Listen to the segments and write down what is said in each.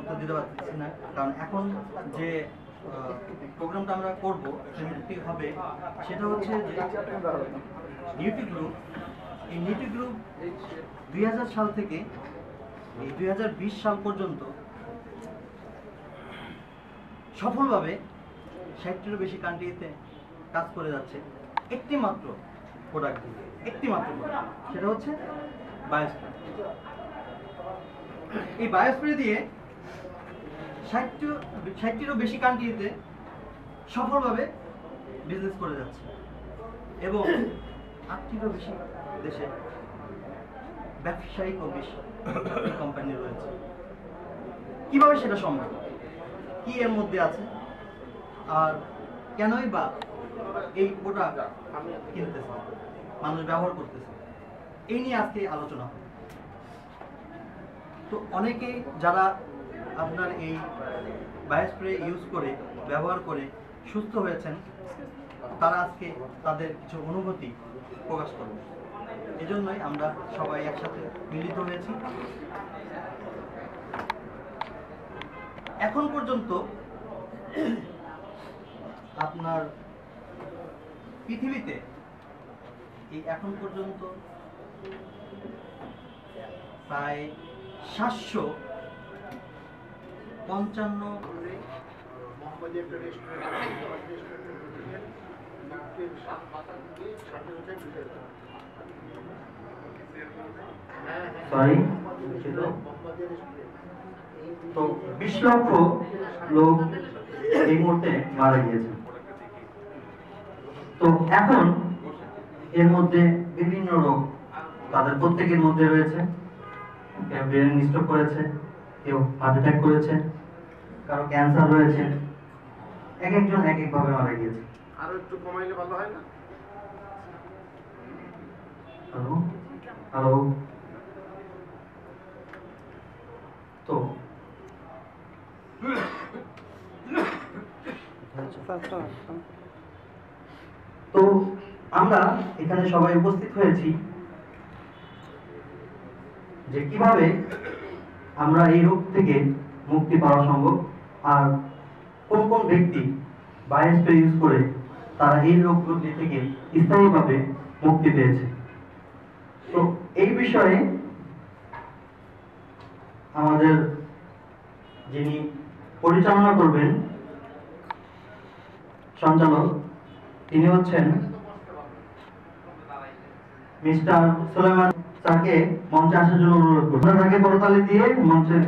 উত্তর দিতে পারতেছি না, কারণ এখন যে প্রোগ্রামটা আমরা করব সেটি হবে সেটা হচ্ছে যে নিউটি গ্রুপ। এই নিউটি গ্রুপ 2000 সাল থেকে এই 2020 সাল পর্যন্ত সফলভাবে 60টিরও বেশি কান্ট্রিতে কাজ করে যাচ্ছে একটি মাত্র প্রোডাক্ট দিয়ে, একটি মাত্র প্রোডাক্ট, সেটা হচ্ছে বায়োস্প্রে। এই বায়োস্প্রে দিয়ে 60টিরও বেশি কান্ট্রিতে সফলভাবে বিজনেস করে যাচ্ছে এবং 8টিরও বেশি দেশে ব্যবসায়িক অফিস কোম্পানি রয়েছে। কিভাবে সেটা সম্ভব, কি এর মধ্যে আছে, আর কেনই বা এই প্রোডাক্ট কিনতেছে, মানুষ ব্যবহার করতেছে, এই নিয়ে আজকে আলোচনা হবে। তো অনেকেই যারা আপনার এই বায়োস্প্রে ইউজ করে ব্যবহার করে সুস্থ হয়েছেন, তারা আজকে তাদের কিছু অনুভূতি প্রকাশ করবে। এজন্যই আমরা সবাই একসাথে মিলিত হয়েছি। এখন পর্যন্ত আপনার পৃথিবীতে এখন পর্যন্ত প্রায় 755 তো 20 লক্ষ লোক এই মুহূর্তে মারা গিয়েছে। তো এখন এর মধ্যে বিভিন্ন রোগ তাদের প্রত্যেকের মধ্যে রয়েছে। কেউ ব্রেন স্ট্রোক করেছে, কেউ হার্ট অ্যাটাক করেছে, কারো ক্যান্সার রয়েছে, এক একজন এক এক ভাবে মারা গিয়েছে। আরো একটু কমাইলে ভালো হয় না? Hello hello. তো তো আমরা এখানে সবাই উপস্থিত হয়েছি যে কিভাবে আমরা এই রোগ থেকে মুক্তি পাওয়া সম্ভব, আর কোন কোন ব্যক্তি বায়োস্প্রে ইউজ করে তারা এই রোগগুলি থেকে স্থায়ীভাবে মুক্তি পেয়েছে। তো এই বিষয়ে আমাদের যিনি পরিচালনা করবেন সঞ্চালক, তিনি হচ্ছেন মিস্টার সুলাইমান। তাকে মঞ্চে আসার জন্য অনুরোধ করব। তাকে করতালি দিয়ে মঞ্চে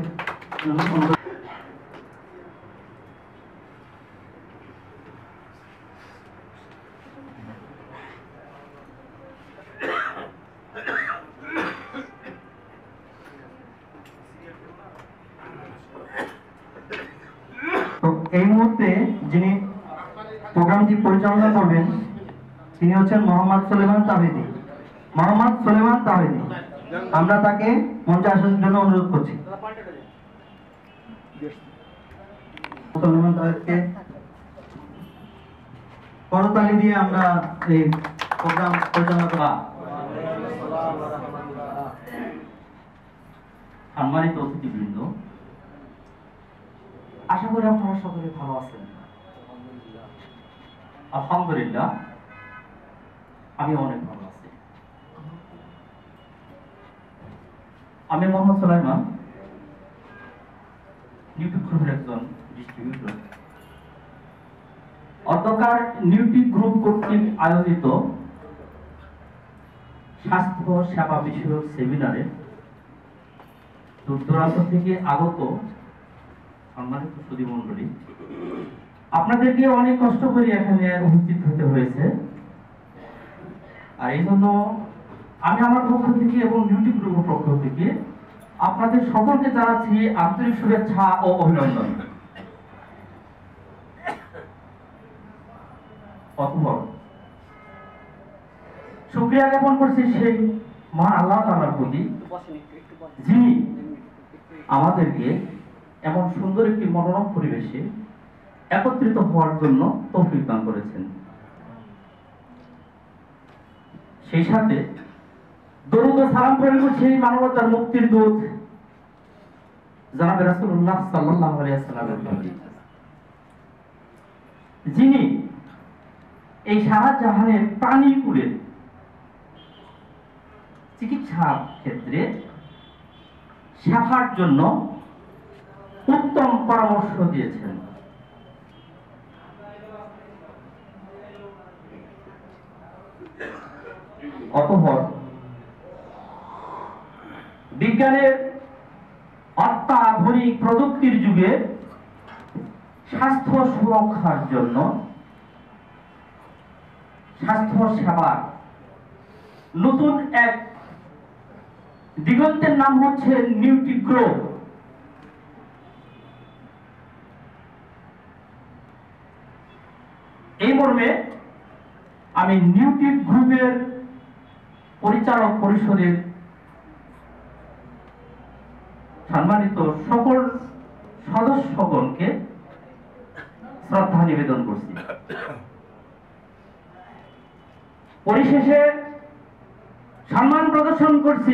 এই মুহূর্তে যিনি প্রোগ্রামটি পরিচালনা করবেন তিনি হচ্ছেন মোহাম্মদ সুলেমান তাহিদি। মোহাম্মদ সুলেমান তাহিদি, আমরা তাকে মঞ্চে আসার জন্য অনুরোধ করছি। সুলেমান তাহিদকে করতালি দিয়ে আমরা এই প্রোগ্রাম পরিচালনা করা। সম্মানিত অতিথিবৃন্দ, আশা করি আপনারা সকলে ভালো আছেন। আলহামদুলিল্লাহ, আমি অনেক ভালো আছি। আমি মোহাম্মদ সুলাইমান, নিউটি গ্রুপের একজন ডিস্ট্রিবিউটর। অধ্যকার নিউটি গ্রুপ কর্তৃক আয়োজিত স্বাস্থ্য সেবা বিষয়ক সেমিনারে দূর দূরান্ত থেকে আগত সম্মানিত সুধীমণ্ডলী, আপনাদেরকে অনেক কষ্ট করে এখানে উপস্থিত হতে হয়েছে। আর এই জন্য আমি আমার পক্ষ থেকে এবং নিউটি গ্রুপের পক্ষ থেকে আপনাদের সকলকে জানাচ্ছি আন্তরিক শুভেচ্ছা ও অভিনন্দন। অথবা শুকরিয়া জ্ঞাপন করছি সেই মহান আল্লাহ তাআলার প্রতি, যিনি আমাদেরকে এমন সুন্দর একটি মনোরম পরিবেশে একত্রিত হওয়ার জন্য তৌফিক দান করেছেন। সেই সাথে দরুদ ও সালাম প্রেরণ করছি এই মানবতার মুক্তির দূত জনাবে রাসূলুল্লাহ সাল্লাল্লাহু আলাইহি ওয়াসাল্লামের প্রতি, যিনি এই শাহজাহানের প্রাণীকুলের চিকিৎসার ক্ষেত্রে শেফার জন্য উত্তম পরামর্শ দিয়েছেন। অতঃপর বিজ্ঞানের অত্যাধুনিক প্রযুক্তির যুগে স্বাস্থ্য সুরক্ষার জন্য স্বাস্থ্য সেবার নতুন এক দিগন্তের নাম হচ্ছে নিউট্রিগ্রো। এই মর্মে আমি নিউট্রি গ্রুপের পরিচালক পরিষদের সম্মানিত সকল সদস্যগণকে শ্রদ্ধা নিবেদন করছি। পরিশেষে সম্মান প্রদর্শন করছি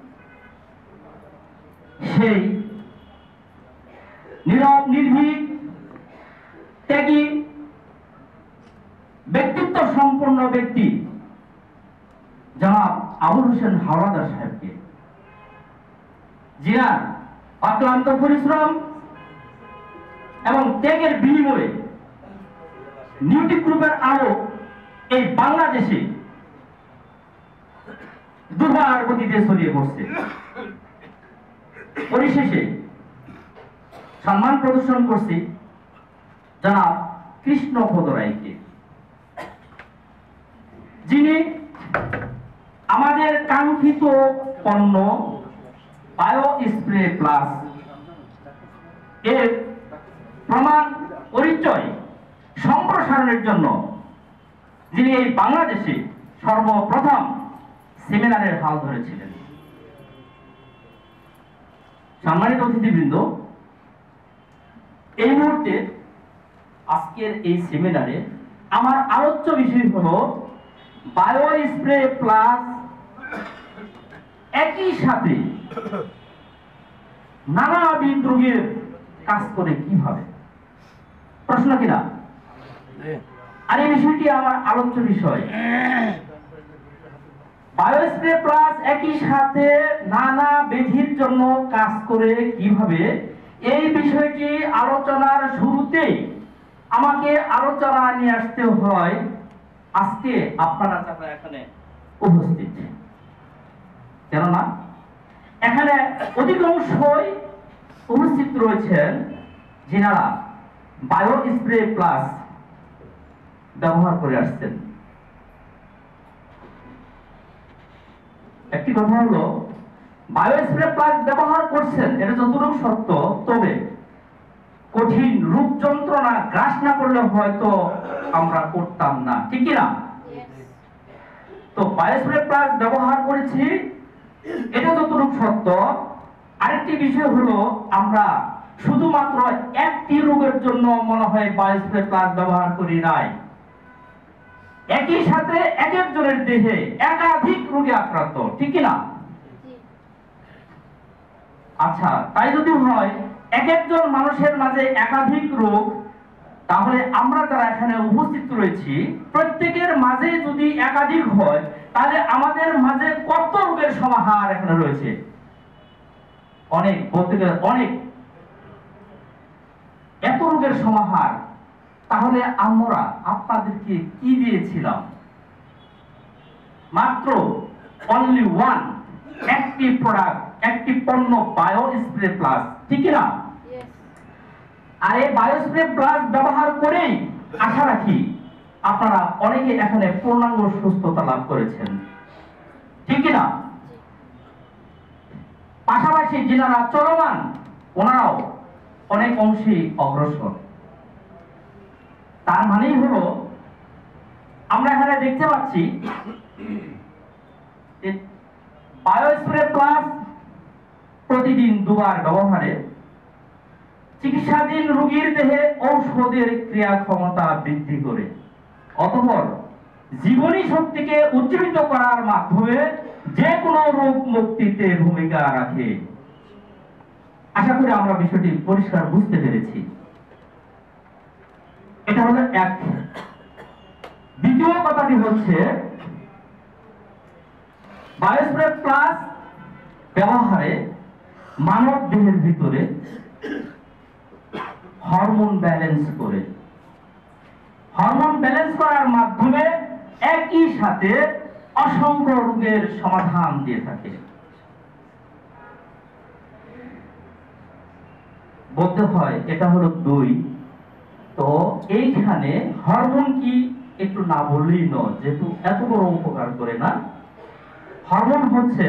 সেই নীরব নির্ভীক ত্যাগী ব্যক্তিত্ব সম্পন্ন ব্যক্তি জনাব আবুল হোসেন হাওলাদার সাহেবকে, যিনার অক্লান্ত পরিশ্রম এবং ত্যাগের বিনিময়ে নিউট্রি গ্রুপের আলো এই বাংলাদেশে দুর্বার গতিতে ছড়িয়ে পড়ছে। পরিশেষে সম্মান প্রদর্শন করছি জনাব কৃষ্ণপদ রায়কে, যিনি আমাদের কাঙ্ক্ষিত পণ্য বায়ো স্প্রে প্লাস এর প্রমাণ পরিচয় সম্প্রসারণের জন্য যিনি এই বাংলাদেশে সর্বপ্রথম সেমিনারের হাল ধরেছিলেন। সম্মানিত অতিথিবৃন্দ, এই মুহূর্তে আজকের এই সেমিনারে আমার আলোচ্য বিষয় হলো বায়ো স্প্রে প্লাস একই সাথে নানাবিধ রোগের কাজ করে কিভাবে। প্রশ্ন কিনা? আর এই বিষয়টি আমার আলোচ্য বিষয়। বায়ো স্প্রে প্লাস একই সাথে নানা ব্যাধির জন্য কাজ করে কিভাবে, এই বিষয়টি আলোচনার শুরুতেই আমাকে আলোচনা নিয়ে আসতে হয় আজকে আপনারা যারা এখানে উপস্থিত। কেননা এখানে অধিকাংশই উপস্থিত রয়েছেন যিনারা বায়ো স্প্রে প্লাস ব্যবহার করে আসছেন। একটি কথা হলো, বায়ো স্প্রে প্লাস ব্যবহার করছেন এটা যতটুকু সত্য, তবে কঠিন রোগ যন্ত্রণা গ্রাস না করলে হয়তো আমরা করতাম না, ঠিক না? তো বায়ো স্প্রে প্লাস ব্যবহার করেছি, এটা যতটুকু সত্য। আরেকটি বিষয় হলো, আমরা শুধুমাত্র একটি রোগের জন্য মনে হয় বায়ো স্প্রে প্লাস ব্যবহার করি নাই, একই সাথে এক একজনের দেহে একাধিক রোগে আক্রান্ত, ঠিক না? আচ্ছা, তাই যদি হয় এক একজন মানুষের মাঝে একাধিক রোগ, তাহলে আমরা যারা এখানে উপস্থিত রয়েছি প্রত্যেকের মাঝে যদি একাধিক হয়, তাহলে আমাদের মাঝে কত রোগের সমাহার এখানে রয়েছে? অনেক, বলতে গেলে অনেক, এত রোগের সমাহার। তাহলে আমরা আপনাদেরকে কি দিয়েছিলাম? মাত্র অনলি ওয়ান, একটি প্রোডাক্ট, একটি পণ্য বায়ো স্প্রে প্লাস, ঠিক না? আর এই বায়ো স্প্রে প্লাস ব্যবহার করেই আশা রাখি আপনারা অনেকে এখানে পূর্ণাঙ্গ সুস্থতা লাভ করেছেন, ঠিক না? পাশাপাশি যিনারা চলমান ওনারাও অনেক অংশেই অগ্রসর। তার মানেই হলো, আমরা এখানে দেখতে পাচ্ছি বায়ো স্প্রে প্লাস প্রতিদিন দুবার ব্যবহারে চিকিৎসাধীন রোগীর দেহে ঔষধের ক্রিয়া ক্ষমতা বৃদ্ধি করে, অতঃপর জীবনী শক্তিকে উজ্জীবিত করার মাধ্যমে যে কোনো রোগ মুক্তিতে ভূমিকা রাখে। আশা করি আমরা বিষয়টি পরিষ্কার বুঝতে পেরেছি। এটা হলো এক। দ্বিতীয় কথাটি হচ্ছে বায়োস্ফিয়ার প্লাস ব্যবহারে মানব দেহের ভিতরে হরমোন ব্যালেন্স করে, হরমোন ব্যালেন্স করার মাধ্যমে একই সাথে অসংখ্য রোগের সমাধান দিয়ে থাকে। বলতে হয় এটা হলো দুই। তো এইখানে হরমোন কি একটু না বললেই নয়, যেহেতু এত বড় উপকার করে না। হরমোন হচ্ছে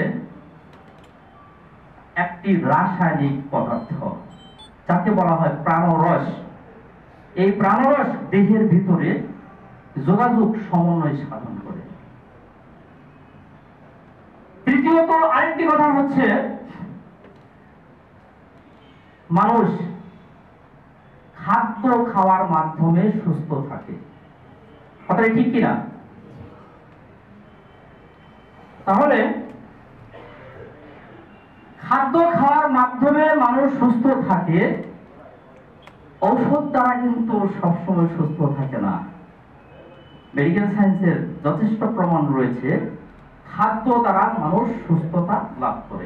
একটি রাসায়নিক পদার্থ যাকে বলা হয় প্রাণরস। এই প্রাণরস দেহের ভিতরে যোগাযোগ সমন্বয় সাধন করে। তৃতীয়ত আরেকটি কথা হচ্ছে মানুষ খাদ্য খাওয়ার মাধ্যমে সুস্থ থাকে। কথাটা ঠিক কিনা? তাহলে খাদ্য খাওয়ার মাধ্যমে মানুষ সুস্থ থাকে, ঔষধ দ্বারা কিন্তু সবসময় সুস্থ থাকে না। মেডিকেল সায়েন্সের যথেষ্ট প্রমাণ রয়েছে খাদ্য দ্বারা মানুষ সুস্থতা লাভ করে।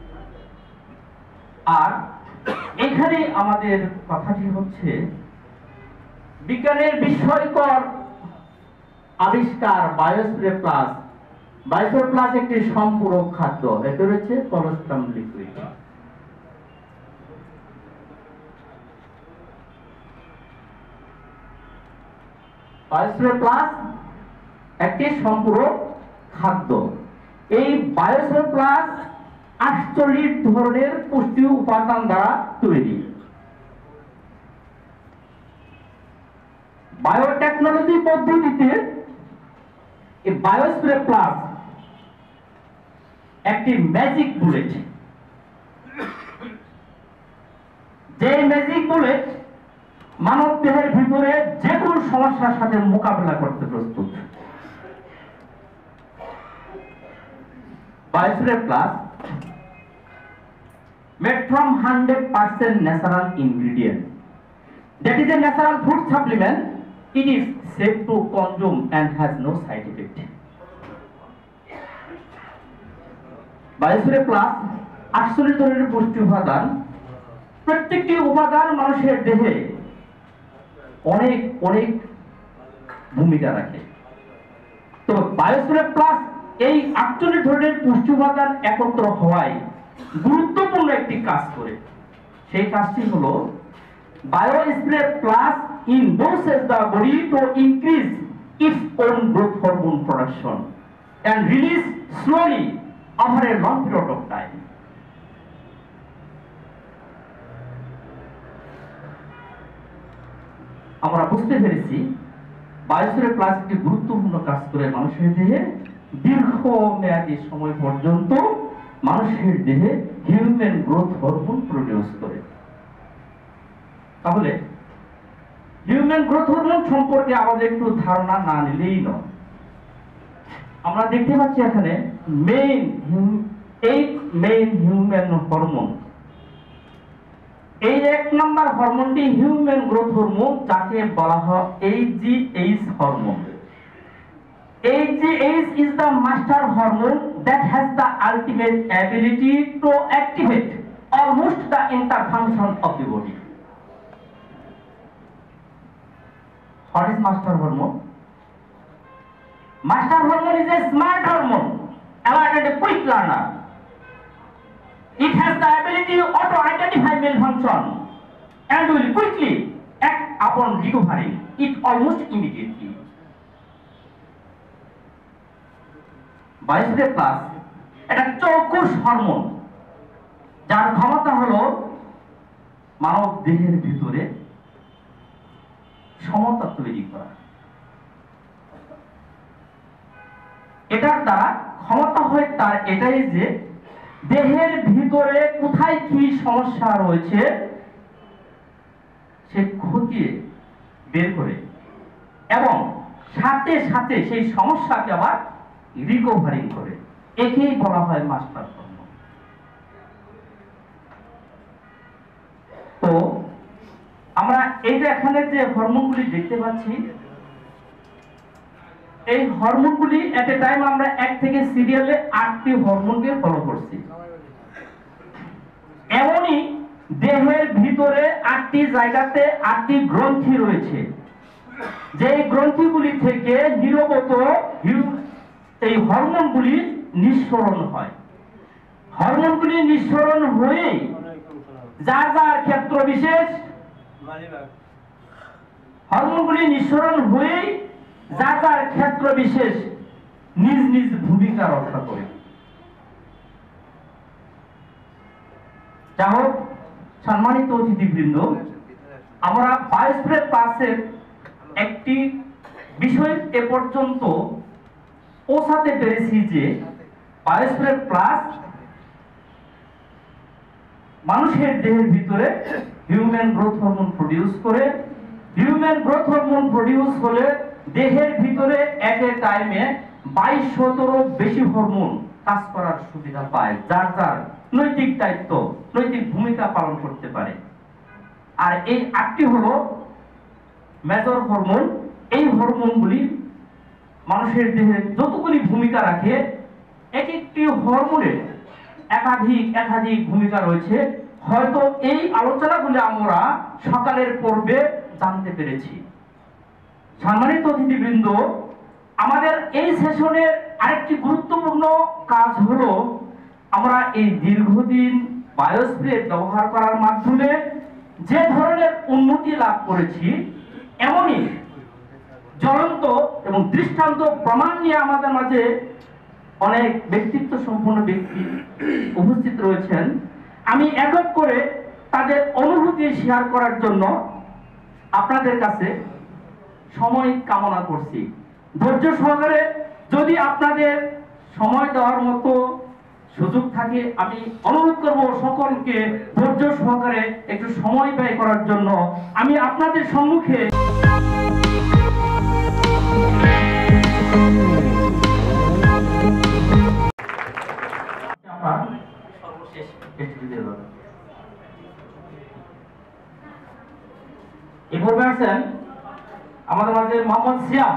আর এখানে আমাদের কথাটি হচ্ছে বিজ্ঞানের বিস্ময়কর আবিষ্কার বায়োস্ফিয়ার প্লাস। বায়োস্ফিয়ার প্লাস একটি সম্পূরক খাদ্য। এতে রয়েছে কলোস্ট্রাম লিকুইড। বায়োস্ফিয়ার প্লাস একটি সম্পূরক খাদ্য। এই বায়োস্ফিয়ার প্লাস 48 ধরনের পুষ্টি উপাদান দ্বারা তৈরি। বায়োটেকনোলজি পদ্ধতিতে এই বায়োস্ফিয়ার প্লাস একটি ম্যাজিক বুলেট। যে ম্যাজিক বুলেট মানব দেহের ভিতরে যে কোনো সমস্যার সাথে মোকাবেলা করতে প্রস্তুত। Biosphere Plus made from 100% natural ingredient. That is a natural food supplement. It is safe to consume and has no side effect. Biosphere Plus 48 ধরনের পুষ্টি উপাদান। প্রত্যেকটি উপাদান মানুষের দেহে অনেক অনেক ভূমিকা রাখে। তো বায়োস্ফিয়ার প্লাস এই 48 ধরনের পুষ্টি উপাদান একত্র হওয়ায় গুরুত্বপূর্ণ একটি কাজ করে। সেই কাজটি হলো Biosphere Plus induces the body to increase its own growth hormone production and release slowly over a long period of time. আমরা বুঝতে পেরেছি বায়োস্ফিয়ার প্লাস একটি গুরুত্বপূর্ণ কাজ করে মানুষের দেহে দীর্ঘমেয়াদী সময় পর্যন্ত মানুষের দেহে হিউম্যান গ্রোথ হরমোন প্রডিউস করে। তাহলে হিউম্যান গ্রোথ হরমোন সম্পর্কে আমাদের একটু ধারণা না নিলেই নয়। আমরা দেখতে পাচ্ছি এখানে এই মেইন হিউম্যান হরমোন। এই 1 নম্বর হরমোনটি হিউম্যান গ্রোথ হরমোন, যাকে বলা হয় HGH hormone. HGH is the master hormone that has the ultimate ability to activate almost the entire function of the body. What is master hormone? Master hormone is a smart hormone, alert and a quick learner. It has the ability to auto-identify malfunction and will quickly act upon recovering it almost immediately. Biosphere Plus এটা চৌকস hormone, যার ক্ষমতা হলো মানব দেহের ভিতরে সমতা তৈরি করা। এটার দ্বারা ক্ষমতা হয় তার এটাই যে দেহের ভিতরে কোথায় কি সমস্যা রয়েছে সে খতিয়ে বের করে এবং সাথে সাথে সেই সমস্যাকে আবার রিকভারিং করে। একেই বলা হয় মাস্টার হরমোন। যে এখানে যে হরমোনগুলি দেখতে পাচ্ছি, এই হরমোনগুলি এট এ টাইম আমরা এক থেকে সিরিয়ালে 8টি হরমোনকে ফলো করছি। এমনই দেহের ভিতরে 8টি জায়গাতে 8টি গ্রন্থি রয়েছে, যে গ্রন্থিগুলি থেকে নিরবত এই হরমোনগুলি নিঃসরণ হয়। হরমোনগুলি নিঃসরণ হয়ে যার যার ক্ষেত্র বিশেষ হরমোনগুলি নিঃসরণ হয়ে যার যার ক্ষেত্র বিশেষ নিজ নিজ ভূমিকা রক্ষা করে। যা হোক, সম্মানিত অতিথিবৃন্দ, আমরা বায়োস্ফিয়ার প্লাসের একটি বিষয় এ পর্যন্ত পৌঁছাতে পেরেছি যে বায়োস্ফিয়ার প্লাস মানুষের দেহের ভিতরে হিউম্যান গ্রোথ হরমোন প্রডিউস করে। হিউম্যান গ্রোথ হরমোন প্রডিউস হলে দেহের ভিতরে এট এ টাইমে 2200-এরও বেশি হরমোন কাজ করার সুবিধা পায়, যার যার নৈতিক দায়িত্ব, নৈতিক ভূমিকা পালন করতে পারে। আর এই 8টি হলো মেজর হরমোন। এই হরমোনগুলি মানুষের দেহে যতগুলি ভূমিকা রাখে, এক একটি হরমোনের একাধিক ভূমিকা রয়েছে। হয়তো এই আলোচনাগুলি আমরা সকালের পর্বে জানতে পেরেছি। সম্মানিত অতিথিবৃন্দ, আমাদের এই সেশনের আরেকটি গুরুত্বপূর্ণ কাজ হলো আমরা এই দীর্ঘদিন বায়োস্ফিয়ার ব্যবহার করার মাধ্যমে যে ধরনের উন্নতি লাভ করেছি, এমনই জ্বলন্ত এবং দৃষ্টান্ত প্রমাণ নিয়ে আমাদের মাঝে অনেক ব্যক্তিত্ব সম্পন্ন ব্যক্তি উপস্থিত রয়েছেন। আমি এক এক করে তাদের অনুভূতি শেয়ার করার জন্য আপনাদের কাছে সময় কামনা করছি। ধৈর্য সহকারে যদি আপনাদের সময় দেওয়ার মতো সুযোগ থাকে, আমি অনুরোধ করব সকলকে ধৈর্য সহকারে একটু সময় ব্যয় করার জন্য। আমি আপনাদের সম্মুখে সর্বশেষ এ পর্বে আছেন আমাদের মাঝে মোহাম্মদ সিয়াম।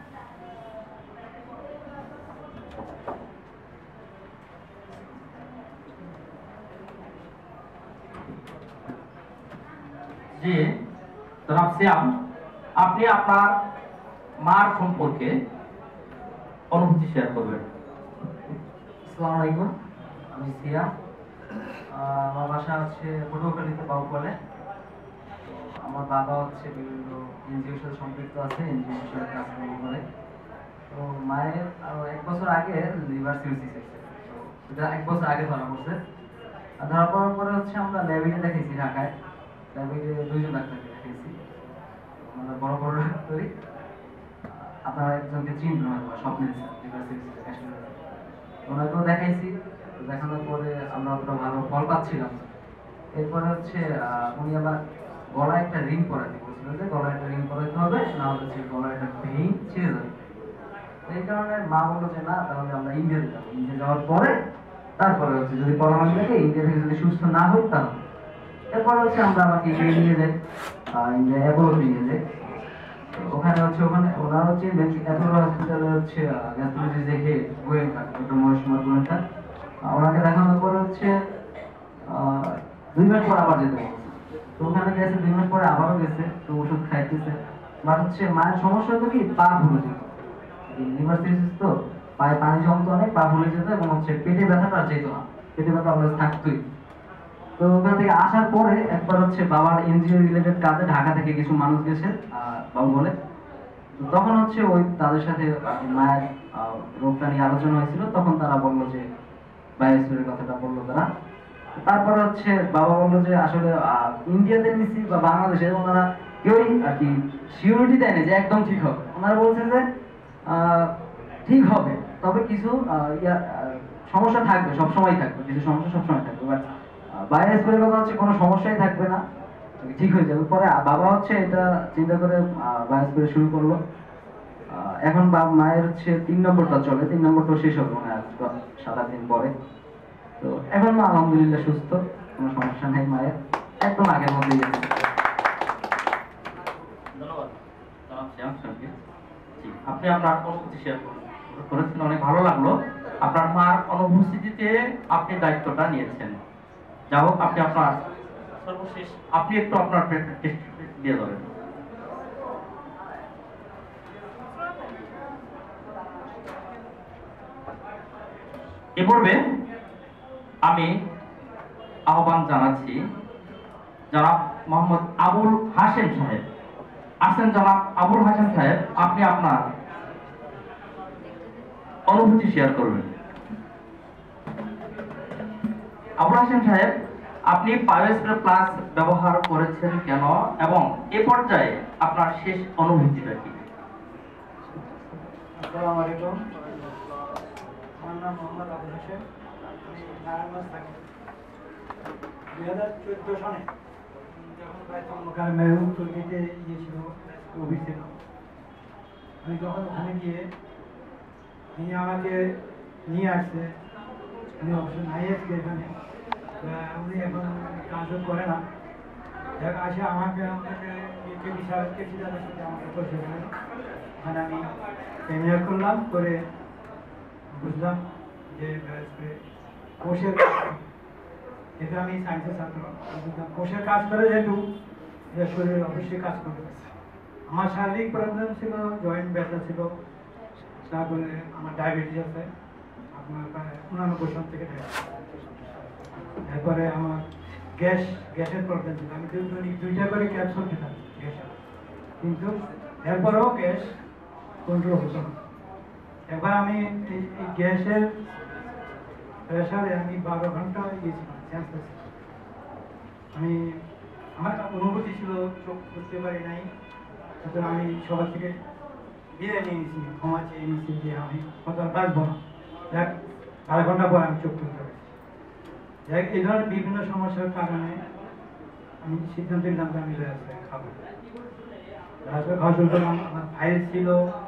জি জনাব সিয়াম, আপনি আপনার মার সম্পর্কে অনুভূতি শেয়ার করবেন। আসসালামু আলাইকুম, আমি সিয়াম। আমার বাসা হচ্ছে পটুয়াখালীতে বাউফলে। আমার বাবা হচ্ছে বিভিন্ন এনজিওর সাথে সম্পৃক্ত আছে, এনজিওর সাথে কাজ করে। তো মায়ের আরো 1 বছর আগে লিভার সিরোসিস হয়েছে, তো এটা 1 বছর আগে ধরা পড়ছে। আর ধরা পড়ার পরে হচ্ছে আমরা ল্যাবে দেখাইছি, ঢাকায় ল্যাবে 2জন ডাক্তারকে দেখাইছি। আমরা বড় বড় ডাক্তারই, আপনারা একজনকে চিনবেন হয়তো, স্বপ্নের লিভার সিরোসিস ওনাকেও দেখাইছি। দেখানোর পরে আমরা অতটা ভালো ফল পাচ্ছিলাম। এরপরে হচ্ছে উনি আবার গলায় একটা রিং পরাতে বলছিল, যে গলায় একটা রিং পরাতে হবে, না হলে হচ্ছে গলায় একটা ভেইন ছিঁড়ে যাবে। এই কারণে মা বললো যে না, তাহলে আমরা ইন্ডিয়াতে যাবো। ইন্ডিয়া যাওয়ার পরে তারপরে হচ্ছে যদি পরামর্শ দেখে ইন্ডিয়া থেকে যদি সুস্থ না হই তাহলে এরপরে হচ্ছে আমরা আমাকে ইন্ডিয়া নিয়ে যাই, ইন্ডিয়া অ্যাপোলোতে নিয়ে যাই। ওখানে ওনারা হচ্ছে অ্যাপোলো হসপিটালে হচ্ছে গ্যাস্ট্রোলজিস্ট দেখে গোয়েঙ্কা, ডক্টর মহেশ কুমার গোয়েঙ্কা। ওনাকে দেখানোর পরে হচ্ছে 2 মাস পর আবার যেতে বলছে। তো ওখানে গেছে, 2 মাস পরে আবারও গেছে, তো ওষুধ খাইতেছে। বাট হচ্ছে মায়ের সমস্যা হতো কি, পা ফুলে যেত। লিভার সিরোসিস তো পায়ে পানি জমতো অনেক, পা ফুলে যেত, এবং হচ্ছে পেটে ব্যথাটা আর যেত না, পেটে ব্যথা অলওয়েজ থাকতোই। তো ওখান থেকে আসার পরে একবার হচ্ছে বাবার এনজিও রিলেটেড কাজে ঢাকা থেকে কিছু মানুষ গেছে বাবু বলে। তখন হচ্ছে ওই তাদের সাথে মায়ের রোগটা নিয়ে আলোচনা হয়েছিল। তখন তারা বললো যে বায়োস্ফিয়ারের কথাটা বললো তারা। তারপরে হচ্ছে বাবা বললো যে আসলে ইন্ডিয়াতে নিচ্ছি বা বাংলাদেশে ওনারা কেউই আর কি সিউরিটি দেয় না যে একদম ঠিক হবে। ওনারা বলছেন যে ঠিক হবে, তবে কিছু সমস্যা থাকবে, সবসময় থাকবে, কিছু সমস্যা সবসময় থাকবে। বাট বায়োস্ফিয়ারের কথা হচ্ছে কোনো সমস্যাই থাকবে না, ঠিক হয়ে যাবে। পরে বাবা হচ্ছে এটা চিন্তা করে বায়োস্ফিয়ার শুরু করলো। এখন মায়ের হচ্ছে 3 নম্বরটা চলে, 3 নম্বরটা শেষ হবে মনে হয় 7-8 দিন পরে। তো এখন মা আলহামদুলিল্লাহ সুস্থ, কোনো সমস্যা নেই মায়ের, একদম আগের মধ্যেই গেছে। আপনি আপনার অনুভূতি শেয়ার করেছেন, অনেক ভালো লাগলো। আপনার মার অনুপস্থিতিতে আপনি দায়িত্বটা নিয়েছেন। যা হোক, আপনি আপনার সর্বশেষ আপনি একটু আপনার টেস্ট দিয়ে দেবেন। এ পর্বে আমি আহ্বান জানাচ্ছি জনাব মোহাম্মদ আবুল হাশেম সাহেব। আসেন জনাব আবুল হাশেম সাহেব, আপনি আপনার অনুভূতি শেয়ার করবেন। আবুল হাশেম সাহেব, আপনি বায়োস্প্রে প্লাস ব্যবহার করেছেন কেন এবং এ পর্যায়ে আপনার শেষ অনুভূতিটা কি? আসসালামু আলাইকুম। আমার নাম মোহাম্মদ আবুল হাশেম। আমি নারায়ণগঞ্জ থাকি। 2014 সনে যখন বাইতুল মোকাররমে তুর্কিতে গিয়েছিল, অফিস ছিল, আমি তখন ওখানে গিয়ে তিনি আমাকে নিয়ে আসছে। উনি অবশ্য নাই আজকে এখানে, উনি এখন কাজও করে না। যাক, আসে আমাকে সাথে আমাকে বসে গেলেন। ওখানে আমি সেমিনার করলাম, করে বুঝলাম যে কোষের, যেহেতু আমি সায়েন্সের ছাত্র, বুঝলাম কোষের কাজ করে, যেহেতু যে শরীর অবশ্যই কাজ করবে। আমার শারীরিক প্রবলেম ছিল, জয়েন্ট ব্যথা ছিল, তারপরে আমার ডায়াবেটিস আছে, আপনার প্রায় 89 সাল থেকে এরপরে আমার গ্যাসের প্রবলেম ছিল। আমি দুইটা করে ক্যাপসুল খেতাম গ্যাসের, কিন্তু এরপরেও গ্যাস কন্ট্রোল হতো না। একবার আমি এই গ্যাসের প্রেশারে আমি 12 ঘন্টা গিয়েছিলাম। আমি আমার অনুভূতি ছিল, চোখ করতে পারি নাই, সুতরাং আমি সবার থেকে বিদায় নিয়ে নিয়েছি, ক্ষমা চেয়ে নিয়েছি যে আমি কত বাঁচবো না। যাক, 12 ঘন্টা পর আমি চোখ খুলতে পারি। যাক, এই ধরনের বিভিন্ন সমস্যার কারণে আমি সিদ্ধান্ত নিলাম যে আমি রাস্তায় খাবো। রাস্তায় খাওয়া শুরু করলাম। আমার ফাইল ছিল,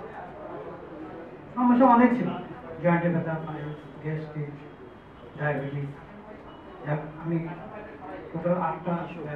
সমস্যা অনেক ছিল, জয়েন্টের ব্যথা, ফাইল, গ্যাস্ট্রিক, ডায়াবেটিস। যাক, আমি টোটাল 8টা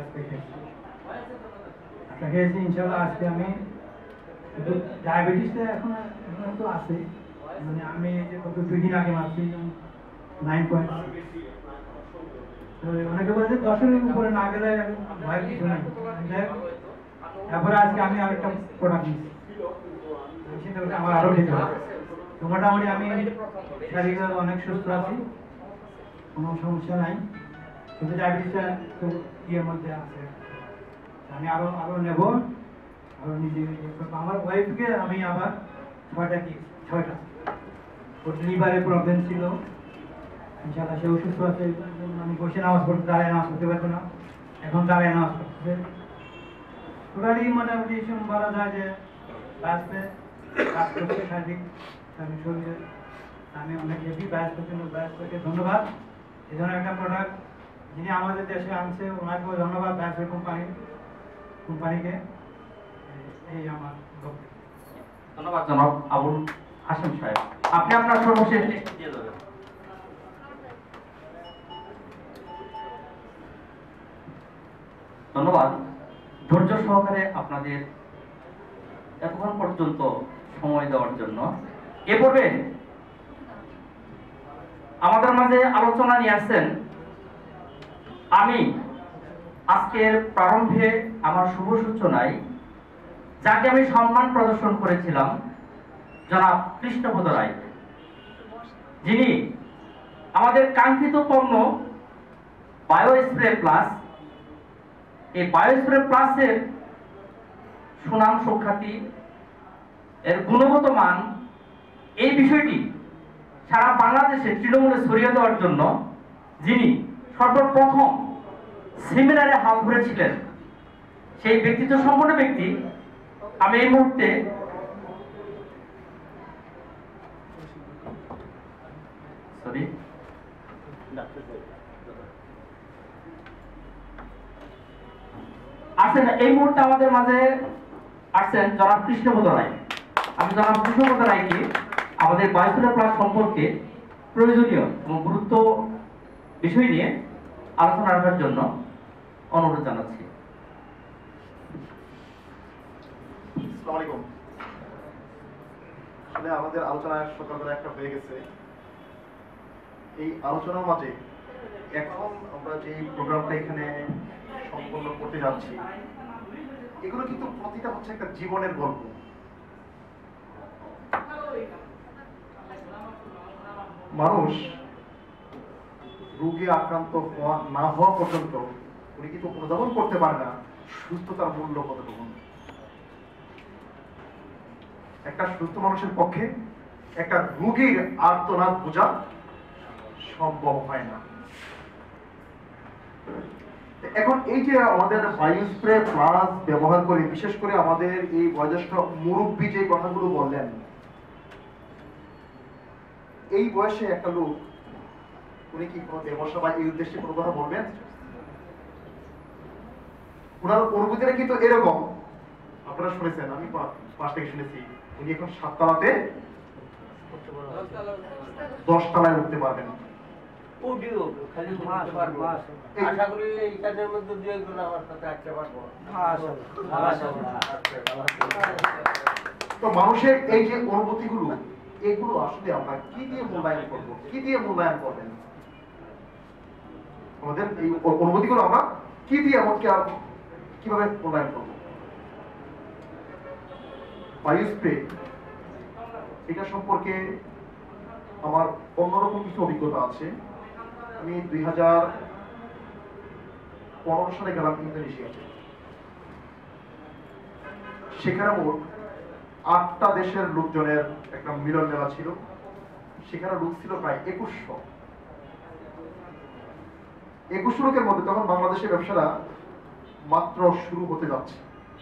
খেয়েছি। ইনশাল্লাহ আজকে আমি শুধু ডায়াবেটিসটা এখন তো আছে, মানে আমি যে গত 2 দিন আগে মারছি 9.6। অনেকে বলে যে 10-এর উপরে না গেলে ভয়ের কিছু নাই। তারপরে আজকে আমি আরেকটা প্রোডাক্ট নিচ্ছি, চিন্তা করছি আমার আরো খেতে হবে। তো মোটামুটি আমি শারীরিকভাবে অনেক সুস্থ আছি, কোনো সমস্যা নাই, কিন্তু ডায়াবেটিসটা একটু ইয়ের মধ্যে আছে। আমি আরো নেব, আরো নিজে আমার ওয়াইফকে আমি আবার 6টা ওর লিভারের প্রবলেম ছিল। ইনশাআল্লাহ সে অসুস্থ আছে, আমি বসে নামাজ পড়তে, দাঁড়ায় নামাজ পড়তে পারতো না, এখন দাঁড়ায় নামাজ পড়তেছে। টোটালি মোটামুটি বলা যায় যে বাঁচতে কাজ করছে শারীরিক শরীরে। আমি অনেক হেভি ব্যস্ত ছিল, ব্যস্তকে ধন্যবাদ। এই ধরনের একটা প্রোডাক্ট যিনি আমাদের দেশে আনছে, ওনাকেও ধন্যবাদ, ব্যস্ত কোম্পানিকে। এই আমার বক্তব্য। ধন্যবাদ জনাব আবুল হাশেম সাহেব, আপনি আপনার সর্বশেষ টেস্ট দিয়ে দেবেন। ধন্যবাদ ধৈর্য সহকারে আপনাদের এতক্ষণ পর্যন্ত সময় দেওয়ার জন্য। এ পর্বে আমাদের মাঝে আলোচনা নিয়ে আসছেন, আমি আজকের প্রারম্ভে আমার শুভ সূচনায় যাকে আমি সম্মান প্রদর্শন করেছিলাম, জনাব কৃষ্ণপদ রায়, যিনি আমাদের কাঙ্ক্ষিত পণ্য বায়োস্প্রে প্লাস, এই বায়োস্প্রে প্লাসের সুনাম সুখ্যাতি, এর গুণগত মান, এই বিষয়টি সারা বাংলাদেশে তৃণমূলে ছড়িয়ে দেওয়ার জন্য যিনি সর্বপ্রথম সেমিনারে হাল ধরেছিলেন, সেই ব্যক্তিত্ব সম্পন্ন ব্যক্তি আমি এই মুহূর্তে এই মুহূর্তে আমাদের মাঝে আসছেন জনাব কৃষ্ণপদ রায়। আমি জনাব কৃষ্ণপদ রায়কে আমাদের বায়োস্প্রে প্লাস সম্পর্কে প্রয়োজনীয় এবং গুরুত্ব বিষয় নিয়ে আলোচনা রাখার জন্য অনুরোধ জানাচ্ছি। আসসালামু আলাইকুম। আসলে আমাদের আলোচনায় সকালবেলা একটা হয়ে গেছে। এই আলোচনার মাঝে এখন আমরা যে প্রোগ্রামটা এখানে সম্পন্ন করতে যাচ্ছি, এগুলো কিন্তু প্রতিটা হচ্ছে একটা জীবনের গল্প। মানুষ রোগে আক্রান্ত না হওয়া পর্যন্ত উনি কিন্তু অনুধাবন করতে পারে না সুস্থতার মূল্য কতটুকু। একটা সুস্থ মানুষের পক্ষে একটা রোগীর আর্তনাদ বোঝা সম্ভব হয় না। এখন এই যে আমাদের বায়ু স্প্রে প্লাস ব্যবহার করে, বিশেষ করে আমাদের এই বয়োজ্যেষ্ঠ মুরব্বী যে কথাগুলো বললেন, এই বয়সে একটা লোক উনি কি কোনো ব্যবসা বা এই উদ্দেশ্যে কোনো কথা বলবেন? ওনার অনুভূতিটা কিন্তু এরকম, আপনারা শুনেছেন, আমি পাশ থেকে শুনেছি, উনি এখন 7 তলাতে 10 তলায় উঠতে পারবেন। আশা করি এই কাজের মধ্যে দু একজন আমার সাথে আসতে পারবো। তো মানুষের এই যে অনুভূতিগুলো, এগুলো আসলে আমরা কি দিয়ে মূল্যায়ন করবো, কি দিয়ে মূল্যায়ন করবেন? আমাদের এই অনুভূতিগুলো আমরা কি দিয়ে এমনকি কিভাবে মূল্যায়ন করবো? বায়ু স্প্রে এটা সম্পর্কে আমার অন্যরকম কিছু অভিজ্ঞতা আছে। আমি 2015 সালে গেলাম ইন্দোনেশিয়াতে। সেখানে মোট 8টা দেশের লোকজনের একটা মিলন মেলা ছিল। সেখানে লোক ছিল প্রায় 2100 লোকের মধ্যে তখন বাংলাদেশের ব্যবসাটা মাত্র শুরু হতে যাচ্ছে।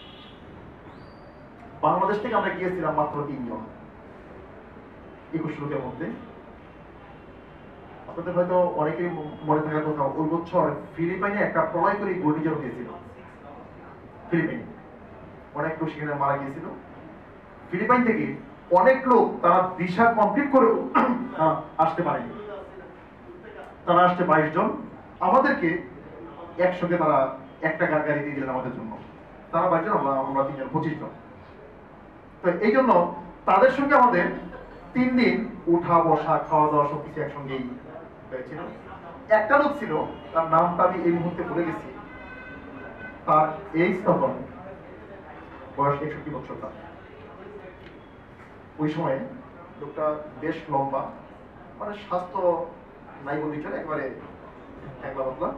বাংলাদেশ থেকে আমরা গিয়েছিলাম মাত্র 3 জন 2100 লোকের মধ্যে। আপনাদের হয়তো অনেকেই মনে থাকার কথা, ওই বছর ফিলিপাইনে একটা প্রলয়করী ঘূর্ণিঝড় হয়েছিল। ফিলিপাইন অনেক লোক সেখানে মারা গিয়েছিল। ফিলিপাইন থেকে অনেক লোক তারা ভিসা কমপ্লিট করেও আসতে পারেনি। তারা আসছে 22 জন। আমাদেরকে একসঙ্গে তারা একটা গাড়ি দিয়ে দিলেন আমাদের জন্য। তারা 22 জন, আমরা 3 জন, 25 জন। তো এই জন্য তাদের সঙ্গে আমাদের 3 দিন উঠা বসা খাওয়া দাওয়া সবকিছু একসঙ্গেই হয়েছিল। একটা লোক ছিল, তার নামটা আমি এই মুহূর্তে ভুলে গেছি, তার এইজ তখন বয়স 61 বছর। তার ওই সময় লোকটা বেশ লম্বা, মানে স্বাস্থ্য নাই বলতে চলে, একবারে একলা পাতলা।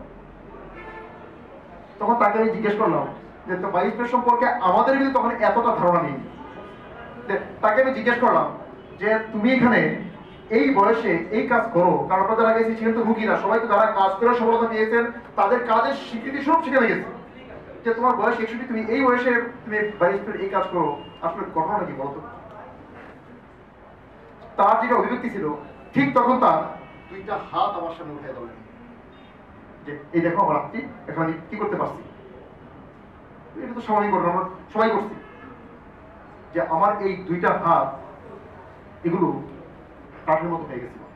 তখন তাকে আমি জিজ্ঞেস করলাম যে বায়ু স্প্রে সম্পর্কে আমাদের কিন্তু তখন এতটা ধারণা নেই। তাকে আমি জিজ্ঞেস করলাম যে তুমি এখানে এই বয়সে এই কাজ করো, কারণ আপনারা যারা গেছি সেখানে তো রুগীরা সবাই তো যারা কাজ করে সফলতা পেয়েছেন, তাদের কাজের স্বীকৃতি সব সেখানে গেছে, যে তোমার বয়স 61, তুমি এই বয়সে তুমি বায়ু স্প্রে এই কাজ করো, আসলে ঘটনা কি বলতো? তার যেটা অভিব্যক্তি ছিল, ঠিক তখন তার 2টা হাত আমার সামনে উঠে দিলেন যে এই দেখো আমার হাতটি, এখন আমি কি করতে পারছি। এটা তো স্বাভাবিক ঘটনা, আমরা সবাই করছি, যে আমার এই 2টা হাত এগুলো কাঠের মতো হয়ে গেছিল।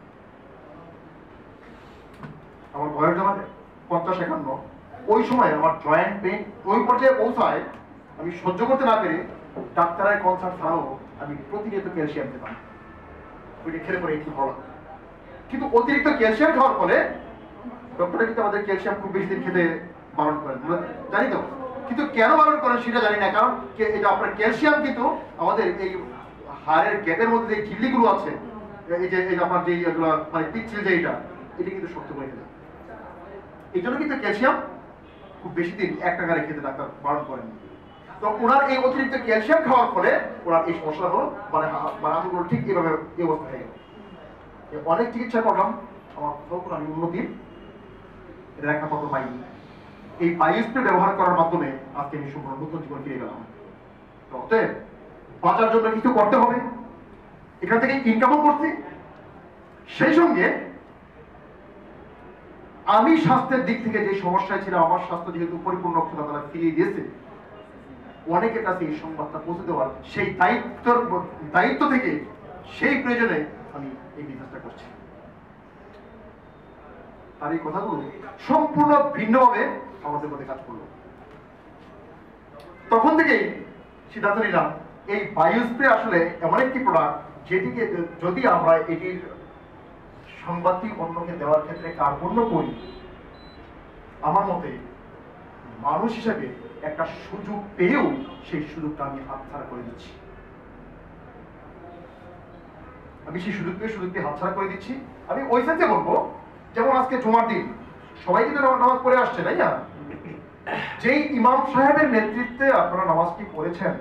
আমার বয়স যখন 50-51, ওই সময় আমার জয়েন্ট পেইন ওই পর্যায়ে পৌঁছায়, আমি সহ্য করতে না পেরে ডাক্তারের কনসাল্ট ছাড়াও আমি প্রতিনিয়ত ক্যালসিয়াম খেতাম। ওইটা খেলে পরে একটু ভালো লাগতো, কিন্তু অতিরিক্ত ক্যালসিয়াম খাওয়ার ফলে ডক্টররা কিন্তু আমাদের ক্যালসিয়াম খুব বেশি দিন খেতে বারণ করেন, জানি তো, কিন্তু কেন বারণ করেন সেটা জানি না। কারণ এটা আপনার ক্যালসিয়াম কিন্তু আমাদের এই হাড়ের গ্যাপের মধ্যে যে ঝিল্লিগুলো আছে, এই যে আপনার যে মানে পিচ্ছিল যে এটা কিন্তু শক্ত করে ফেলে। এই জন্য কিন্তু ক্যালসিয়াম খুব বেশি দিন এক টাকা খেতে ডাক্তার বারণ করেন। তো ওনার এই অতিরিক্ত ক্যালসিয়াম খাওয়ার ফলে ওনার এই সমস্যা হলো, মানে আঙুলগুলো ঠিক এইভাবে এই অবস্থা হয়ে গেল। অনেক চিকিৎসা করলাম, আমার কোথাও আমি উন্নতির রেখাপত্র পাইনি। এই বায়ু স্প্রে ব্যবহার করার মাধ্যমে আজকে আমি সম্পূর্ণ নতুন জীবন ফিরে গেলাম। তো অতএব বাঁচার জন্য কিছু করতে হবে, এখান থেকে ইনকামও করছি, সেই সঙ্গে আমি স্বাস্থ্যের দিক থেকে যে সমস্যায় ছিলাম, আমার স্বাস্থ্য যেহেতু পরিপূর্ণতা তারা ফিরিয়ে দিয়েছে, অনেকের কাছে এই সংবাদটা পৌঁছে দেওয়ার সেই দায়িত্ব থেকে সেই প্রয়োজনে আমি এই বিজনেসটা করছি। আর এই কথাগুলো সম্পূর্ণ ভিন্নভাবে আমাদের মধ্যে কাজ করলো। তখন থেকেই সিদ্ধান্ত নিলাম এই বায়ু স্প্রে আসলে এমন একটি প্রোডাক্ট যেটিকে যদি আমরা এটির সংবাদটি অন্যকে দেওয়ার ক্ষেত্রে কার্পণ্য করি, আমার মতে মানুষ হিসেবে একটা সুযোগ পেয়েও সেই সুযোগটা আমি হাতছাড়া করে দিচ্ছি। আমি সেই সুযোগটি হাতছাড়া করে দিচ্ছি। আমি ওই সেন্সে বলবো, যেমন আজকে জুমার দিন সবাই কিন্তু নামাজ পড়ে আসছে, তাই না? যেই ইমাম সাহেবের নেতৃত্বে আপনারা নামাজটি পড়েছেন,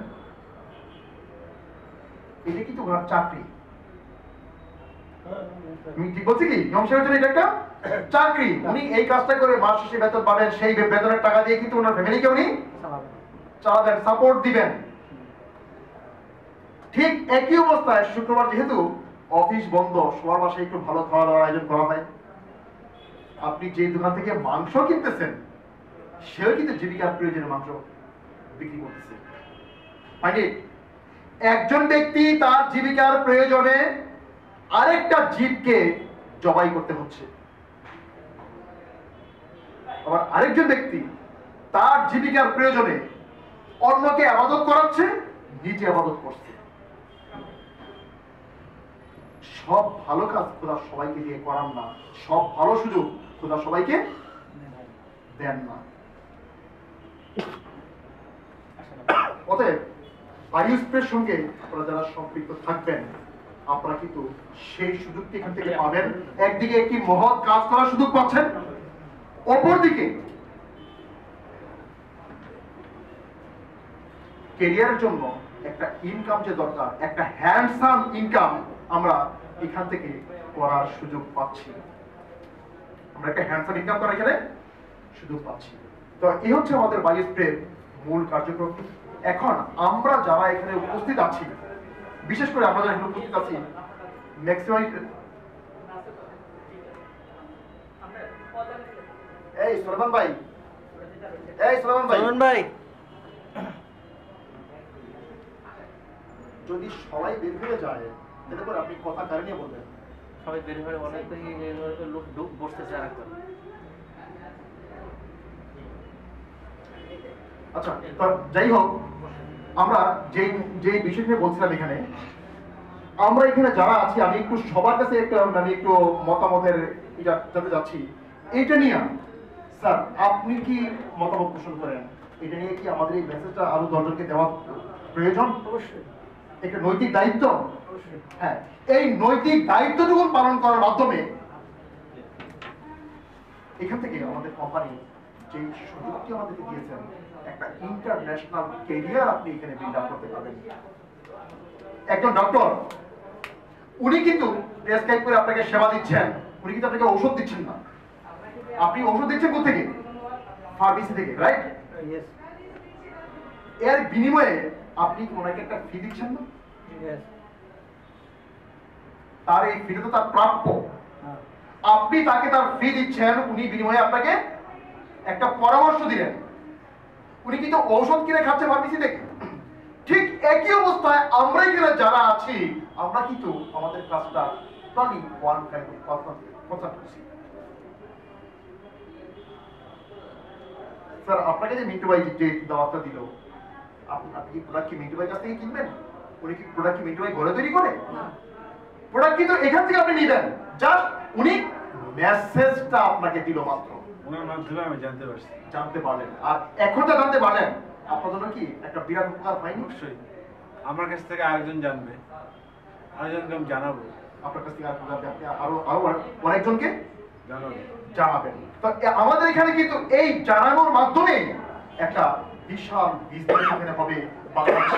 এটা কিন্তু ওনার চাকরি। আমি ঠিক বলছি কি? ইমাম সাহেবের জন্য এটা একটা চাকরি। উনি এই কাজটা করে মাস শেষে বেতন পাবেন, সেই বেতনের টাকা দিয়ে কিন্তু ওনার ফ্যামিলিকে উনি চালাবেন, সাপোর্ট দিবেন। ঠিক একই অবস্থায় শুক্রবার যেহেতু অফিস বন্ধ, সবার বাসায় একটু ভালো খাওয়া দাওয়ার আয়োজন করা হয়। আপনি যে দোকান থেকে মাংস কিনতেছেন, সেও কিন্তু জীবিকার প্রয়োজনে মাংস বিক্রি করতেছে। মানে একজন ব্যক্তি তার জীবিকার প্রয়োজনে আরেকটা জীবকে জবাই করতে হচ্ছে, আবার আরেকজন ব্যক্তি তার জীবিকার প্রয়োজনে অন্যকে ইবাদত করাচ্ছে, নিজে ইবাদত করছে। সব ভালো কাজ খোদা সবাইকে দিয়ে করান না, সব ভালো সুযোগ খোদা সবাইকে দেন না। অতএব বায়ু স্প্রের সঙ্গে আপনারা যারা সম্পৃক্ত থাকবেন, আপনারা কিন্তু সেই সুযোগটি এখান থেকে পাবেন। একদিকে একটি মহৎ কাজ করার সুযোগ পাচ্ছেন, অপরদিকে ক্যারিয়ারের জন্য একটা ইনকাম যে দরকার, একটা হ্যান্ডসাম ইনকাম আমরা এখান থেকে করার সুযোগ পাচ্ছি। আমরা একটা হ্যান্ডসাম ইনকাম করার এখানে সুযোগ পাচ্ছি। তো এই হচ্ছে আমাদের বায়ু স্প্রের মূল কার্যক্রম। এখন আমরা যারা এখানে উপস্থিত আছি, বিশেষ করে আমরা যারা এখানে উপস্থিত আছি, ম্যাক্সিমাম এই সুলেমান ভাই, যদি সবাই বের হয়ে যায় তাহলে পরে আপনি কথা কারে নিয়ে বলবেন? সবাই বের হয়ে অনেক লোক বসতেছে আর একটা। আচ্ছা, তো যাই হোক, আমরা যে বিষয় নিয়ে বলছিলাম এখানে, আমরা এখানে যারা আছি, আমি একটু সবার কাছে আমি একটু মতামতের এটা জানতে যাচ্ছি। এইটা নিয়ে স্যার আপনি কি মতামত পোষণ করেন? এটা নিয়ে কি আমাদের এই মেসেজটা আরো 10 জনকে দেওয়া প্রয়োজন? অবশ্যই একটা নৈতিক দায়িত্ব। হ্যাঁ, এই নৈতিক দায়িত্বটুকু পালন করার মাধ্যমে এখান থেকে আমাদের কোম্পানি যে সুযোগটি আমাদেরকে দিয়েছেন, একটা ইন্টারন্যাশনাল ক্যারিয়ার আপনি এখানে বিল্ড আপ করতে পারবেন। একজন ডক্টর, উনি কিন্তু প্রেসক্রাইব করে আপনাকে সেবা দিচ্ছেন, উনি কিন্তু আপনাকে ঔষধ দিচ্ছেন না। আপনি ঔষধ দিচ্ছেন কোথা থেকে? ফার্মেসি থেকে, রাইট? এর বিনিময়ে আপনি কি ওনাকে একটা ফি দিচ্ছেন না? তার এই ফিটা তো তার প্রাপ্য। আপনি তাকে তার ফি দিচ্ছেন, উনি বিনিময়ে আপনাকে একটা পরামর্শ দিলেন। উনি কিন্তু ঔষধ কিনে খাচ্ছে ফার্মেসি থেকে। ঠিক একই অবস্থায় আমরা এখানে যারা আছি, আমরা কিন্তু আমাদের কাজটা টোটালি ওয়ান কাইন্ড অফ কথা করছি। স্যার আপনাকে যে মিন্টু ভাই যে দাওয়াতটা দিল, আপনি কি প্রোডাক্ট কি মিন্টু ভাই কাছ থেকে কিনবেন? উনি কি প্রোডাক্ট কি মিন্টু ভাই ঘরে তৈরি করে? প্রোডাক্ট কিন্তু এখান থেকে আপনি নিবেন, জাস্ট উনি মেসেজটা আপনাকে দিল মাত্র, ওনার মাধ্যমে আমি জানতে পারলেন। আর এখন যা জানতে পারলেন, আপনার জন্য কি একটা বিরাট উপকার হয়নি? অবশ্যই আমার কাছ থেকে আরেকজন জানবে, আরেকজনকে আমি জানাবো, আপনার কাছ থেকে আপনি আরো আরো অনেকজনকে জানাবো, জানাবেন। তো আমাদের এখানে কিন্তু এই জানানোর মাধ্যমে একটা বিশাল বিজনেস এখানে হবে। বাংলাদেশে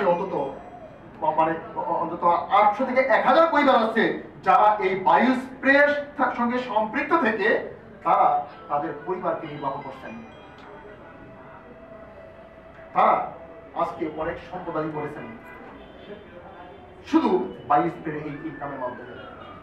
অন্তত 800 থেকে 1000 পরিবার আছে যারা এই বায়ু স্প্রের সঙ্গে সম্পৃক্ত থেকে তারা তাদের পরিবারকে নির্বাহ করছেন। তারা আজকে অনেক সম্পদানি করেছেন শুধু বায়ু স্প্রে এই ইনকামের মাধ্যমে।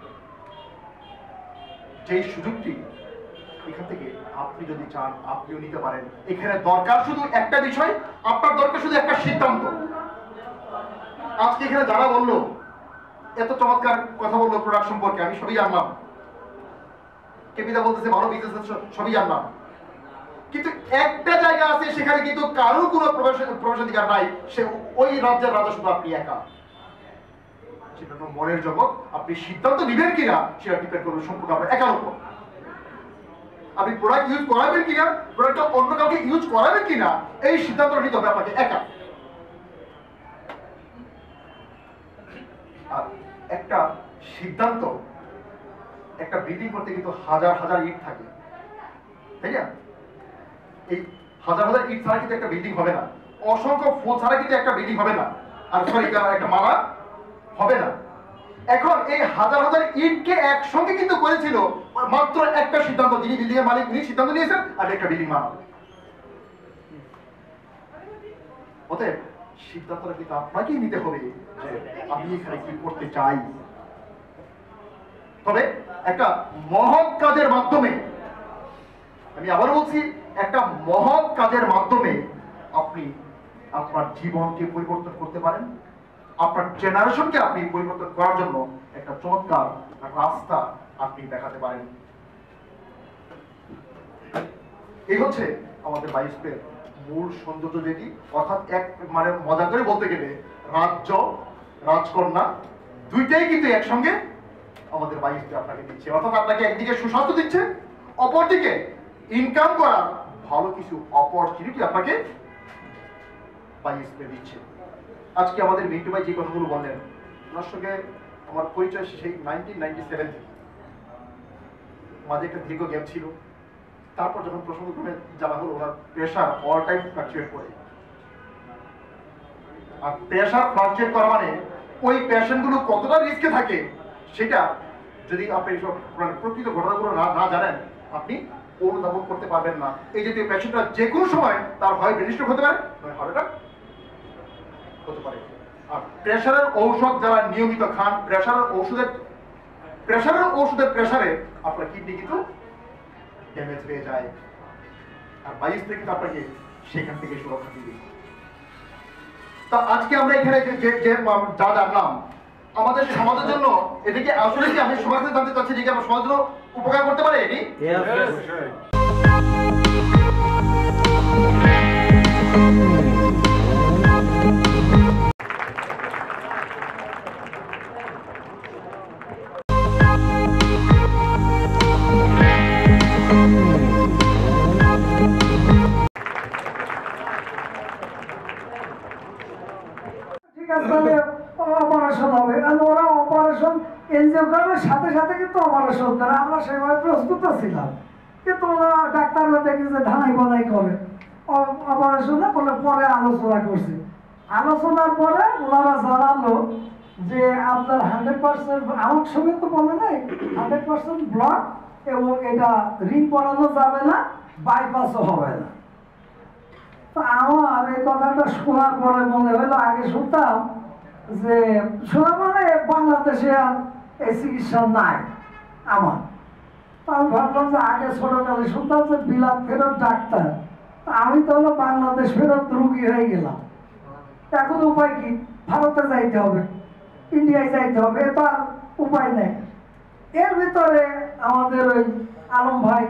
যেই সুযোগটি এখান থেকে আপনি যদি চান আপনিও নিতে পারেন। এখানে দরকার শুধু একটা বিষয়, আপনার দরকার শুধু একটা সিদ্ধান্ত। আজকে এখানে যারা বললো, এত চমৎকার কথা বললো প্রোডাক্ট সম্পর্কে, আমি সবই জানলাম। কেপিতা বলতেছে ভালো বিজনেস, সবই জানলাম। কিন্তু একটা জায়গা আছে সেখানে কিন্তু কারোর কোনো প্রবেশাধিকার নাই, সে ওই রাজ্যের রাজা, শুধু আপনি একা। সেটা হলো মনের জগৎ। আপনি সিদ্ধান্ত নিবেন কিনা সেটা ডিপেন্ড করবে সম্পূর্ণ আপনার একার উপর। আপনি প্রোডাক্ট ইউজ করাবেন কিনা, প্রোডাক্টটা অন্য কাউকে ইউজ করাবেন কিনা, এই সিদ্ধান্তটা নিতে হবে আপনাকে একা। আর একটা সিদ্ধান্ত, একটা বিল্ডিং করতে কিন্তু হাজার হাজার ইট থাকে, তাই না? এই হাজার হাজার ইট ছাড়া কিন্তু একটা বিল্ডিং হবে না, অসংখ্য ফুল ছাড়া কিন্তু একটা বিল্ডিং হবে না, আর সরি একটা মালা হবে না। এখন এই হাজার হাজার ইটকে একসঙ্গে কিন্তু করেছিল মাত্র একটা সিদ্ধান্ত, যিনি বিল্ডিং এর মালিক উনি সিদ্ধান্ত নিয়েছেন আমি একটা বিল্ডিং বানাবো। অতএব সিদ্ধান্তটা কিন্তু আপনাকেই নিতে হবে যে আমি এখানে কি করতে চাই। তবে একটা মহৎ কাজের মাধ্যমে, আমি আবার বলছি, একটা মহৎ কাজের মাধ্যমে আপনি আপনার জীবনকে পরিবর্তন করতে পারেন, আপনার জেনারেশনকে আপনি পরিবর্তন করার জন্য একটা চমৎকার রাস্তা আপনি দেখাতে পারেন। এই হচ্ছে আমাদের বায়োস্ফিয়ার মূল সৌন্দর্য, যেটি অর্থাৎ এক মানে মজা করে বলতে গেলে রাজ্য রাজকন্যা দুইটাই কিন্তু একসঙ্গে আমাদের বায়োস্ফিয়ার আপনাকে দিচ্ছে। অর্থাৎ আপনাকে একদিকে সুস্বাস্থ্য দিচ্ছে, অপরদিকে ইনকাম করার ভালো কিছু অপরচুনিটি আপনাকে বায়োস্ফিয়ার দিচ্ছে। আজকে আমাদের মিন্টু ভাই যে কথাগুলো বললেন, ওনার সঙ্গে আমার পরিচয় সেই 1997 থেকে, মাঝে একটা দীর্ঘ গ্যাপ ছিল। তারপর যখন প্রসঙ্গক্রমে জানা হলো ওনার প্রেশার অল টাইম ফ্লাকচুয়েট করে, আর প্রেশার ফ্লাকচুয়েট করা মানে ওই পেশেন্টগুলো কতটা রিস্কে থাকে সেটা যদি আপনি সব মানে প্রকৃত ঘটনাগুলো না জানেন আপনি অনুধাবন করতে পারবেন না। এই জাতীয় পেশেন্টরা যে কোনো সময় তার হয় ব্রেন স্ট্রোক হতে পারে, নয় হার্ট অ্যাটাক হতে পারে। আর প্রেশারের ঔষধ যারা নিয়মিত খান, প্রেশারের ওষুধের প্রেশারে আপনার কিডনি কিন্তু ড্যামেজ হয়ে যায়, আর বাইশ থেকে আপনাকে সেখান থেকে সুরক্ষা দিবে। তা আজকে আমরা এখানে যে যা জানলাম আমাদের সমাজের জন্য, এদিকে আসলে কি আমি সমাজে জানতে চাচ্ছি যে আমার সমাজের উপকার করতে পারে এটি? অপারেশন হবে, ওরা অপারেশন এনজিওগ্রামের সাথে সাথে কিন্তু অপারেশন করে, আমরা সেভাবে প্রস্তুত ছিলাম, কিন্তু ওরা ডাক্তাররা দেখে যে ধানাই বানাই করে অপারেশনে বলে। পরে আলোচনা করছে, আলোচনার পরে ওনারা জানালো যে আপনার 100% আমার সঙ্গে তো বলে নাই 100% ব্লক, এবং এটা রিং করানো যাবে না, বাইপাসও হবে না। তো আমার এই কথাটা শোনার পরে মনে হলো, আগে শুনতাম যে শোনা মানে বাংলাদেশে আর এই চিকিৎসা নাই আমার। তো আমি ভাবলাম যে আগে ছোটকালে শুনতাম যে বিলাত ফেরত ডাক্তার, আমি তো হলো বাংলাদেশ ফেরত রুগী হয়ে গেলাম। এখন উপায় কি? ভারতে যাইতে হবে, ইন্ডিয়ায় যাইতে হবে, এটা আর উপায় নেই। এর ভিতরে আমাদের ওই আলম ভাই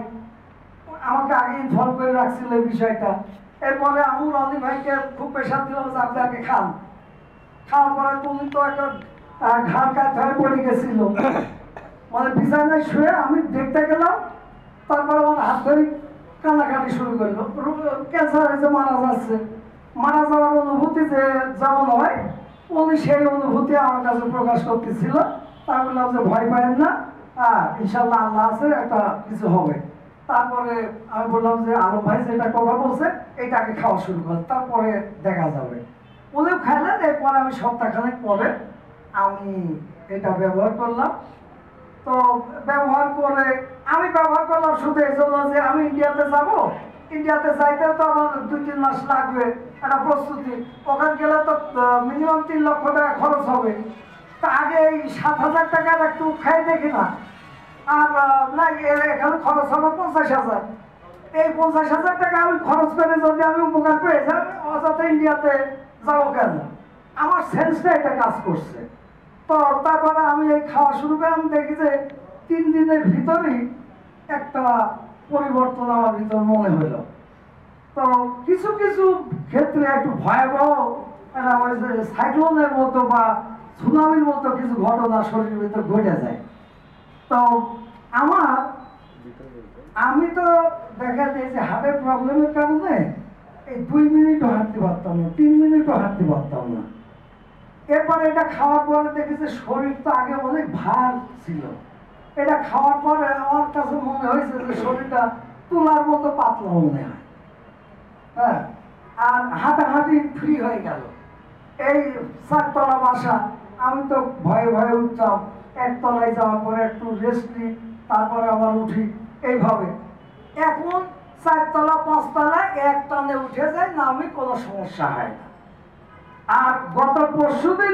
আমাকে আগে ইনফর্ম করে রাখছিল এই বিষয়টা। এরপরে আমি রনি ভাইকে খুব প্রেশার দিলাম যে আপনি আগে খান। খাওয়ার পরে তুমি তো একটা ঘাড় কাজ হয়ে পড়ে গেছিল, মানে বিছানায় শুয়ে আমি দেখতে গেলাম, তারপরে আমার হাত ধরে কান্নাকাটি শুরু করলো, ক্যান্সার হয়েছে, মারা যাচ্ছে। মারা যাওয়ার অনুভূতি যে যেমন হয়, উনি সেই অনুভূতি আমার কাছে প্রকাশ করতেছিল। তা বললাম যে ভয় পাবেন না, ইনশাল্লাহ আল্লাহ আছে, একটা কিছু হবে। তারপরে আমি বললাম যে আলম ভাই যেটা কথা বলছে এটাকে খাওয়া শুরু করেন, তারপরে দেখা যাবে। উনিও খাইলেন। এরপরে আমি সপ্তাহখানেক পরে আমি এটা ব্যবহার করলাম। তো ব্যবহার করে আমি ব্যবহার করলাম শুধু এই জন্য যে আমি ইন্ডিয়াতে যাব, ইন্ডিয়াতে যাইতে তো আমার 2-3 মাস লাগবে, একটা প্রস্তুতি। ওখানে গেলে তো মিনিমাম 3 লক্ষ টাকা খরচ হবে। তা আগে এই 7,000 টাকার একটু খাই দেখি না, আর না এখানে খরচ হবে 50,000। এই 50,000 টাকা আমি খরচ করে যদি আমি উপকার পেয়ে যাই, অযথা ইন্ডিয়াতে যাবো কেন? আমার সেন্সটা এটা কাজ করছে। তো তারপরে আমি এই খাওয়া শুরু করে আমি দেখি যে 3 দিনের ভিতরেই একটা পরিবর্তন আমার ভিতর মনে হলো। তো কিছু কিছু ক্ষেত্রে একটু ভয়াবহ সাইক্লোনের মতো বা সুনামির মতো কিছু ঘটনা শরীরের ভিতর ঘটে যায়। তো আমি তো দেখা যায় যে হার্টের প্রবলেমের কারণে এই 2 মিনিটও হাঁটতে পারতাম না, 3 মিনিটও হাঁটতে পারতাম না। এরপরে এটা খাওয়ার পরে দেখেছি শরীর তো আগে অনেক ভার ছিল, এটা খাওয়ার পরে আমার কাছে মনে হয়েছে যে শরীরটা তুলার মতো পাতলা মনে হয়। হ্যাঁ, আর হাঁটাহাঁটি ফ্রি হয়ে গেল। এই 4 তলা বাসা, আমি তো ভয়ে ভয়ে উঠতাম, 1 তলায় যাওয়ার পরে একটু রেস্ট নিই, তারপরে আবার উঠি, এইভাবে। এখন 4 তলা 5 তলায় এক টানে উঠে যায়, না আমি কোনো সমস্যা হয় না। আর গত পরশুদিন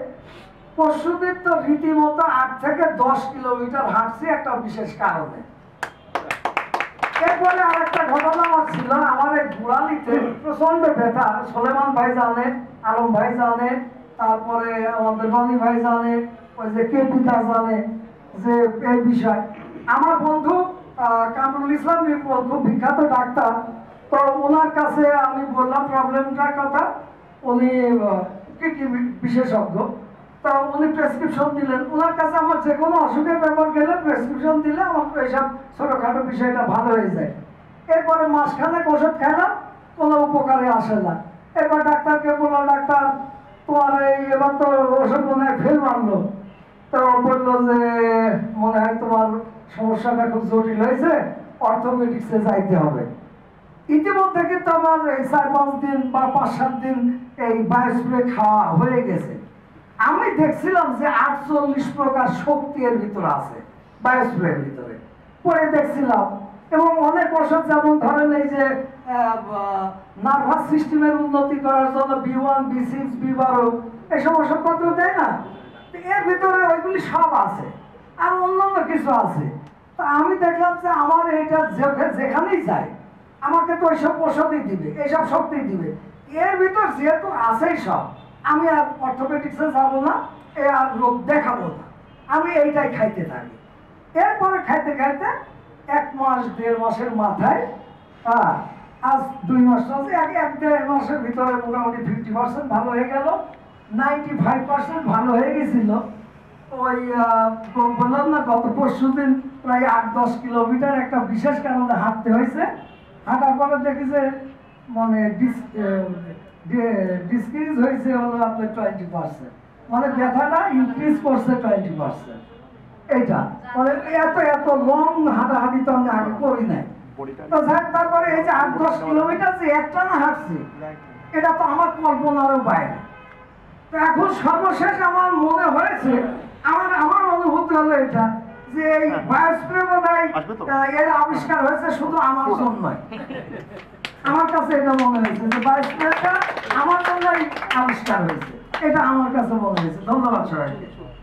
তো রীতিমতো 8 থেকে 10 কিলোমিটার হাঁটছি একটা বিশেষ কারণে। এরপরে আরেকটা ঘটনা আমার ছিল, আমার এই গোড়ালিতে প্রচন্ড ব্যথা। সোলেমান ভাই জানে, আলম ভাই জানে, তারপরে আমাদের রনি ভাই জানে, ওই যে কেপিতা জানে যে এই বিষয়। আমার বন্ধু কামরুল ইসলাম রিপন খুব বিখ্যাত ডাক্তার, তো ওনার কাছে আমি বললাম প্রবলেমটার কথা। উনি কিডনি বিশেষজ্ঞ, তো উনি প্রেসক্রিপশন দিলেন। ওনার কাছে আমার যে কোনো অসুখের ব্যাপার গেলে প্রেসক্রিপশন দিলে আমার এইসব ছোটোখাটো বিষয়টা ভালো হয়ে যায়। এরপরে মাসখানেক ওষুধ খেলাম, কোনো উপকারে আসে না। এরপর ডাক্তারকে বললাম, ডাক্তার তোমার এবার তো ওষুধ মনে হয় ফেল মারলো। তো বললো যে মনে হয় তোমার সমস্যাটা খুব জটিল হয়েছে, অর্থোপেডিক্সে যাইতে হবে। ইতিমধ্যে কিন্তু আমার এই 4-5 দিন বা 5-7 দিন এই বায়োস্প্রে খাওয়া হয়ে গেছে। আমি দেখছিলাম যে 48 প্রকার শক্তি এর ভিতরে আছে বায়োস্প্রের ভিতরে, পরে দেখছিলাম। এবং অনেক ওষুধ, যেমন ধরেন এই যে নার্ভাস সিস্টেমের উন্নতি করার জন্য B1, B6, B12 এইসব ওষুধপত্র দেয় না, এর ভিতরে ওইগুলি সব আছে, আর অন্যান্য কিছু আছে। তা আমি দেখলাম যে আমার এটা যেখানেই যায় আমাকে তো ওইসব ওষুধই দিবে, এইসব শক্তি দিবে। এর ভিতর যেহেতু আছেই সব, আমি আর অর্থোপেডিক্সে যাবো না, এ আর রোগ দেখাবো না, আমি এইটাই খাইতে থাকি। এরপরে খাইতে খাইতে 1 মাস 1.5 মাসের মাথায় আজ 2 মাস চলছে, 1-1.5 মাসের ভিতরে মোটামুটি 50% ভালো হয়ে গেল, 95% ভালো হয়ে গেছিল। ওই বললাম না, গত পরশুদিন প্রায় 8-10 কিলোমিটার একটা বিশেষ কারণে হাঁটতে হয়েছে। হাঁটার পরে দেখি যে মানে ডিসক্রিজ হয়েছে হলো আপনার 20%, মানে ব্যথাটা ইনক্রিজ করছে 20%। এইটা মানে এত লং হাঁটাহাঁটি তো আমি আগে করি নাই। তো তারপরে এই যে 8-10 কিলোমিটার যে একটানা হাঁটছি, এটা তো আমার কল্পনারও বাইরে। তো এখন সর্বশেষ আমার মনে হয়েছে, আমার অনুভূতি হলো এটা যে এই বায়োস্প্রে বোধহয় এর আবিষ্কার হয়েছে শুধু আমার জন্যই। আমার কাছে এটা মনে হয়েছে যে বায়োস্প্রেটা আমার জন্যই আবিষ্কার হয়েছে, এটা আমার কাছে মনে হয়েছে। ধন্যবাদ সবাইকে।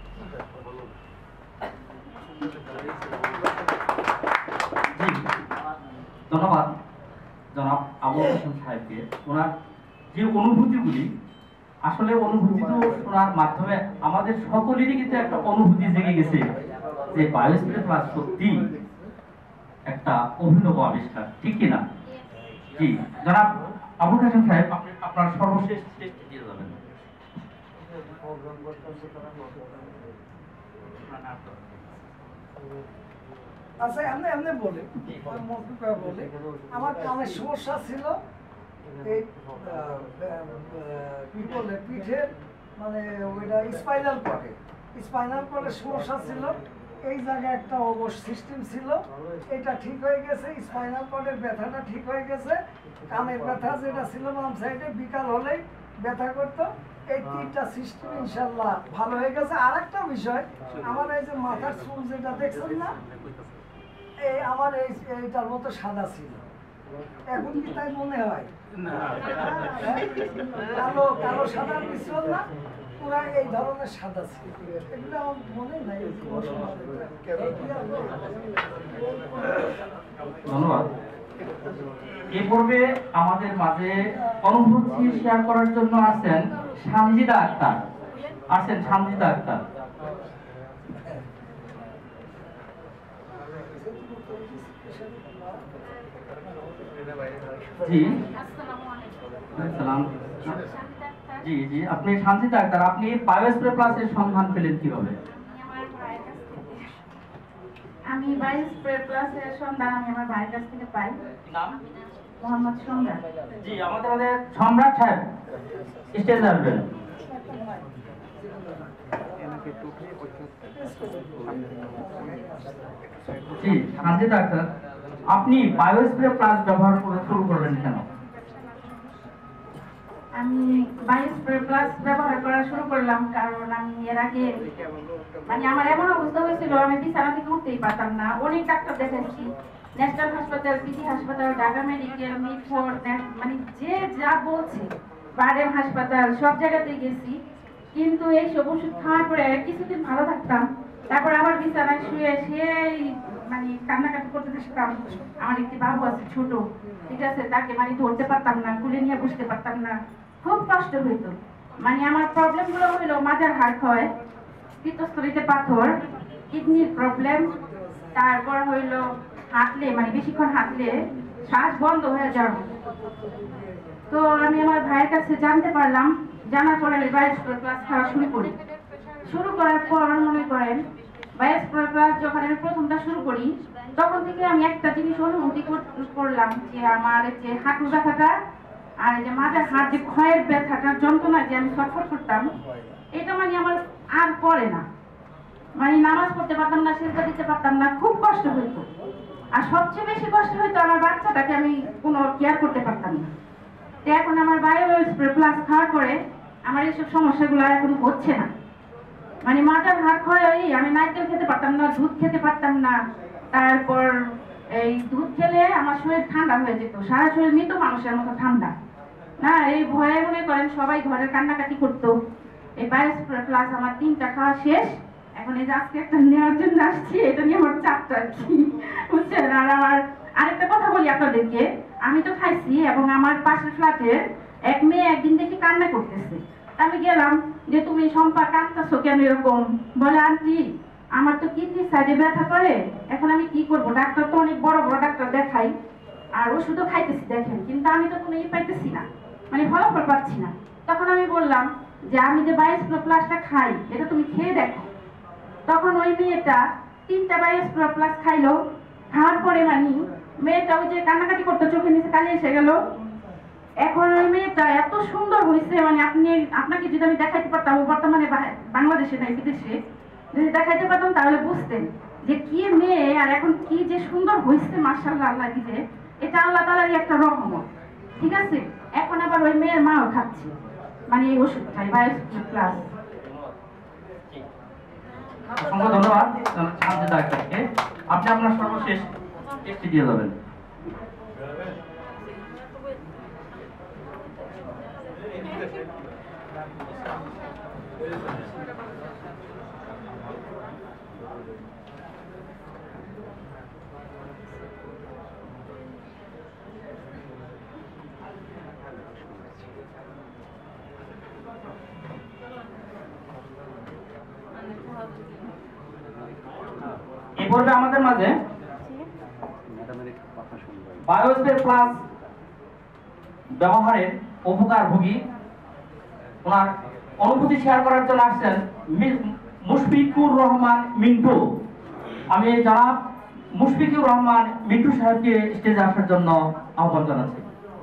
ধন্যবাদ জনাব আবুল হোসেন সাহেবকে। ওনার যে অনুভূতিগুলি, আসলে অনুভূতি তো শোনার মাধ্যমে আমাদের সকলেরই কিন্তু একটা অনুভূতি জেগে গেছে যে বায়োস্প্রে প্লাস সত্যি একটা অভিনব আবিষ্কার, ঠিক কিনা? জি জনাব আবুল হোসেন সাহেব, আপনি আপনার সর্বশেষ স্টেপ দিয়ে যাবেন। আচ্ছা, এমনি বলি, আমার কানের সমস্যা ছিল, এই কি বলে পিঠে, মানে ওইটা স্পাইনাল কর্ডের সমস্যা ছিল। এই জায়গায় একটা অবশ সিস্টেম ছিল, এটা ঠিক হয়ে গেছে। স্পাইনাল কর্ডের ব্যথাটা ঠিক হয়ে গেছে। কানের ব্যথা যেটা ছিল বাম সাইডে, বিকাল হলেই ব্যথা করতো। এই 3টা সিস্টেম ইনশাল্লাহ ভালো হয়ে গেছে। আর একটা বিষয়, আমার এই যে মাথার চুল যেটা দেখছেন না, এই আমার এইটার মতো সাদা ছিল, এখন কি তাই মনে হয়? কালো সাদা মিশ্রণ না, পুরা এই ধরনের সাদা ছিল, এগুলো আমার মনে নাই। ধন্যবাদ। এই পর্বে আমাদের মাঝে অনুভূতি শেয়ার করার জন্য আছেন সানজিদা আক্তার। জি আসসালাম। জি জি, আপনি শান্তি ডাক্তার, আপনি বায়োস্প্রে প্লাসের সন্ধান পেলেন কিভাবে? আমি বায়োস্প্রে প্লাসের সন্ধান আমি আমার ভাইয়ের কাছ থেকে পাই। নাম? মোহাম্মদ সম্রাট। জি, আমাদের সম্রাট সাহেব স্টেজে আসবেন। জি শান্তি ডাক্তার, আপনি বায়োস্প্রে প্লাস ব্যবহার করে শুরু করলেন কেন? আমি বায়োস্প্রে প্লাস ব্যবহার করা শুরু করলাম কারণ আমি এর আগে আমার এমন অবস্থা হয়েছিল, আমি বিছানা থেকে উঠতেই পারতাম না। অনেক ডাক্তার দেখাচ্ছি, ন্যাশনাল হাসপাতাল, পিজি হাসপাতাল, ঢাকা মেডিকেল, মিডফোর্ড, যে যা বলছে, বারডেম হাসপাতাল, সব জায়গাতেই গেছি, কিন্তু এইসব ওষুধ খাওয়ার পরে কিছুদিন ভালো থাকতাম, তারপর আমার বিছানায় শুয়ে সেই কান্নাকাটি করতে থাকতাম। আমার একটি বাবু আছে ছোট, ঠিক আছে, তাকে ধরতে পারতাম না, কুলে নিয়ে বসতে পারতাম না, খুব কষ্ট হইতো। আমার প্রবলেম গুলো হইলো মাজার হাড় ক্ষয়, পিত্তস্থলীতে পাথর, কিডনির প্রবলেম, তারপর হইলো হাঁটলে বেশিক্ষণ হাঁটলে শ্বাস বন্ধ হয়ে যাওয়ার মতো। তো আমি আমার ভাইয়ের কাছে জানতে পারলাম, জানার পরে আমি বায়োস্প্রে প্লাস খাওয়া শুরু করার পর মনে করেন বায়োস্প্রে প্লাস যখন আমি প্রথমটা শুরু করি, তখন থেকে আমি একটা জিনিস অনুভূতি করলাম যে আমার যে হাঁটু ব্যথাটা আর এই যে মাথার হাড় যে ক্ষয়ের ব্যথাটা, যন্ত্রণা যে আমি ছটফট করতাম, এটা আমার আর পড়ে না। নামাজ পড়তে পারতাম না, সেজদা দিতে পারতাম না, খুব কষ্ট হইতো। আর সবচেয়ে বেশি কষ্ট হইতো আমার বাচ্চাটাকে আমি কোনো কেয়ার করতে পারতাম না। তো এখন আমার বায়োস্প্রে প্লাস খাওয়ার পরে আমার এইসব সমস্যাগুলো আর এখন হচ্ছে না। মাথার হাড় ক্ষয়, আমি নারকেল খেতে পারতাম না, দুধ খেতে পারতাম না, তারপর এই দুধ খেলে আমার শরীর ঠান্ডা হয়ে যেত, সারা শরীর মৃত মানুষের মতো ঠান্ডা না। এই ভয়ে মনে করেন সবাই ঘরের কান্নাকাটি করতো। এই বায়োস্প্রে প্লাস আমার 3টা খাওয়া শেষ, এখন এই যে আজকে একটা নেওয়ার জন্য আসছি, এটা নিয়ে আমার 4টা আর কি, বুঝছেন। আর আমার আরেকটা কথা বলি আপনাদেরকে, আমি তো খাইছি এবং আমার পাশের ফ্ল্যাটের এক মেয়ে একদিন দেখি কান্না করতেছে। আমি গেলাম যে তুমি সম্পা কাঁদতেছো কেন এরকম? বলে আন্টি আমার তো কিডনি সাইডে ব্যথা করে, এখন আমি কি করবো? ডাক্তার তো অনেক বড় বড় ডাক্তার দেখাই আর ওষুধও খাইতেছি দেখেন, কিন্তু আমি তো কোনো পাইতেছি না, ফলাফল পাচ্ছি না। তখন আমি বললাম যে আমি যে বায়োস্প্রে প্লাসটা খাই, এটা তুমি খেয়ে দেখো। তখন ওই মেয়েটা 3টা বায়োস্প্রে প্লাস খাইলো। খাওয়ার পরে মেয়েটা ওই যে কান্নাকাটি করতে, চোখের নিচে কালি এসে গেল। এখন ওই মেয়েটা এত সুন্দর হয়েছে, আপনাকে যদি আমি দেখাইতে পারতাম, ও বর্তমানে বাংলাদেশে নাই, বিদেশে, যদি দেখাইতে পারতাম তাহলে বুঝতেন যে কি মেয়ে আর এখন কি যে সুন্দর হয়েছে। মাশাআল্লাহ, আল্লাহ দিলে এটা আল্লাহ তাআলারই একটা রহমত, ঠিক আছে। এখন আবার ওই মেয়ের মাও খাচ্ছে এই ওষুধটাই বায়োস্প্রে প্লাস। অসংখ্য ধন্যবাদ শান্তি ডাক্তারকে। আপনি আপনার সর্বশেষ টেস্টটি দিয়ে যাবেন। এই পর্বে আমাদের মাঝে বায়োস্প্রে প্লাস ব্যবহারের উপকারভোগী ওনার অনুভূতি শেয়ার করার জন্য আসছেন মুশফিকুর রহমান মিন্টু। আমি জনাব মুশফিকুর রহমান মিন্টু সাহেবকে স্টেজে আসার জন্য আহ্বান জানাচ্ছি।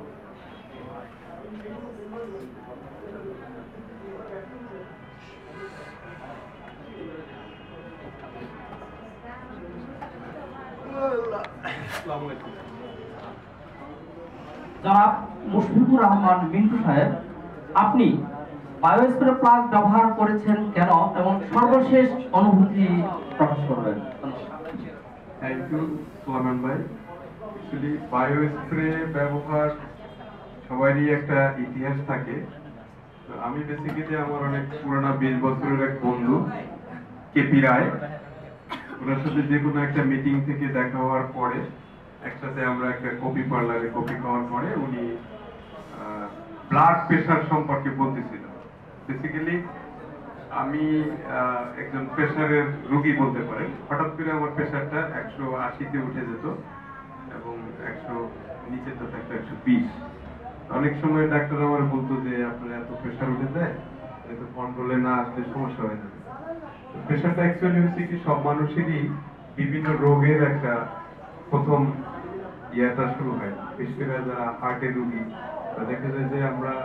জনাব মুশফিকুর রহমান মিন্টু সাহেব, আপনি বায়োস্প্রে প্লাস ব্যবহার করেছেন কেন এবং সর্বশেষ অনুভূতি প্রকাশ করবেন? থ্যাংক ইউ সোলামান ভাই। অ্যাকচুয়ালি বায়োস্প্রে ব্যবহার সবারই একটা ইতিহাস থাকে। তো আমি বেসিক্যালি আমার অনেক পুরোনো 20 বছরের এক বন্ধু কেপি রায়, ওনার সাথে যে কোনো একটা মিটিং থেকে দেখা হওয়ার পরে একসাথে আমরা একটা কফি পার্লারে কফি খাওয়ার পরে উনি ব্লাড প্রেশার সম্পর্কে বলতেছিল। বেসিক্যালি আমি একজন প্রেশারের রোগী বলতে পারেন। হঠাৎ করে আমার প্রেশারটা 180-তে উঠে যেত এবং 100 নিচে তো থাকতো 120। অনেক সময় ডাক্তার আমার বলতো যে আপনার এত প্রেশার উঠে যায়, এতো কন্ট্রোলে না আসলে সমস্যা হয়ে যাবে। প্রেশারটা অ্যাকচুয়ালি হচ্ছে কি সব মানুষেরই বিভিন্ন রোগের একটা প্রথম ইয়াটা শুরু হয়। বিশেষ করে যারা হার্টের রোগী, দেখা যায় যে আমরা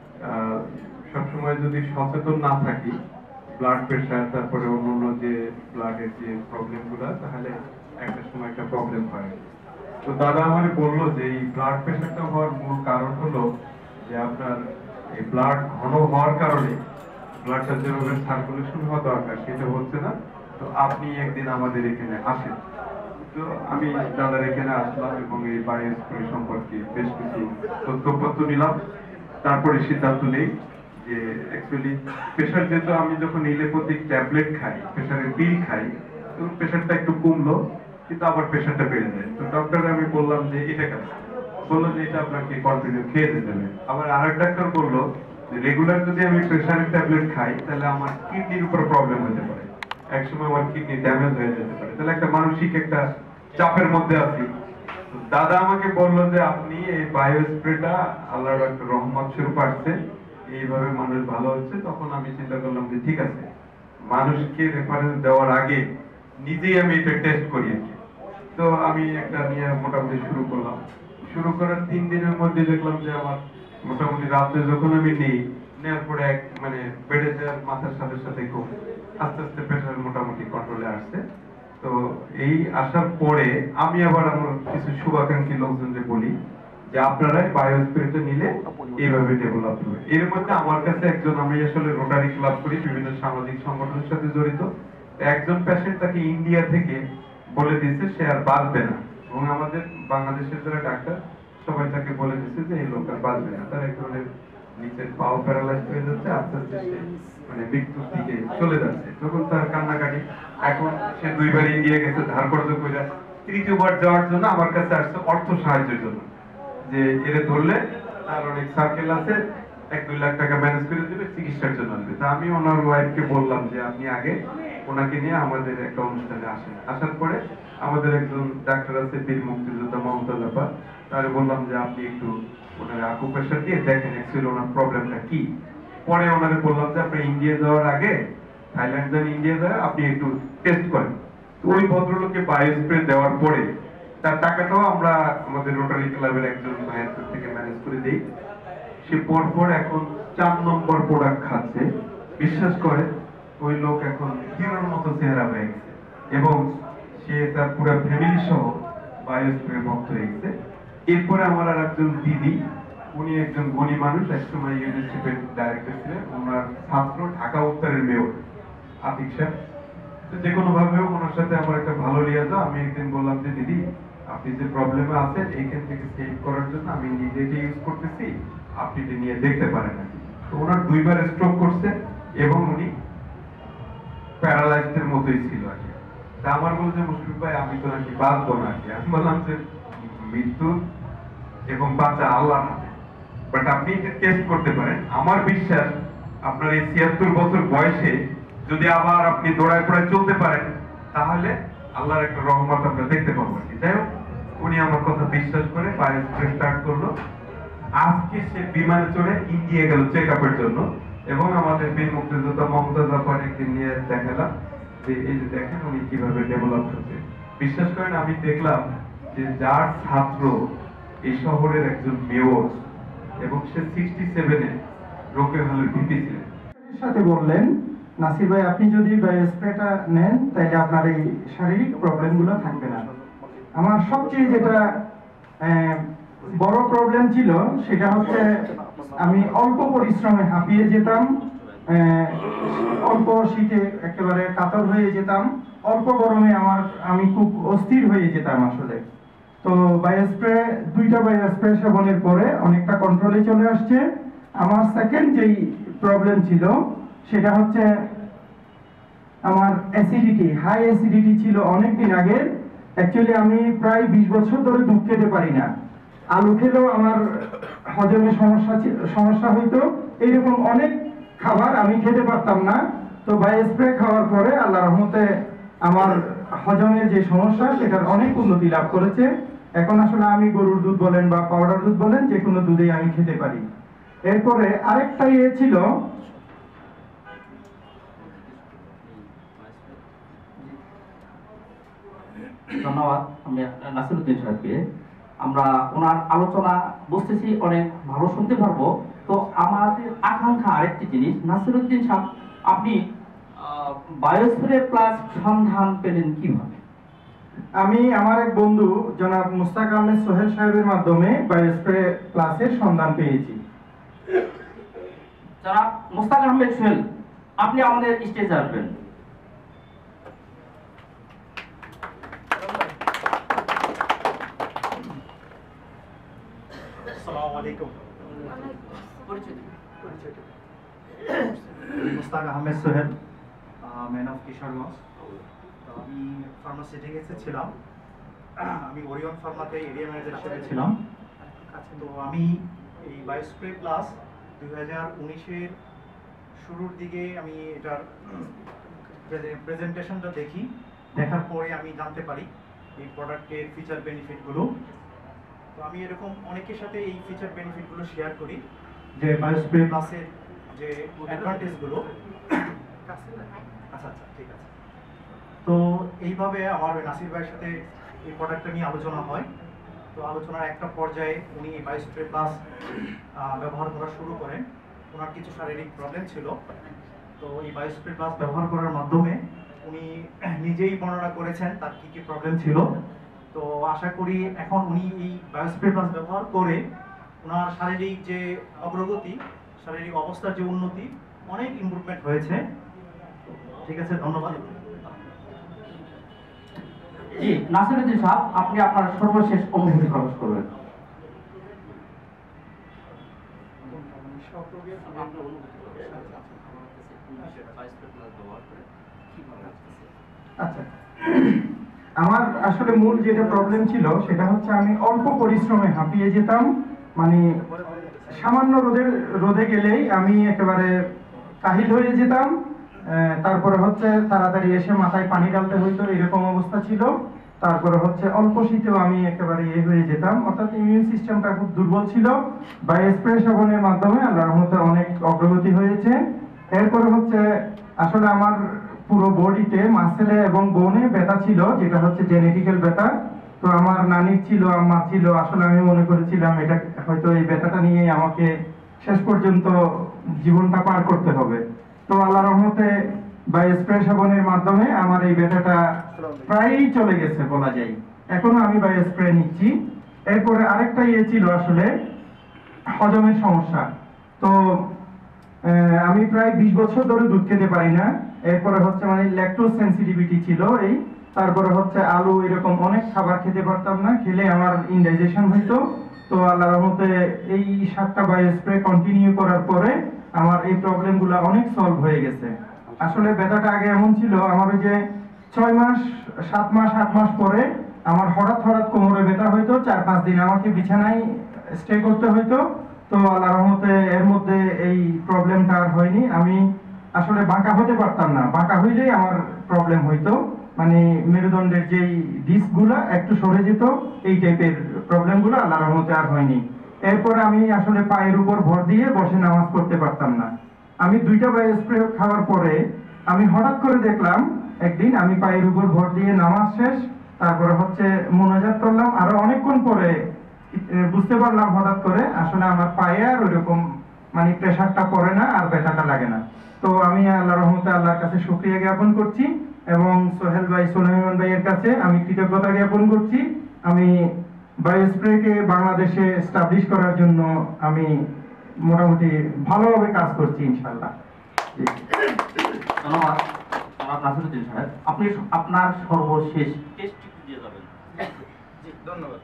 সবসময় যদি সচেতন না থাকি ব্লাড প্রেশার তারপরে অন্যান্য যে ব্লাডের যে প্রবলেমগুলো, তাহলে একটা সময় একটা প্রবলেম হয়। তো দাদা আমাকে বললো যে এই ব্লাড প্রেশারটা হওয়ার মূল কারণ হলো যে আপনার এই ব্লাড ঘন হওয়ার কারণে ব্লাডটা যেভাবে সার্কুলেশন হওয়া দরকার সেটা হচ্ছে না। তো আপনি একদিন আমাদের এখানে আসেন। তো আমি দাদার এখানে আসলাম এবং এই বায়োস্প্রে সম্পর্কে বেশ কিছু তথ্যপত্র নিলাম। তারপরে সিদ্ধান্ত নেই যে অ্যাকচুয়ালি প্রেশার যেহেতু আমি যখন ইলেকট্রিক ট্যাবলেট খাই, প্রেশারের পিল খাই, তো প্রেশারটা একটু কমলো কিন্তু আবার প্রেশারটা বেড়ে যায়। তো ডক্টর আমি বললাম যে এটা কেন, বললো যে এটা আপনাকে কন্টিনিউ খেয়ে যেতে হবে। আবার আরেক ডাক্তার বললো যে রেগুলার যদি আমি প্রেশারের ট্যাবলেট খাই তাহলে আমার কিডনির উপর প্রবলেম হতে পারে, একসময় আমার কিডনি ড্যামেজ হয়ে যেতে পারে, তাহলে একটা মানসিক একটা চাপের মধ্যে আছি। দাদা আমাকে বললো যে আপনি এই বায়োস্প্রেটা আল্লাহর একটা রহমত স্বরূপ আসছে, এইভাবে মানুষ ভালো হচ্ছে। তখন আমি চিন্তা করলাম যে ঠিক আছে, মানুষকে রেফারেন্স দেওয়ার আগে নিজেই আমি এটা টেস্ট করি। তো আমি একটা নিয়ে মোটামুটি শুরু করলাম। শুরু করার 3 দিনের মধ্যে দেখলাম যে আমার মোটামুটি রাতে যখন আমি নেওয়ার পরে মানে বেড়ে যাওয়ার মাথার সাথে সাথে খুব আস্তে আস্তে প্রেশার মোটামুটি কন্ট্রোলে আসছে। তো এই আসার পরে আমি আবার আমার কিছু শুভাকাঙ্ক্ষী লোকজনদের বলি যে আপনারা বায়োস্প্রেটা নিলে এইভাবে ডেভেলপ হবে। এর মধ্যে আমার কাছে একজন, আমি আসলে রোটারি ক্লাব করি, বিভিন্ন সামাজিক সংগঠনের সাথে জড়িত, একজন পেশেন্ট তাকে ইন্ডিয়া থেকে বলে দিয়েছে সে আর বাঁচবে না, এবং আমাদের বাংলাদেশের যারা ডাক্তার সবাই তাকে বলে দিয়েছে যে এই লোক আর বাঁচবে না, তার এক ধরনের নিচের পাও প্যারালাইজ হয়ে যাচ্ছে, আস্তে আস্তে সে মানে মৃত্যুর দিকে চলে যাচ্ছে। তখন তার কান্নাকাটি, এখন সে 2 বার ইন্ডিয়া গেছে ধার কর্জ করে, 3য় যাওয়ার জন্য আমার কাছে আসছে অর্থ সাহায্যের জন্য, যে এর ধরলে তার অনেক সার্কেল আছে, 1-2 লাখ টাকা ম্যানেজ করে দেবে, চিকিৎসার জন্য আসবে। তা আমি ওনার ওয়াইফকে বললাম যে আপনি আগে ওনাকে নিয়ে আমাদের একটা অনুষ্ঠানে আসেন। আসার পরে আমাদের একজন ডাক্তার আছে বীর মুক্তিযোদ্ধা মমতাজ আপা, তারে বললাম যে আপনি একটু ওনার আকুপ্রেশার দিয়ে দেখেন অ্যাকচুয়ালি ওনার প্রবলেমটা কি। পরে ওনারে বললাম যে আপনি ইন্ডিয়া যাওয়ার আগে, থাইল্যান্ড যান ইন্ডিয়া যায়, আপনি একটু টেস্ট করেন। তো ওই ভদ্রলোককে বায়োস্প্রে দেওয়ার পরে তার টাকাটাও আমরা আমাদের রোটারি ক্লাবের একজন ভাইয়ের থেকে ম্যানেজ করে দিই। সে পরপর এখন 4 নম্বর প্রোডাক্ট খাচ্ছে। বিশ্বাস করে ওই লোক এখন হিরোর মতো চেহারা হয়ে গেছে, এবং সে তার পুরো ফ্যামিলি সহ বায়োস্প্রে ভক্ত হয়ে গেছে। এরপরে আমার আর একজন দিদি, উনি একজন গণী মানুষ, একসময় ইউনিসেফের ডাইরেক্টর ছিলেন, ওনার ছাত্র ঢাকা উত্তরের মেয়র আতিক সাহেব। তো যে কোনো ভাবে ওনার সাথে আমার একটা ভালো লিয়াজা। আমি একদিন বললাম যে দিদি আপনি যে প্রবলেমে আছেন এইখান থেকে সেভ করার জন্য আমি নিজেকে ইউজ করতেছি, আপনি এটা নিয়ে দেখতে পারেন নাকি। তো ওনার 2 বার স্ট্রোক করছে এবং উনি প্যারালাইজড এর মতোই ছিল আর কি। তা আমার বলছে মুশফিক ভাই আমি তো নাকি বাঁচবো না আর কি। আমি বললাম যে মৃত্যু এবং বাঁচা আল্লাহর হাতে, বাট আপনি এটা টেস্ট করতে পারেন। আমার বিশ্বাস আপনার এই 76 বছর বয়সে যদি আবার আপনি দৌড়ায় পড়ায় চলতে পারেন তাহলে আল্লাহর একটা রহমত আমরা দেখতে পাবো আর কি। যাই হোক, উনি আমার কথা বিশ্বাস করে বায়োস্প্রে স্টার্ট করলো। আজকে সে বিমানে চড়ে ইন্ডিয়া গেল চেক আপের জন্য, এবং আমাদের বীর মুক্তিযোদ্ধা মমতাজ আপার একদিন নিয়ে দেখালাম যে এই যে দেখেন উনি কিভাবে ডেভেলপ হচ্ছে। বিশ্বাস করেন আমি দেখলাম যে যার ছাত্র এই শহরের একজন মেয়র, এবং সে 67-এ রোকের হলের ভিপি ছিলেন। সাথে বললেন নাসির ভাই আপনি যদি বায়োস্প্রেটা নেন তাহলে আপনার এই শারীরিক প্রবলেমগুলো থাকবে না। আমার সবচেয়ে যেটা বড় প্রবলেম ছিল সেটা হচ্ছে আমি অল্প পরিশ্রমে হাঁপিয়ে যেতাম, অল্প শীতে একেবারে কাতর হয়ে যেতাম, অল্প গরমে আমি খুব অস্থির হয়ে যেতাম আসলে। তো বায়োস্প্রে 2টা বায়োস্প্রে সেবনের পরে অনেকটা কন্ট্রোলে চলে আসছে। আমার সেকেন্ড যেই প্রবলেম ছিল সেটা হচ্ছে আমার অ্যাসিডিটি, হাই অ্যাসিডিটি ছিল অনেকদিন আগে। অ্যাকচুয়ালি আমি প্রায় 20 বছর ধরে দুধ খেতে পারি না, আলু খেলেও আমার হজমের সমস্যা হইতো, এইরকম অনেক খাবার আমি খেতে পারতাম না। তো বায়োস্প্রে খাওয়ার পরে আল্লাহর রহমতে আমার হজমের যে সমস্যা সেটার অনেক উন্নতি লাভ করেছে। এখন আসলে আমি গরুর দুধ বলেন বা পাউডার দুধ বলেন যে কোনো দুধেই আমি খেতে পারি। এরপরে আরেকটা ইয়ে ছিল, ধন্যবাদ আমি নাসিরউদ্দিন সাহেবকে। আমরা ওনার আলোচনা বুঝতেছি, অনেক ভালো শুনতে পারবো। তো আমাদের আকাঙ্ক্ষা আরেকটি জিনিস, নাসিরউদ্দিন সাহেব আপনি বায়োস্প্রে প্লাস সন্ধান পেলেন কিভাবে? আমি আমার এক বন্ধু জনাব মুস্তাক আহমেদ সোহেল সাহেবের মাধ্যমে বায়োস্প্রে প্লাসের সন্ধান পেয়েছি। জনাব মুস্তাক আহমেদ সোহেল, আপনি আমাদের স্টেজে আসবেন। আসসালামু আলাইকুম। Mustaq Ahmed Sohel, man of Kishoreganj. তো আমি ফার্মাসিউটিক্যালসে ছিলাম, আমি ওরিয়ন ফার্মাতে এরিয়া ম্যানেজার হিসেবে ছিলাম। তো আমি এই বায়োস্প্রে প্লাস 2019-এর শুরুর দিকে আমি এটার প্রেজেন্টেশনটা দেখি, দেখার পরে আমি জানতে পারি এই প্রোডাক্টের ফিচার বেনিফিটগুলো। তো আমি এরকম অনেকের সাথে এই ফিচার বেনিফিটগুলো শেয়ার করি যে বায়োস্প্রে প্লাসের যে অ্যাডভান্টেজগুলো। আচ্ছা ঠিক আছে। তো এইভাবে আমার নাসির ভাইয়ের সাথে এই প্রোডাক্টটা নিয়ে আলোচনা হয়। তো আলোচনার একটা পর্যায়ে উনি এই বায়োস্প্রে প্লাস ব্যবহার করা শুরু করেন। ওনার কিছু শারীরিক প্রবলেম ছিল, তো এই বায়োস্প্রে প্লাস ব্যবহার করার মাধ্যমে উনি নিজেই বর্ণনা করেছেন তার কী কী প্রবলেম ছিল। তো আশা করি এখন উনি এই বায়োস্প্রে প্লাস ব্যবহার করে ওনার শারীরিক যে অগ্রগতি, শারীরিক অবস্থার যে উন্নতি, অনেক ইমপ্রুভমেন্ট হয়েছে। ঠিক আছে, ধন্যবাদ। জি নাসিরউদ্দিন সাহেব, আপনি আপনার সর্বশেষ অনুভূতি প্রকাশ করবেন। আচ্ছা, আমার আসলে মূল যেটা প্রবলেম ছিল সেটা হচ্ছে আমি অল্প পরিশ্রমে হাঁপিয়ে যেতাম। মানে সামান্য রোদে গেলেই আমি একেবারে কাহিল হয়ে যেতাম। তারপরে হচ্ছে তাড়াতাড়ি এসে মাথায় পানি ঢালতে হইতো, এরকম অবস্থা ছিল। তারপরে হচ্ছে অল্প শীতেও আমি একেবারে হয়ে যেতাম, অর্থাৎ ইমিউন সিস্টেমটা খুব দুর্বল ছিল। বায়োস্প্রে সেবনের মাধ্যমে আল্লাহর রহমতে অনেক অগ্রগতি হয়েছে। এরপরে হচ্ছে আসলে আমার পুরো বডিতে মাসেলে এবং বোনে ব্যথা ছিল, যেটা হচ্ছে জেনেটিক্যাল ব্যথা। তো আমার নানির ছিল, আমার ছিল। আসলে আমি মনে করেছিলাম এটা হয়তো এই ব্যথাটা নিয়ে আমাকে শেষ পর্যন্ত জীবনটা পার করতে হবে। তো আল্লাহর রহমতে বায়োস্প্রে সেবনের মাধ্যমে আমার এই ব্যথাটা প্রায়ই চলে গেছে বলা যায়। এখনো আমি বায়োস্প্রে নিচ্ছি। এরপরে আরেকটা ছিল আসলে হজমের সমস্যা। তো আমি প্রায় 20 বছর ধরে দুধ খেতে পারি না। এরপরে হচ্ছে মানে ল্যাকটোজ সেনসিটিভিটি ছিল এই। তারপরে হচ্ছে আলু এরকম অনেক খাবার খেতে পারতাম না, খেলে আমার ইনডাইজেশন হইতো। তো আল্লাহর রহমতে এই 7টা বায়োস্প্রে কন্টিনিউ করার পরে আমার এই প্রবলেমগুলো অনেক সলভ হয়ে গেছে। আসলে ব্যথাটা আগে এমন ছিল, আমার ওই যে 6 মাস 7 মাস 8 মাস পরে আমার হঠাৎ কোমরে ব্যথা হইতো, 4-5 দিন আমাকে বিছানায় স্টে করতে হইতো। তো আল্লাহর রহমতে এর মধ্যে এই প্রবলেমটা আর হয়নি। আমি আসলে বাঁকা হতে পারতাম না, বাঁকা হইলেই আমার প্রবলেম হইতো, মানে মেরুদণ্ডের যেই ডিস্কগুলো একটু সরে যেত, এই টাইপের প্রবলেমগুলো আল্লাহর রহমতে আর হয়নি। এরপর আমি আসলে পায়ের উপর ভর দিয়ে বসে নামাজ পড়তে পারতাম না। আমি 2টা বায়োস্প্রে খাওয়ার পরে আমি হঠাৎ করে দেখলাম একদিন আমি পায়ের উপর ভর দিয়ে নামাজ শেষ, তারপরে হচ্ছে মোনাজাত করলাম, আরো অনেকক্ষণ পরে বুঝতে পারলাম হঠাৎ করে আসলে আমার পায়ে আর ওইরকম মানে প্রেশারটা পড়ে না, আর ব্যথাটা লাগে না। তো আমি আল্লাহর রহমতে আল্লাহর কাছে শুকরিয়া জ্ঞাপন করছি এবং সোহেল ভাই সুলাইমান ভাইয়ের কাছে আমি কৃতজ্ঞতা জ্ঞাপন করছি। আমি বায়োস্প্রেকে বাংলাদেশে এস্টাবলিশ করার জন্য আমি মোটামুটি ভালোভাবে কাজ করছি ইনশাআল্লাহ। ধন্যবাদ নাসিরউদ্দিন সাহেব, আপনি আপনার সর্বশেষ টেস্টটি দিয়ে যাবেন। জি ধন্যবাদ।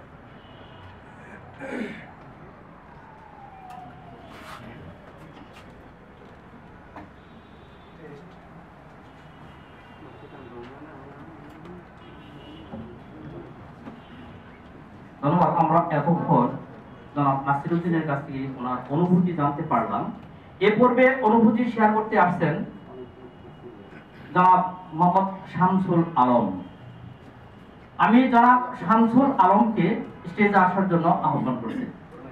ধন্যবাদ। আমরা এতক্ষণ জনাব নাসিরউদ্দিনের কাছ থেকে ওনার অনুভূতি জানতে পারলাম। এ পর্বে অনুভূতি শেয়ার করতে আসছেন জনাব মোহাম্মদ শামসুল আলম। আমি জনাব শামসুল আলমকে স্টেজে আসার জন্য আহ্বান করছি।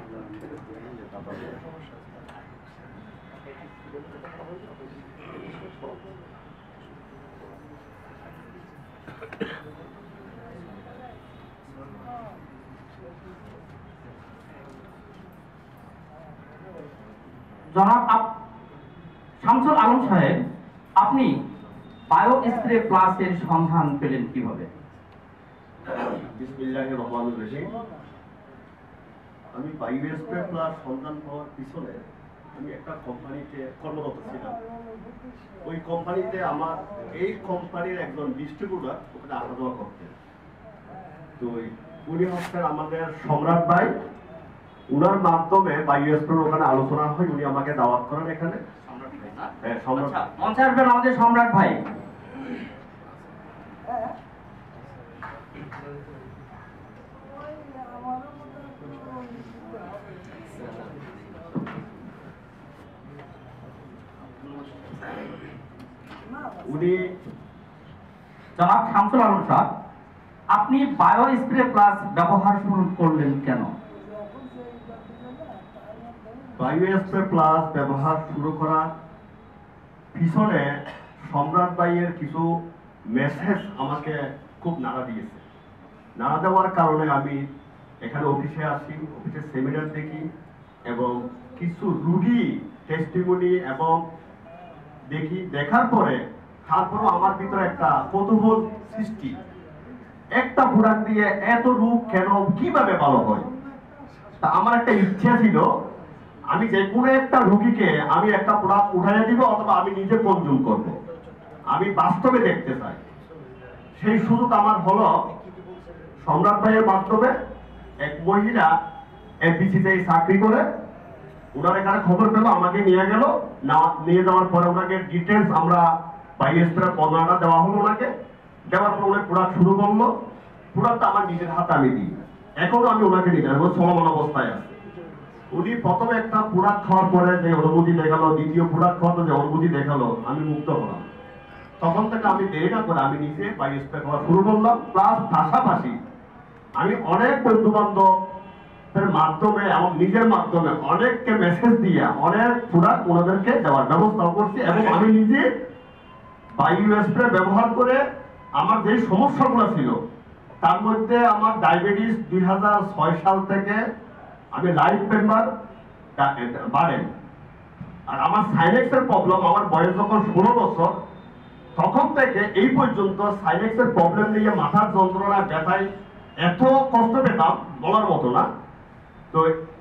জনাব শামসুল আলম সাহেব, আপনি বায়ো স্প্রে প্লাসের সন্ধান পেলেন কিভাবে? বিসমিল্লাহির রহমানির রহিম। আমি বায়ো স্প্রে প্লাস সন্ধান পাওয়ার পিছনে আমি একটা কোম্পানিতে কর্মরত ছিলাম। ওই কোম্পানিতে আমার এই কোম্পানির একজন ডিস্ট্রিবিউটর ওখানে আসা যাওয়া করতেন। তো উনি হচ্ছেন আমাদের সম্রাট ভাই। উনার মাধ্যমে বায়ো স্প্রে ওখানে আলোচনা হয়, উনি আমাকে দাওয়াত করেন এখানে। হ্যাঁ, সম্রাট। মঞ্চে আসবেন আমাদের সম্রাট ভাই। উনি জনাব শামসুল আলম সাহেব, আপনি বায়ো স্প্রে প্লাস ব্যবহার শুরু করলেন কেন? বায়ো স্প্রে প্লাস ব্যবহার শুরু করার পিছনে সম্রাট ভাইয়ের কিছু মেসেজ আমাকে খুব নাড়া দিয়েছে। নাড়া দেওয়ার কারণে আমি এখানে অফিসে আসি, অফিসে সেমিনার দেখি এবং কিছু রুগী টেস্টিমনি এবং দেখি। দেখার পরে তারপরও আমার ভিতরে একটা কৌতূহল সৃষ্টি, একটা প্রোডাক্ট দিয়ে এত রোগ কেন, কিভাবে ভালো হয়। তা আমার একটা ইচ্ছা ছিল, আমি যে কোনো একটা রোগীকে আমি একটা প্রোডাক্ট উঠাইয়া দিব অথবা আমি নিজে কনজিউম করব। আমি বাস্তবে দেখতে চাই। সেই সুযোগ আমার হলো সম্রাট ভাইয়ের মাধ্যমে। এক মহিলা এফবিসিতে চাকরি করে, ওনার এখানে খবর পেল, আমাকে নিয়ে গেল। নিয়ে যাওয়ার পরে ওনাকে ডিটেলস আমরা বায়ো স্প্রে পণ্যটা দেওয়া হলো ওনাকে। দেওয়ার পর উনি প্রোডাক্ট শুরু করলো। প্রোডাক্টটা আমার নিজের হাতে আমি দিই, এখনো আমি ওনাকে নিই না, চলমান অবস্থায় আছে। উনি প্রথমে একটা প্রোডাক্ট খাওয়ার পরে যে অনুভূতি দেখালো, দ্বিতীয় প্রোডাক্ট খাওয়াতে যে অনুভূতি দেখালো, আমি মুগ্ধ হলাম। তখন থেকে আমি দেরি না করে আমি নিজে বায়ো স্প্রে খাওয়া শুরু করলাম। প্লাস পাশাপাশি আমি অনেক বন্ধু বান্ধবের মাধ্যমে এবং নিজের মাধ্যমে অনেককে মেসেজ দিয়ে অনেক প্রোডাক্ট ওনাদেরকে দেওয়ার ব্যবস্থা করছি। এবং আমি নিজে বায়ো স্প্রে ব্যবহার করে আমার যে সমস্যাগুলো ছিল, তার মধ্যে আমার ডায়াবেটিস 2006 সাল থেকে আমি লাইফ মেম্বার বাড়েন। আর আমার সাইনেক্সের প্রবলেম, আমার বয়স যখন 16 বছর, তখন থেকে এই পর্যন্ত সাইনেক্সের প্রবলেম নিয়ে মাথার যন্ত্রণা, ব্যথায় এত কষ্ট পেতাম বলার মতো না। তো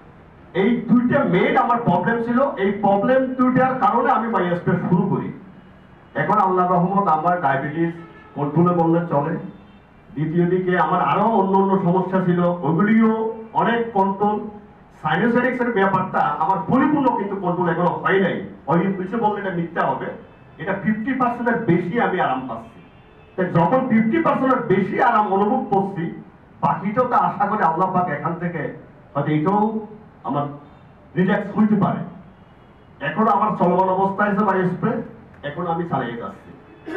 এই দুইটা মেইন আমার প্রবলেম ছিল। এই প্রবলেম দুইটার কারণে আমি বায়ো স্প্রে শুরু করি। এখন আল্লাহর রহমত আমার ডায়াবেটিস কন্ট্রোলে বললে চলে। দ্বিতীয় দিকে আমার আরো অন্য অন্য সমস্যা ছিল, ওগুলিও অনেক কন্ট্রোল। সাইনোসাইটিক্সের ব্যাপারটা আমার পরিপূর্ণ কিন্তু কন্ট্রোল এখনো হয় নাই। হয়েছে বললে এটা মিথ্যা হবে। এটা 50%-এর বেশি আমি আরাম পাচ্ছি। যখন 50%-এর বেশি আরাম অনুভব করছি, বাকিটাও তো আশা করে আল্লাহ পাক এখান থেকে হয়তো এটাও আমার রিল্যাক্স হইতে পারে। এখন আমার চলমান অবস্থায় আছে বায়ো স্প্রে, এখন আমি চালিয়ে যাচ্ছি।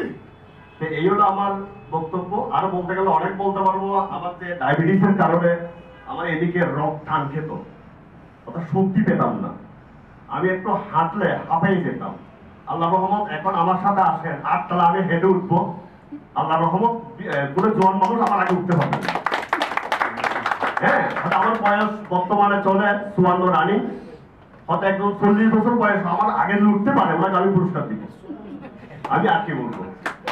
এই হলো আমার বক্তব্য। আরো বলতে গেলে অনেক বলতে পারবো। আমার যে ডায়াবেটিসের কারণে আমার এদিকে রক টান খেত, অর্থাৎ শক্তি পেতাম না। আমি একটু হাঁটলে হাঁপাই যেতাম। আল্লাহ রহমত এখন আমার সাথে আসেন, 8 তলা আমি হেঁটে উঠবো। আল্লাহ রহমত কোনো জোয়ান মানুষ আমার আগে উঠতে পারবে না। হ্যাঁ, আমার বয়স বর্তমানে চলে 54 রানিং। হয়তো একজন 40 বছর বয়স আমার আগে উঠতে পারে, ওনাকে আমি পুরস্কার দিব। আমি আর কি বলবো।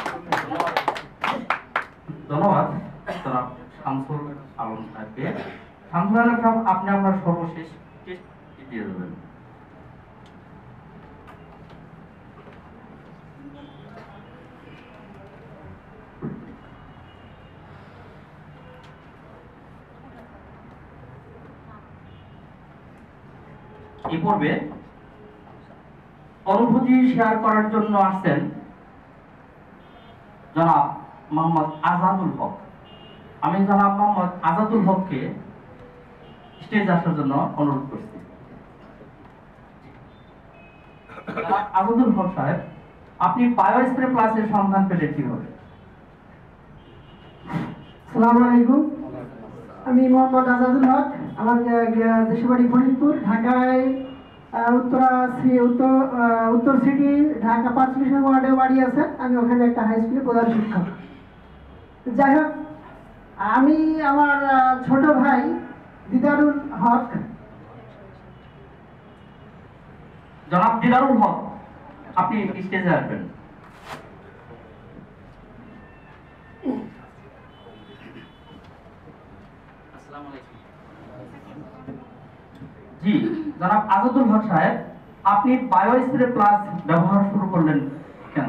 ধন্যবাদ জনাব শামসুল আলম সাহেবকে। শামসুল আলম সাহেব, আপনি আপনার সর্বশেষ টেস্ট দিয়ে দেবেন। এই পর্বে অনুভূতি শেয়ার করার জন্য আসছেন জনাব মোহাম্মদ আজাদুল হক। আমি জনাব মোহাম্মদ আজাদুল হককে স্টেজ আসার জন্য অনুরোধ করছি। আজাদুল হক সাহেব, আপনি বায়ো স্প্রে প্লাসের সন্ধান পেলেন কিভাবে? আসসালামু আলাইকুম, আমি মোহাম্মদ আজাদুল হক। আমার দেশের বাড়ি ফরিদপুর, ঢাকায় উত্তর সিটি ঢাকা 45 নং ওয়ার্ডে বাড়ি আছে। আমি ওখানে একটা হাই স্কুলে প্রধান শিক্ষক। যাই হোক, আমি আমার ছোট ভাই দিদারুল হক, জনাব দিদারুল হক, আপনি স্টেজে আসবেন। জি জনাব আজাদুল হক সাহেব, আপনি বায়ো স্প্রে প্লাস ব্যবহার শুরু করলেন কেন?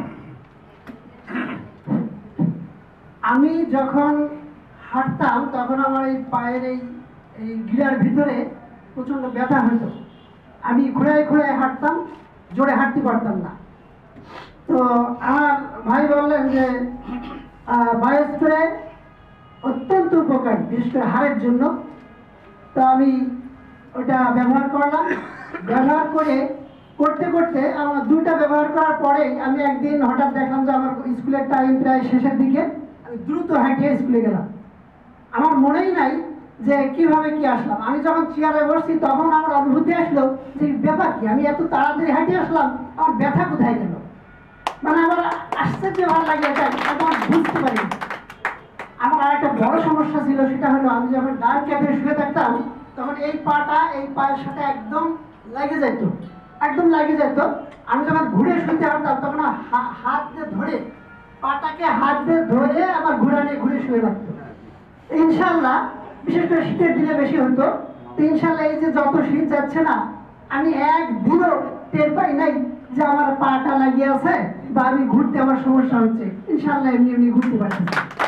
আমি যখন হাঁটতাম তখন আমার এই পায়ের এই গিরার ভিতরে প্রচন্ড ব্যথা হতো। আমি ঘুরায় ঘুরায় হাঁটতাম, জোরে হাঁটতে পারতাম না। তো আমার ভাই বললেন যে বায়ো স্প্রে অত্যন্ত উপকারী, বিশেষ করে হাড়ের জন্য। তো আমি ওটা ব্যবহার করলাম। ব্যবহার করতে করতে আমার 2টা ব্যবহার করার পরেই আমি একদিন হঠাৎ দেখলাম যে আমার স্কুলের টাইম প্রায় শেষের দিকে। আমি দ্রুত হাঁটিয়ে স্কুলে গেলাম। আমার মনেই নাই যে কিভাবে কি আসলাম। আমি যখন চেয়ারে বসছি তখন আমার অনুভূতি আসলো যে ব্যাপার কি, আমি এত তাড়াতাড়ি হাঁটিয়ে আসলাম, আমার ব্যথা কোথায় গেল। মানে আমার আশ্চর্য ভালো লাগে, এটা আমার বুঝতে পারি। আমার আর একটা বড় সমস্যা ছিল, সেটা হলো আমি যখন ডান ক্যাবে শুয়ে থাকতাম তখন এই পাটা এই পায়ের সাথে একদম লেগে যেত, একদম লেগে যেত। আমি যখন ঘুরে শুতে পারতাম তখন হাত দিয়ে ধরে, পাটাকে হাত দিয়ে ধরে আমার ঘুরানে ঘুরে শুয়ে রাখতো। ইনশাল্লাহ, বিশেষ করে শীতের দিনে বেশি হতো। তো ইনশাল্লাহ এই যে যত শীত যাচ্ছে না, আমি একদিনও টের পাই নাই যে আমার পাটা লাগিয়ে আছে বা আমি ঘুরতে আমার সমস্যা হচ্ছে। ইনশাল্লাহ এমনি এমনি ঘুরতে পারছি।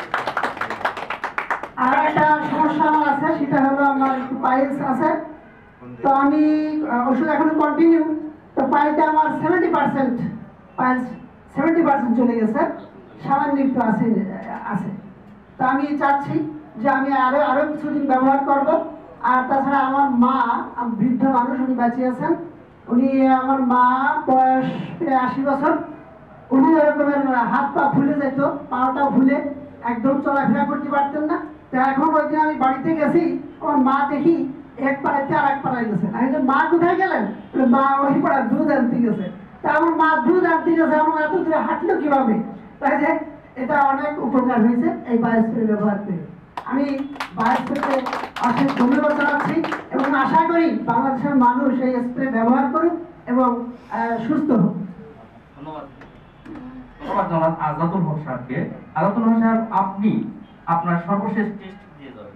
আর একটা সমস্যা আমার আছে, সেটা হলো আমার একটু পাইলস আছে। তো আমি ওষুধ এখনো কন্টিনিউ। তো পাইলটা আমার 70% পাইলস 70% চলে গেছে, সামান্য একটু আছে। তো আমি চাচ্ছি যে আমি আরো কিছুদিন ব্যবহার করব। আর তাছাড়া আমার মা, বৃদ্ধ মানুষ, উনি বেঁচে আছেন। আমার মা বয়স প্রায় 80 বছর। উনি এরকমের হাত পা ফুলে যেত, পাটা ফুলে একদম চলাফেরা করতে পারতেন না। তো এখন ওই দিন আমি বাড়িতে গেছি, আমার মা দেখি এক পাড়াতে আর এক পাড়ায় গেছে। আমি যে মা কোথায় গেলেন? মা ওই পাড়া দুধ আনতে গেছে। তা আমার মা দুধ আনতে গেছে, আমার এত দূরে হাঁটলো কিভাবে? তাই যে এটা অনেক উপকার হয়েছে এই বায়ো স্প্রে ব্যবহার করে। আমি বায়ো স্প্রেকে অশেষ ধন্যবাদ জানাচ্ছি এবং আশা করি বাংলাদেশের মানুষ এই স্প্রে ব্যবহার করুক এবং সুস্থ হোক। ধন্যবাদ জনাব আজাদুল হক সাহেবকে। আজাদুল হক সাহেব, আপনি আপনার সর্বশেষ টেস্ট দিয়ে যাবেন।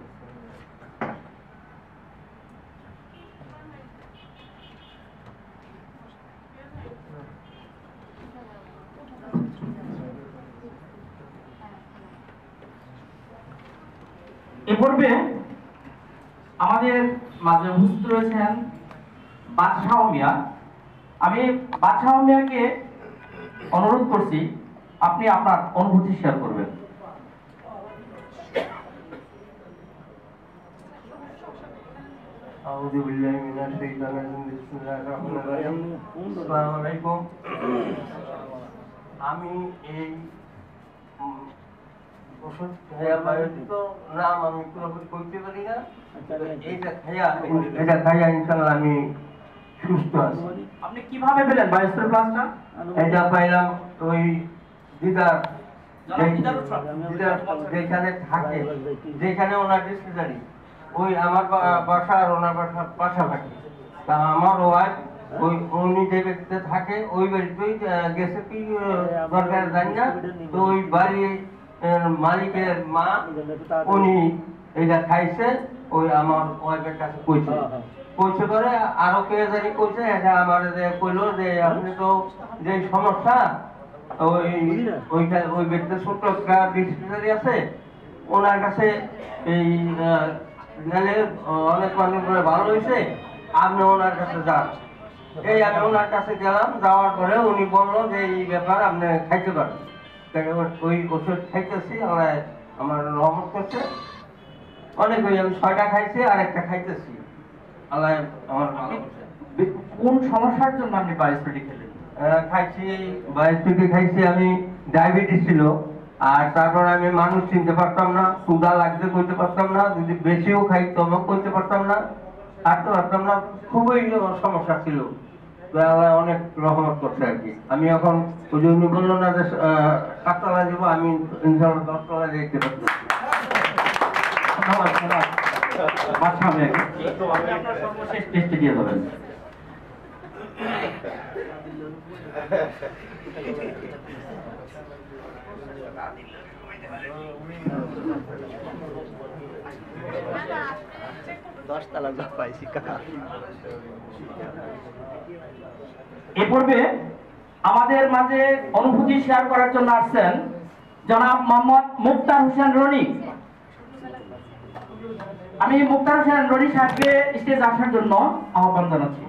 এ পর্বে আমাদের মাঝে উপস্থিত রয়েছেন বাদশাহ মিয়া। আমি বাদশাহ মিয়াকে অনুরোধ করছি আপনি আপনার অনুভূতি শেয়ার করবেন। আমি এই ওষুধ নাম আমি পুরোপুরি করতে পারি না। এটা খাইয়া ইনশাল্লাহ আমি সুস্থ আছি। আপনি কিভাবে পেলেন বায়ো স্প্রে প্লাসটা? এটা পাইলাম ওই দিদার যেখানে থাকে, যেখানে ওনার ডিসপেন্সারি, ওই আমার বাসা আর ওনার বাসার পাশাপাশি। তা আমার ওয়াইফ ওই উনি যে ব্যক্তিতে থাকে ওই বাড়িতেই গেছে, কি দরকার জানি না। তো ওই বাড়ির মালিকের মা উনি এটা খাইছে, ওই আমার ওয়াইফের কাছে কইছে। কইছে করে আরো কে জানি কইছে, এটা আমার কইলো যে আপনি তো যে সমস্যা ওই ব্যক্তির ছোট্ট একটা ডিসপেন্সারি আছে, ওনার কাছে এই গেলে অনেক মানুষ ভালো হয়েছে, আপনি ওনার কাছে যান। এই আমি ওনার কাছে গেলাম, যাওয়ার পরে উনি বললো যে এই ব্যাপার আপনি খাইতে পারেন। ওই ওষুধ খাইতেছি, আমার রহমত করছে অনেক। ওই আমি 6টা খাইছি আর একটা খাইতেছি, আল্লাহ আমার ভালো করছে। কোন সমস্যার জন্য আপনি বায়ো স্প্রে খেলেন? খাইছি বায়ো স্প্রে খাইছি, আমি ডায়াবেটিস ছিল, আর তারপর আমি মানুষ চিনতে পারতাম না, ক্ষুধা লাগতে করতে পারতাম না, যদি বেশিও খাই তবেও করতে পারতাম না, হাঁটতে পারতাম না, খুবই সমস্যা ছিল। আল্লাহ অনেক রহমত করছে আর কি। আমি এখন ওই জন্য বললো না যে 7 তলায় যাবো, আমি ইনশাআল্লাহ 10 তলায় দেখতে পাচ্ছি। আপনার সর্বশেষ টেস্টে দিয়ে দেবেন। এ পর্বে আমাদের মাঝে অনুভূতি শেয়ার করার জন্য আসছেন জনাব মোহাম্মদ মুক্তার হোসেন রনি। আমি মুক্তার হোসেন রনি সাহেবকে স্টেজে আসার জন্য আহ্বান জানাচ্ছি।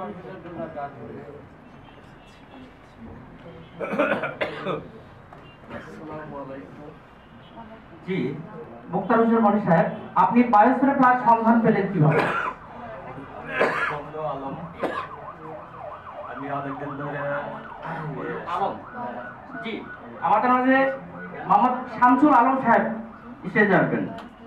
জি, মুক্তার হোসেন রনি সাহেব, আপনি বায়োস্ফিয়ার প্লাস সন্ধান পেলেন কিভাবে? আমি অনেকদিন ধরে জি, আমাদের মাঝে মোহাম্মদ শামসুল আলম সাহেব স্টেজে আসবেন।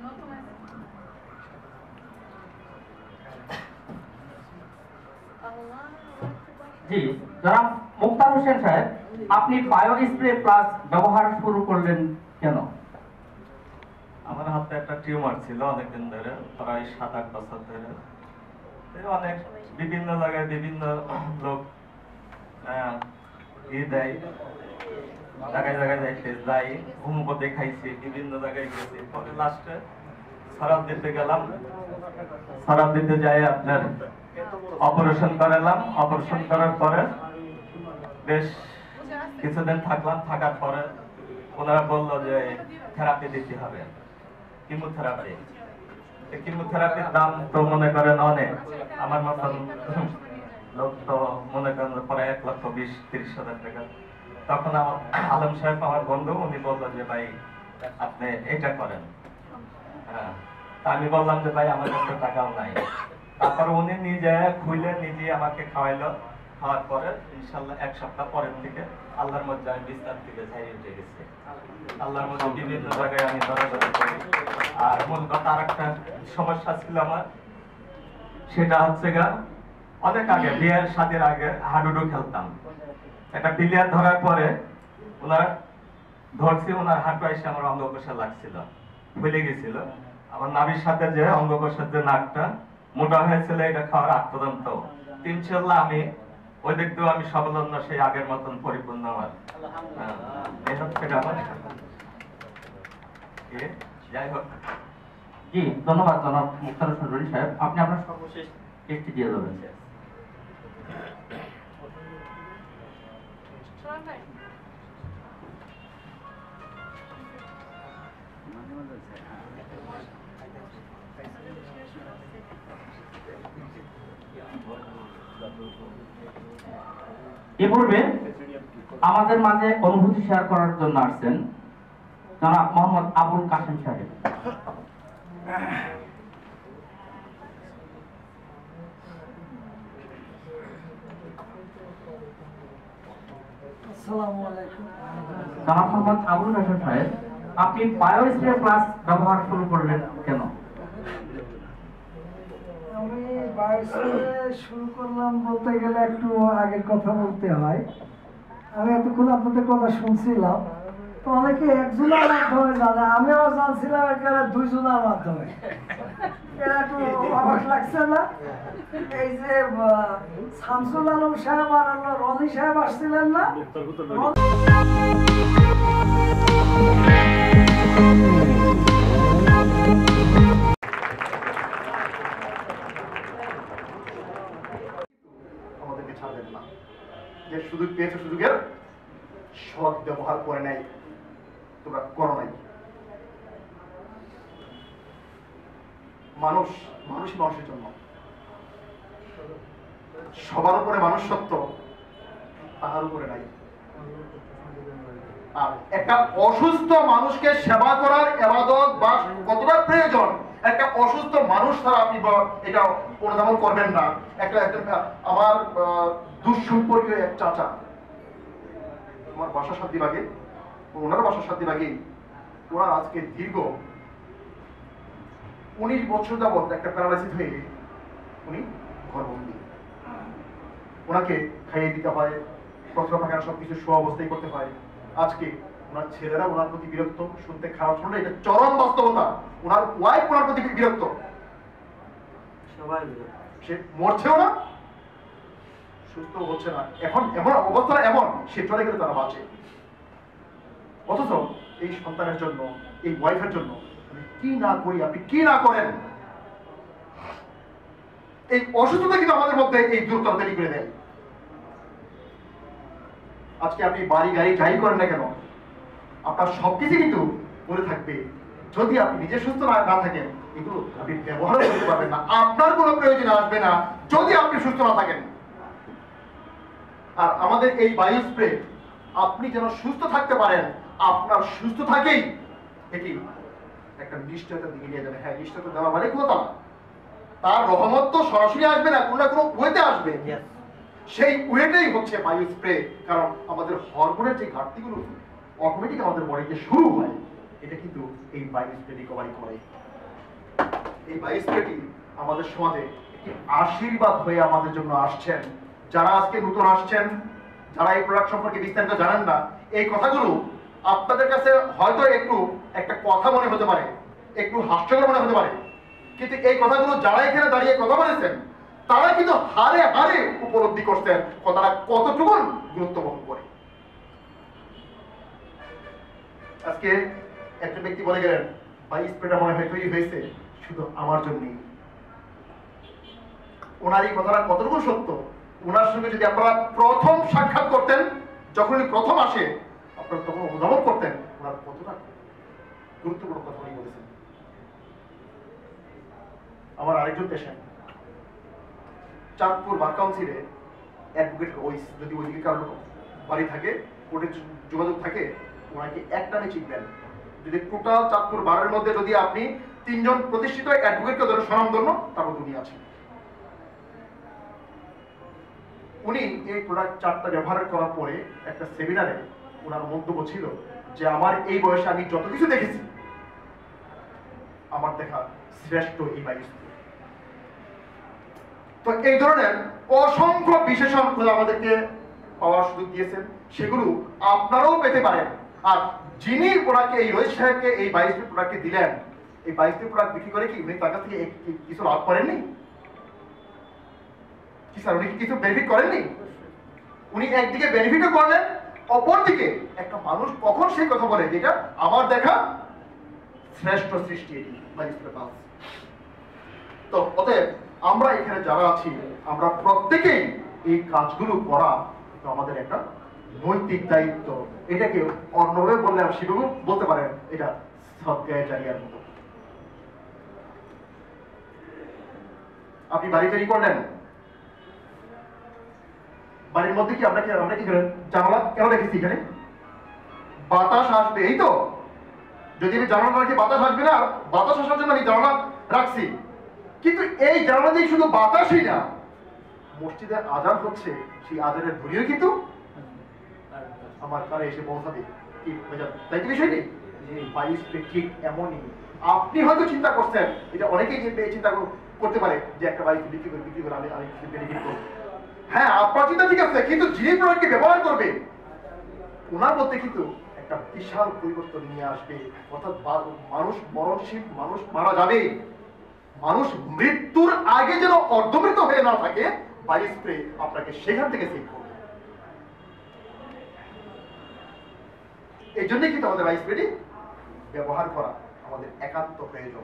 জি, জনাব মুক্তার হোসেন সাহেব, আপনি বায়ো স্প্রে প্লাস ব্যবহার শুরু করলেন কেন? আমার হাতে একটা টিউমার ছিল অনেকদিন ধরে, প্রায় 7-8 বছর ধরে। অনেক বিভিন্ন জায়গায় বিভিন্ন লোক দেয়, জায়গায় জায়গায় যাইতে যাই, হোমিও দেখাইছি, বিভিন্ন জায়গায় গেছি। পরে লাস্টে সারাপ দিতে গেলাম, সারাপ দিতে যাই আপনার অপারেশন করালাম। অপারেশন করার পরে বেশ কিছুদিন থাকলাম, থাকার পরে ওনারা বললো যে থেরাপি দিতে হবে, কিমোথেরাপি। কিমোথেরাপির দাম তো মনে করেন অনেক, আমার মতন লোক তো মনে করেন প্রায় 1,20,000-30 হাজার টাকা। তখন আমার আলম সাহেব আমার বন্ধু, উনি বললো যে ভাই আপনি এটা করেন। হ্যাঁ, তা আমি বললাম যে ভাই আমার কাছে টাকাও নাই। তারপর উনি নিজে খুলে নিজে আমাকে খাওয়াইলো। খাওয়ার পরে ইনশাল্লাহ 1 সপ্তাহ পরের থেকে আল্লাহর মধ্যে আমি বিস্তার থেকে যাই উঠে গেছি। আল্লাহর মধ্যে বিভিন্ন জায়গায় আমি দৌড়াদৌড়ি করি। আর মূল কথা আর একটা সমস্যা ছিল আমার, সেটা হচ্ছে গা অনেক আগে বিয়ের শাদীর আগে হাডুডু খেলতাম। একটা প্লেয়ার ধরার পরে ওনার ধরছি, ওনার হাঁটু এসে আমার অঙ্গকোষে লাগছিল, ফুলে গেছিল। আমার নাভির সাথে যে অঙ্গকোষের যে নাকটা মোটা হয়েছিল, এটা খাওয়ার আগ পর্যন্ত ইনশাল্লাহ আমি ওই দিক দিয়েও আমি সবলম্ব সেই আগের মতন পরিপূর্ণ আমার। এই হচ্ছে আমার। যাই হোক, জি, ধন্যবাদ জনাব মুক্তার হোসেন রনি সাহেব। আপনি আপনার সর্বশেষ টেস্টটি দিয়ে দেবেন। এ পূর্বে আমাদের মাঝে অনুভূতি শেয়ার করার জন্য আসছেন জনাব মোহাম্মদ আবুল কাসেম সাহেব। জনাব মোহাম্মদ আবুল কাসেম সাহেব, আপনি বায়োস্ফিয়ার প্লাস ব্যবহার শুরু করলেন কেন? আমি বায়োস্ফিয়ার শুরু করলাম বলতে গেলে একটু আগের কথা বলতে হয়। আমি এতক্ষণ আপনাদের কথা শুনছিলাম, তো অনেকে একজনের মাধ্যমে জানে, আমিও জানছিলাম এখানে 2 জনের মাধ্যমে। এটা একটু অবাক লাগছে না? এই যে শামসুল আলম সাহেব আর রনি সাহেব আসছিলেন না, আমাদেরকে ছাড়বেন না। যে সুযোগ পেয়েছে সুযোগের সৎ ব্যবহার করে নাই, তোমরা করো নাই। মানুষ মানুষই মানুষের জন্য, সবার উপরে মানুষ সত্য, তাহার উপরে নাই। আর একটা অসুস্থ মানুষকে সেবা করার ইবাদত বা কতটা প্রয়োজন, একটা অসুস্থ মানুষ ছাড়া আপনি এটা অনুধাবন করবেন না। আমার দুঃসম্পর্কীয় এক চাচা, আমার বাসা শান্তিবাগে, ওনার বাসার সাথে আগে ওনার আজকে দীর্ঘ 19 বছর যাবৎ একটা প্যারালাইসিস হয়ে উনি ঘরবন্দি। ওনাকে খাইয়ে দিতে হয়, প্রস্রাব পায়খানা সবকিছু শোয়া অবস্থায় করতে হয়। আজকে ওনার ছেলেরা ওনার প্রতি বিরক্ত, শুনতে খারাপ শুনলে এটা চরম বাস্তবতা। ওনার ওয়াইফ ওনার প্রতি বিরক্ত, সে মরছেও না, সুস্থ হচ্ছে না। এখন এমন অবস্থা এমন সে চলে গেলে তারা বাঁচে। অথচ এই সন্তানের জন্য, এই ওয়াইফের জন্য আমি কি না করি, আপনি কি না করেন। এই অসুস্থতা কিন্তু আমাদের মধ্যে এই দূরত্ব তৈরি করে দেয়। আজকে আপনি বাড়ি গাড়ি যাই করেন না কেন, আপনার সবকিছু কিন্তু পড়ে থাকবে। যদি আপনি নিজে সুস্থ না থাকেন, এগুলো আপনি ব্যবহার করতে পারবেন না, আপনার কোনো প্রয়োজন আসবে না যদি আপনি সুস্থ না থাকেন। আর আমাদের এই বায়ু স্প্রে আপনি যেন সুস্থ থাকতে পারেন, আপনার সুস্থ থাকেই এটি একটা নিশ্চয়তা দিকে নিয়ে যাবে। হ্যাঁ, নিশ্চয়তা দেওয়া মানে কোথাও তার রহমত তো সরাসরি আসবে না, কোনো না কোনো ওয়েতে আসবে। সেই ওয়েটাই হচ্ছে বায়ু স্প্রে। কারণ আমাদের হরমোনের যে ঘাটতিগুলো অটোমেটিক আমাদের বডিতে শুরু হয়, এটা কিন্তু এই বায়ু স্প্রে রিকভারি করে। এই বায়ু স্প্রেটি আমাদের সমাজে একটি আশীর্বাদ হয়ে আমাদের জন্য আসছেন। যারা আজকে নতুন আসছেন, যারা এই প্রোডাক্ট সম্পর্কে বিস্তারিত জানেন না, এই কথাগুলো আপনাদের কাছে হয়তো একটু একটা কথা মনে হতে পারে, একটু হাস্যকর মনে হতে পারে, কিন্তু এই কথাগুলো যারা এখানে দাঁড়িয়ে কথা বলেছেন তারা কিন্তু হারে হারে উপলব্ধি করছেন কথাটা কতটুকু গুরুত্ব বহন করে। আজকে একটা ব্যক্তি বলে গেলেন, ভাই স্প্রেটা মনে হয় তৈরি হয়েছে শুধু আমার জন্যই। ওনার এই কথাটা কতটুকু সত্য, ওনার সঙ্গে যদি আপনারা প্রথম সাক্ষাৎ করতেন, যখন উনি প্রথম আসে, আপনারা তখন অনুধাবন করতেন ওনার কতটা গুরুত্বপূর্ণ কথা উনি বলেছেন। আমার আরেকজন পেশেন্ট চাঁদপুর বার কাউন্সিলে অ্যাডভোকেট ওইস, যদি ওইদিকে কারণ বাড়ি থাকে, কোর্টে যোগাযোগ থাকে, ওনাকে একটানে চিনবেন। যদি টোটাল চাঁদপুর বারের মধ্যে যদি আপনি 3 জন প্রতিষ্ঠিত অ্যাডভোকেটকে ধরে স্বনামধন্য, তার মধ্যে উনি আছেন। উনি এই প্রোডাক্ট 4টা ব্যবহার করার পরে একটা সেমিনারে ওনার মন্তব্য ছিল যে আমার এই বয়সে আমি যত কিছু দেখেছি, আমার দেখা শ্রেষ্ঠ এই বায়ু স্প্রে। তো এই ধরনের অসংখ্য বিশেষণ আমাদেরকে পাওয়ার সুযোগ দিয়েছেন, সেগুলো আপনারাও পেতে পারেন। আর যিনি ওনাকে এই রোহিত সাহেবকে এই বায়ু স্প্রে প্রোডাক্টটি দিলেন, এই বায়ু স্প্রে প্রোডাক্ট বিক্রি করে কি উনি তার কাছ থেকে কিছু লাভ করেননি? কি স্যার, উনি কি কিছু বেনিফিট করেননি? উনি একদিকে বেনিফিটও করলেন, অপরদিকে একটা মানুষ কখন সেই কথা বলে যেটা আমার দেখা শ্রেষ্ঠ সৃষ্টি এটি বায়ু স্প্রে প্লাস। তো অতএব আমরা এখানে যারা আছি, আমরা প্রত্যেকেই এই কাজগুলো করা তো আমাদের একটা নৈতিক দায়িত্ব। এটাকে অন্যভাবে বললে সেভাবে বলতে পারেন এটা সদকায়ে জারিয়ার মতো। আপনি বাড়ি তৈরি করলেন, বাড়ির মধ্যে কি আমরা কি করেন, জানালা কেন রেখেছি? এখানে বাতাস আসবে, এই তো। যদি আমি জানালা রাখি বাতাস আসবে না, বাতাস আসার জন্য আমি জানালা রাখছি। কিন্তু এই জানালা দিয়ে শুধু বাতাসই না, মসজিদে আজান হচ্ছে, সেই আজানের ধ্বনিও কিন্তু আমার কানে এসে পৌঁছাবে। কি তাই তো বিষয়টি? বায়ু স্প্রে ঠিক এমনই। আপনি হয়তো চিন্তা করছেন, এটা অনেকেই চিন্তা করতে পারে যে একটা বায়ু বিক্রি করে আমি বেনিফিট করবো। হ্যাঁ, আপনার চিন্তা ঠিক আছে, কিন্তু যিনি প্রোডাক্টকে ব্যবহার করবে ওনার মধ্যে কিন্তু একটা বিশাল পরিবর্তন নিয়ে আসবে। অর্থাৎ মানুষ মরণশীল, মানুষ মারা যাবে, মানুষ মৃত্যুর আগে যেন অর্ধমৃত হয়ে না থাকে, বায়ু স্প্রে আপনাকে সেখান থেকে সেভ করবে। এই জন্যই কিন্তু আমাদের বায়ু স্প্রেটি ব্যবহার করা আমাদের একান্ত প্রয়োজন।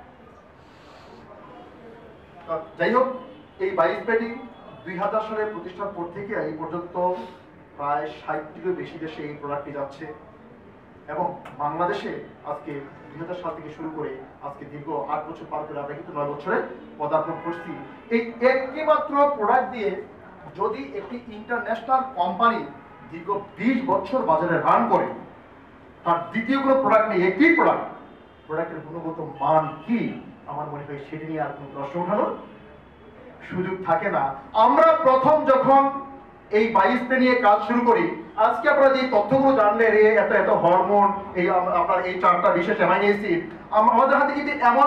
যাই হোক, এই বায়ু স্প্রেটি 2000 সালে প্রতিষ্ঠার পর থেকে এই পর্যন্ত প্রায় 60টিরও বেশি দেশে এই প্রোডাক্টটি যাচ্ছে এবং বাংলাদেশে আজকে 2000 সাল থেকে শুরু করে আজকে দীর্ঘ 8 বছর পার করে আমরা কিন্তু 9 বছরে পদার্পণ করছি। এই একটি মাত্র প্রোডাক্ট দিয়ে যদি একটি ইন্টারন্যাশনাল কোম্পানি দীর্ঘ 20 বছর বাজারে রান করে, তার দ্বিতীয় কোনো প্রোডাক্ট নেই, একটি প্রোডাক্টের গুণগত মান কি, আমার মনে হয় সেটি নিয়ে আর কোনো প্রশ্ন ওঠানোর সুযোগ থাকে না। আমরা প্রথম যখন এই বায়োস্প্রে নিয়ে কাজ শুরু করি, আজকে আপনারা যে তথ্যগুলো জানলেন, এত এত হরমোন, এই আপনার এই 4টা বিশেষ অ্যামাইনো অ্যাসিড, আমাদের হাতে কিন্তু এমন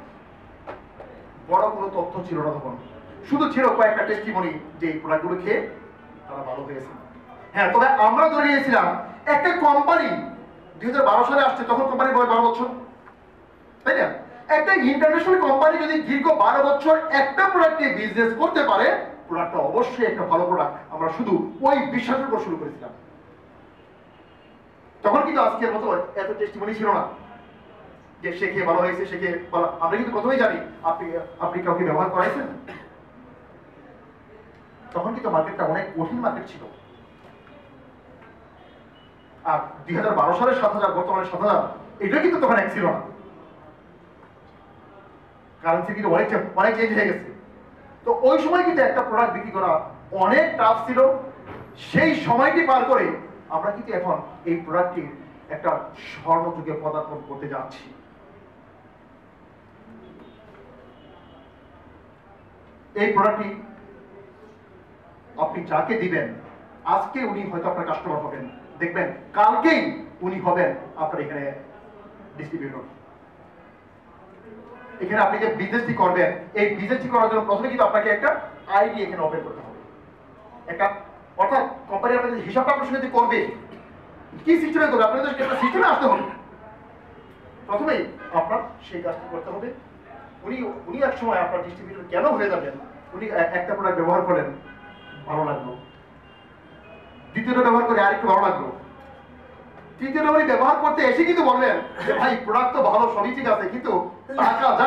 বড় কোনো তথ্য ছিল না তখন, শুধু ছিল কয়েকটা টেস্টিমনি যে এই প্রোডাক্টগুলো খেয়ে তারা ভালো হয়েছে। হ্যাঁ, তবে আমরা ধরে নিয়েছিলাম একটা কোম্পানি 2012 সালে আসছে, তখন কোম্পানির বয়স 12 বছর, তাই না? একটা ইন্টারন্যাশনাল কোম্পানি যদি দীর্ঘ 12 বছর একটা প্রোডাক্ট নিয়ে বিজনেস করতে পারে, প্রোডাক্টটা অবশ্যই একটা ভালো প্রোডাক্ট। আমরা শুধু ওই বিশ্বাসের উপর শুরু করেছিলাম। তখন কিন্তু আজকের মতো এত টেস্টিমনি ছিল না যে সে খেয়ে ভালো হয়েছে, সে খেয়ে ভালো। আমরা কিন্তু প্রথমেই জানি আপনি কাউকে ব্যবহার করাইছেন। তখন কিন্তু মার্কেটটা অনেক কঠিন মার্কেট ছিল। আর 2012 সালের 7,000 বর্তমানে 7,000, এটা কিন্তু তখন এক ছিল না। কারেন্সি কিন্তু অনেক চেঞ্জ হয়ে গেছে। তো ওই সময় কিন্তু একটা প্রোডাক্ট বিক্রি করা অনেক টাফ ছিল। সেই সময়টি পার করে আমরা কিন্তু এখন এই প্রোডাক্টটির একটা স্বর্ণযুগে পদার্পণ করতে যাচ্ছি। এই প্রোডাক্টটি আপনি যাকে দিবেন, আজকে উনি হয়তো আপনার কাস্টমার হবেন, দেখবেন কালকেই উনি হবেন আপনার এখানে ডিস্ট্রিবিউটর। এখানে আপনি যে বিজনেসটি করবেন, এই বিজনেসটি করার জন্য প্রথমে কিন্তু আপনাকে একটা আইডি এখানে ওপেন করতে হবে। একটা অর্থাৎ কোম্পানি আপনাদের হিসাবটা আপনার সঙ্গে করবে, কি সিস্টেমে করবে, আপনাদের একটা সিস্টেমে আসতে হবে। প্রথমেই আপনার সেই কাজটি করতে হবে। উনি এক সময় আপনার ডিস্ট্রিবিউটর কেন হয়ে যাবেন? উনি একটা প্রোডাক্ট ব্যবহার করেন, ভালো লাগলো, দ্বিতীয়টা ব্যবহার করে আরেকটু ভালো লাগলো, তৃতীয়টা উনি ব্যবহার করতে এসে কিন্তু বলবেন যে ভাই প্রোডাক্ট তো ভালো, সবই ঠিক আছে, কিন্তু টাকা যা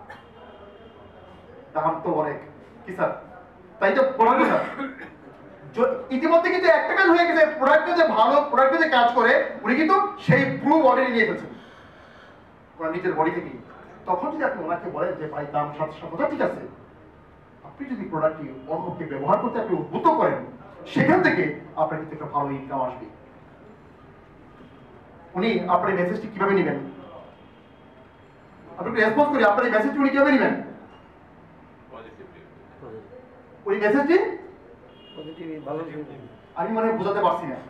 দাম তো অনেক। কি স্যার, তাই তো বলেন স্যার? ইতিমধ্যে কিন্তু একটা কাজ হয়ে গেছে, প্রোডাক্টটা যে ভালো, প্রোডাক্টটা যে কাজ করে, উনি কিন্তু সেই প্রুফ অলরেডি নিয়ে ফেলছেন ওনার নিজের বডি থেকে। তখন যদি আপনি ওনাকে বলেন যে ভাই দাম 7,000 ঠিক আছে, আপনি যদি প্রোডাক্টটি অন্যকে ব্যবহার করতে আপনি উদ্বুদ্ধ করেন, সেখান থেকে আপনার কিন্তু একটা ভালো ইনকাম আসবে। উনি আপনার এই মেসেজটি কিভাবে নেবেন? আপনি রেসপন্স করি, আপনার এই মেসেজটি উনি কিভাবে নেবেন? ওই মেসেজটি আমি মানে বোঝাতে পারছি না।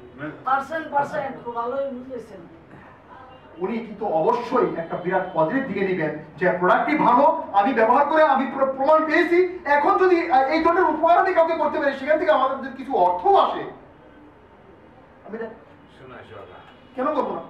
উনি কিন্তু অবশ্যই একটা বিরাট পজিটিভ দিকে নেবেন যে প্রোডাক্টটি ভালো, আমি ব্যবহার করে আমি প্রমাণ পেয়েছি। এখন যদি এই ধরনের উপকার আমি কাউকে করতে পারি, সেখান থেকে আমাদের যদি কিছু অর্থ আসে, আমি কেন করবো না?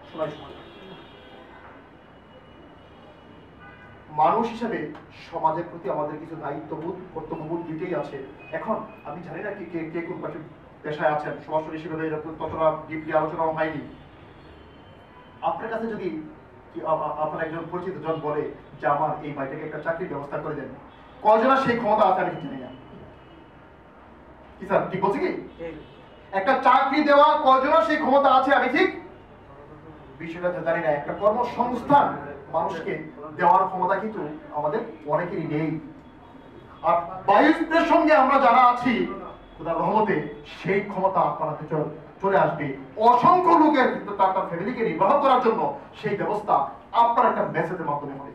মানুষ হিসেবে সমাজের প্রতি আমাদের কিছু দায়িত্ববোধ, কর্তব্যবোধ দুইটাই আছে। এখন আমি জানি না কে কোন পেশায় আছেন, সরাসরি সেভাবে ততটা ডিপলি আলোচনা হয়নি। আপনার কাছে যদি আপনার একজন পরিচিত জন বলে যে আমার এই ভাইটাকে একটা চাকরির ব্যবস্থা করে দেন, কয়জনা সেই ক্ষমতা আছে আমি জানি না। কি স্যার ঠিক বলছি কি? একটা চাকরি দেওয়া কয়জনা সেই ক্ষমতা আছে আমি ঠিক বিষয়টা জানি না। একটা কর্মসংস্থান মানুষকে দেওয়ার ক্ষমতা কিন্তু আমাদের অনেকেরই নেই। আর বায়োস্প্রের সঙ্গে আমরা যারা আছি, খোদার রহমতে সেই ক্ষমতা আপনার হাতে চলে আসবে। অসংখ্য লোকের তার ফ্যামিলিকে নির্বাহ করার জন্য সেই ব্যবস্থা আপনার একটা মেসেজের মাধ্যমে হবে।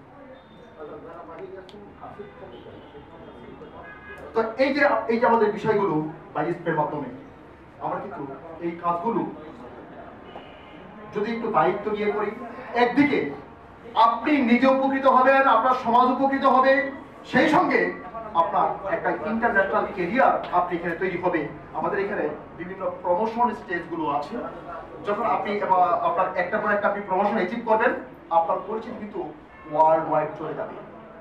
তো এই যে আমাদের বিষয়গুলো বায়োস্প্রের মাধ্যমে আমরা কিন্তু এই কাজগুলো যদি একটু দায়িত্ব নিয়ে করি, একদিকে আপনি নিজে উপকৃত হবেন, আপনার সমাজ উপকৃত হবে, সেই সঙ্গে আপনার একটা ইন্টারন্যাশনাল কেরিয়ার আপনি এখানে তৈরি হবে। আমাদের এখানে বিভিন্ন প্রমোশন স্টেজগুলো আছে। যখন আপনি আপনার একটা পর একটা আপনি প্রমোশন অ্যাচিভ করবেন, আপনার পরিচিতি কিন্তু ওয়ার্ল্ড ওয়াইড চলে যাবে।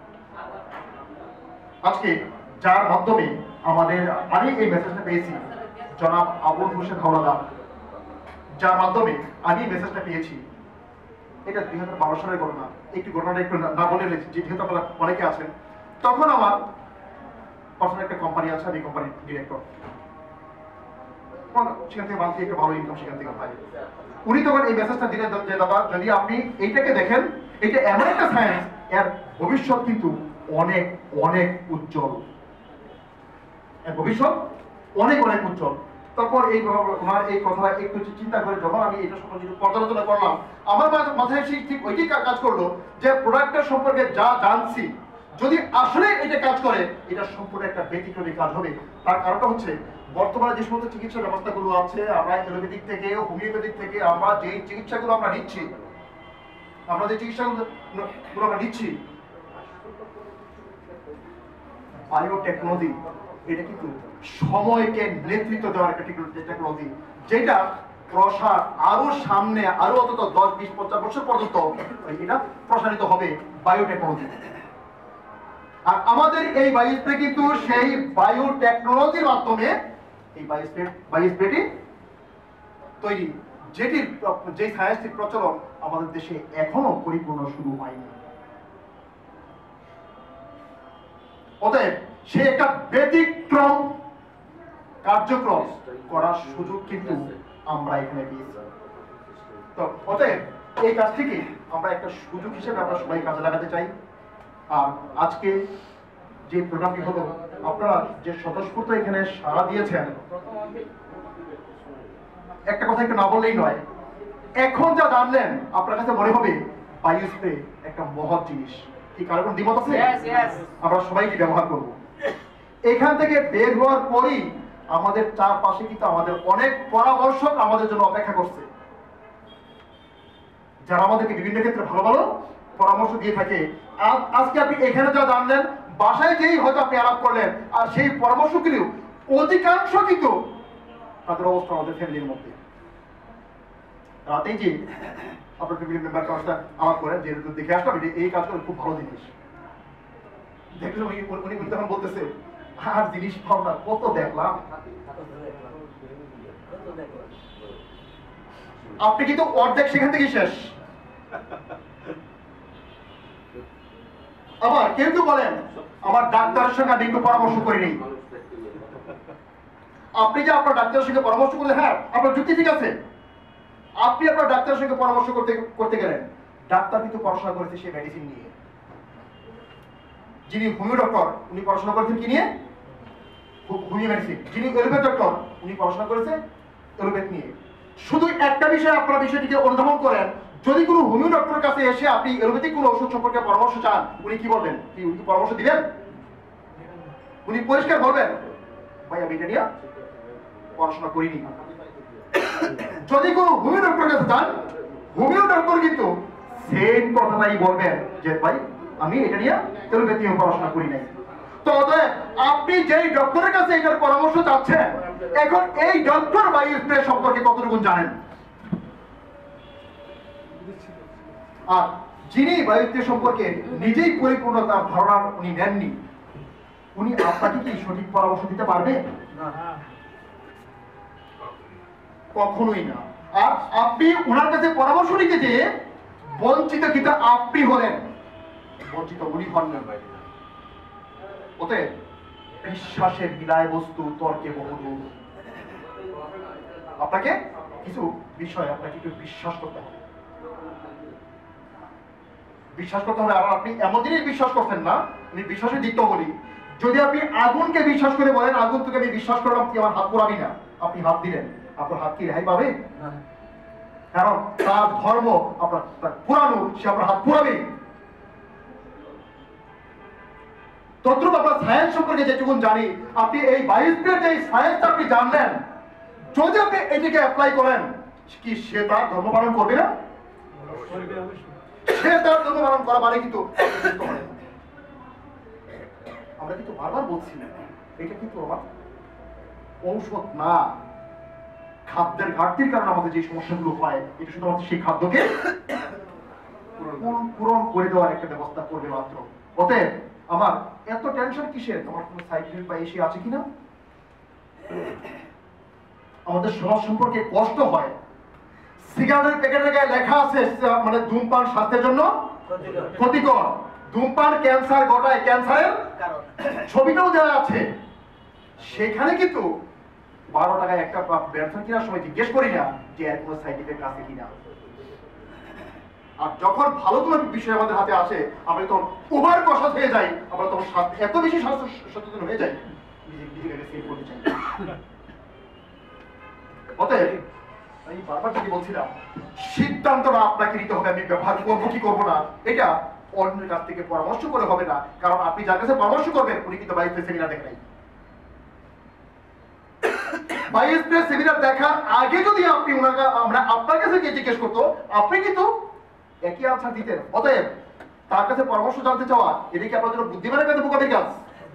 আজকে যার মাধ্যমে আমি এই মেসেজটা পেয়েছি, জনাব আবুল হোসেন হাওলাদার, যার মাধ্যমে আমি মেসেজটা পেয়েছি, এটা 2012 সালের ঘটনা। একটু ঘটনাটা একটু না বলে যেহেতু আপনারা অনেকে আছেন, তখন আমার পার্সোনাল একটা কোম্পানি আছে, আমি কোম্পানির ডিরেক্টর, সেখান থেকে মান্থলি একটা ভালো ইনকাম সেখান থেকে পাই। উনি তখন এই মেসেজটা দিলেন যে দাদা যদি আপনি এইটাকে দেখেন, এটা এমন একটা সায়েন্স, এর ভবিষ্যৎ কিন্তু অনেক অনেক উজ্জ্বল, এর ভবিষ্যৎ অনেক অনেক উজ্জ্বল। তারপর ওনার এই কথাটা একটু চিন্তা করে যখন আমি এটা সম্পর্কে পর্যালোচনা করলাম, আমার মাথায় ঠিক ওইটি কাজ করলো যে প্রোডাক্টের সম্পর্কে যা জানছি যদি আসলে এটা কাজ করে, এটা সম্পূর্ণ একটা ব্যতিক্রমী কাজ হবে। তার কারণটা হচ্ছে বর্তমানে যে সমস্ত চিকিৎসা ব্যবস্থাগুলো আছে, আমরা এলোপ্যাথিক থেকে হোমিওপ্যাথিক থেকে আমরা যে চিকিৎসাগুলো আমরা নিচ্ছি, বায়োটেকনোলজি, এটা কিন্তু সময়কে নেতৃত্ব দেওয়ার একটা টেকনোলজি, যেটা প্রসার আরো সামনে আরো অন্তত 10, 20, 50 বছর পর্যন্ত এটা প্রসারিত হবে বায়োটেকনোলজি। আর আমাদের এই বায়োস্প্রে কিন্তু সেই বায়োটেকনোলজির মাধ্যমে এই বায়োস্প্রেটি তৈরি, যে সায়েন্সের প্রচলন আমাদের দেশে এখনো পরিপূর্ণ শুরু হয়নি। অতএব সে একটা ব্যতিক্রম কার্যক্রম করার সুযোগ কিন্তু আমরা এখানে পেয়েছি। তো অতএব এই কাজটিকে আমরা একটা সুযোগ হিসেবে আমরা সবাই কাজে লাগাতে চাই। আর আজকে যে প্রোগ্রামটি হলো, আপনারা যে স্বতঃস্ফূর্ত এখানে সাড়া দিয়েছেন, একটা কথা একটু না বললেই নয়, এখন যা জানলেন আপনার কাছে মনে হবে বায়োস্প্রে একটা মহৎ জিনিস। কি কারণ দ্বিমত আছে? আমরা সবাই কি ব্যবহার করব। এখান থেকে বের হওয়ার পরই আমাদের চারপাশে কিন্তু আমাদের অনেক পরামর্শক আমাদের জন্য অপেক্ষা করছে, যারা আমাদেরকে বিভিন্ন ক্ষেত্রে ভালো ভালো পরামর্শ দিয়ে থাকে। আজকে আপনি এখানে যা জানলেন, বাসায় যেই হয়তো আপনি আলাপ করলেন, আর সেই পরামর্শগুলো অধিকাংশ কিন্তু তাদের অবস্থা আমাদের ফ্যামিলির মধ্যে। রাতেই যে আপনার ফ্যামিলি মেম্বার কার সাথে আলাপ করেন, যেহেতু দেখে আসলাম এই কাজ করে খুব ভালো জিনিস, দেখলে উনি তখন বলতেছে আর জিনিস ভালো না, কত দেখলাম। আপনি কিন্তু অর্ধেক সেখান থেকে শেষ। আবার কেউ কেউ বলেন আমার ডাক্তারের সঙ্গে আমি একটু পরামর্শ করিনি। আপনি যে আপনার ডাক্তারের সঙ্গে পরামর্শ করলে, হ্যাঁ আপনার যুক্তি ঠিক আছে, আপনি আপনার ডাক্তারের সঙ্গে পরামর্শ করতে গেলেন, ডাক্তার কিন্তু পড়াশোনা করেছে সেই মেডিসিন নিয়ে। যিনি হোমিও ডক্টর উনি পড়াশোনা করেছেন কি নিয়ে? Homeo medicine. যিনি এলোপ্যাথ ডক্টর উনি পড়াশোনা করেছে এলোপ্যাথ নিয়ে। শুধু একটা বিষয় আপনারা বিষয়টিকে অনুধাবন করেন, যদি কোনো হোমিও ডক্টরের কাছে এসে আপনি এলোপ্যাথিক কোনো ওষুধ সম্পর্কে পরামর্শ চান, উনি কি বলবেন? উনি কি পরামর্শ দিবেন? উনি পরিষ্কার বলবেন ভাই আমি এটা নিয়ে পড়াশোনা করিনি। যদি কোনো হোমিও ডক্টরের কাছে যান, হোমিও ডক্টর কিন্তু সেম কথাটাই বলবেন যে ভাই আমি এটা নিয়ে এলোপ্যাথি নিয়ে পড়াশোনা করি নাই। তো অতএব আপনি যেই ডক্টরের কাছে এটার পরামর্শ চাচ্ছেন, এখন এই ডক্টর বায়োস্প্রে সম্পর্কে কতটুকু জানেন? আর যিনি বায়োস্প্রে সম্পর্কে নিজেই পরিপূর্ণ তার ধারণা উনি নেননি, উনি আপনাকে কি সঠিক পরামর্শ দিতে পারবে? কখনোই না। আর আপনি ওনার কাছে পরামর্শ নিতে যেয়ে বঞ্চিত কিন্তু আপনি হলেন, বঞ্চিত উনি হন না। অতএব বিশ্বাসের বিলায় বস্তু তর্কে বহুদূর। আপনাকে কিছু বিষয় আপনাকে একটু বিশ্বাস করতে হবে, বিশ্বাস করতে হবে। আর আপনি এমন জিনিস বিশ্বাস করছেন না, আমি বিশ্বাসের দিকটা বলি, যদি আপনি আগুনকে বিশ্বাস করে বলেন আগুন তোকে আমি বিশ্বাস করলাম, তুই আমার হাত পোড়াবি না, আপনি হাত দিলেন, আপনার হাত কি রেহাই পাবে? কারণ তার ধর্ম আপনার পুরানো, সে আপনার হাত পোড়াবে। তদ্রুপ আপনার সায়েন্স সম্পর্কে যেটুকুন জানি, আপনি এই বায়োস্প্রে যে সায়েন্সটা আপনি জানলেন, যদি আপনি এটিকে অ্যাপ্লাই করেন, কি সে তার ধর্ম পালন করবে না? সে তার ধর্ম পালন করা মানে কিন্তু আমরা কিন্তু বারবার বলছি না, এটা কিন্তু আমার ঔষধ না। খাদ্যের ঘাটতির কারণে আমাদের যে সমস্যাগুলো হয়, এটা শুধুমাত্র সেই খাদ্যকে পূরণ করে দেওয়ার একটা ব্যবস্থা করবে মাত্র। অতএব আমার এত টেনশন কিসের? তোমার কোনো সাইড ইফেক্ট বা এসে আছে কিনা? আমাদের সমাজ সম্পর্কে কষ্ট হয়। সিগারেটের প্যাকেটের গায়ে লেখা আছে মানে ধূমপান স্বাস্থ্যের জন্য ক্ষতিকর, ধূমপান ক্যান্সার ঘটায়, ক্যান্সারের ছবিটাও দেওয়া আছে। সেখানে কিন্তু 12 টাকায় একটা ব্যবসা কেনার সময় জিজ্ঞেস করি না যে এর কোনো সাইড ইফেক্ট আছে কিনা। আর যখন ভালো কোনো বিষয় আমাদের হাতে আসে, আমরা তখন ওভার কষাস হয়ে যাই, আমরা তখন এত বেশি স্বাস্থ্য সচেতন হয়ে যাই, নিজেকে সেভ করতে চাই। অতএব আমি বারবার যদি বলছিলাম, সিদ্ধান্তটা আপনাকে নিতে হবে, আমি ব্যবহার করবো কি করবো না, এটা অন্যের কাছ থেকে পরামর্শ করে হবে না, কারণ আপনি যার কাছে পরামর্শ করবেন উনি কিন্তু বাইশ সেমিনার দেখেন নাই। বাইশ সেমিনার দেখার আগে যদি আপনি ওনাকে আমরা আপনার কাছে গিয়ে জিজ্ঞেস করতো, আপনি কিন্তু একই আনসার দিতেন। অতএব তার কাছে পরামর্শ জানতে চাওয়া এটা কি আপনার জন্য বুদ্ধিমানের কাছে বোকামির কাজ?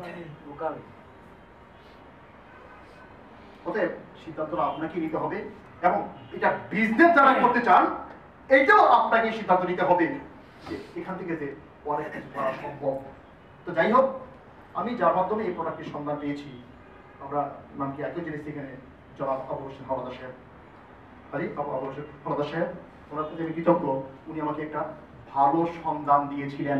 অতএব সিদ্ধান্তটা আপনাকে নিতে হবে, এবং এটা বিজনেস যারা করতে চান এইটাও আপনাকে সিদ্ধান্ত নিতে হবে যে এখান থেকে যে অনেক কিছু করা সম্ভব। তো যাই হোক, আমি যার মাধ্যমে এই প্রোডাক্টের সন্ধান পেয়েছি, আমরা নাম কি একই জিনিস এখানে জনাব আবু হোসেন হাওলাদার সাহেব, আবু হোসেন হাওলাদার সাহেব, ওনার প্রতি আমি কৃতজ্ঞ। উনি আমাকে একটা ভালো সন্ধান দিয়েছিলেন।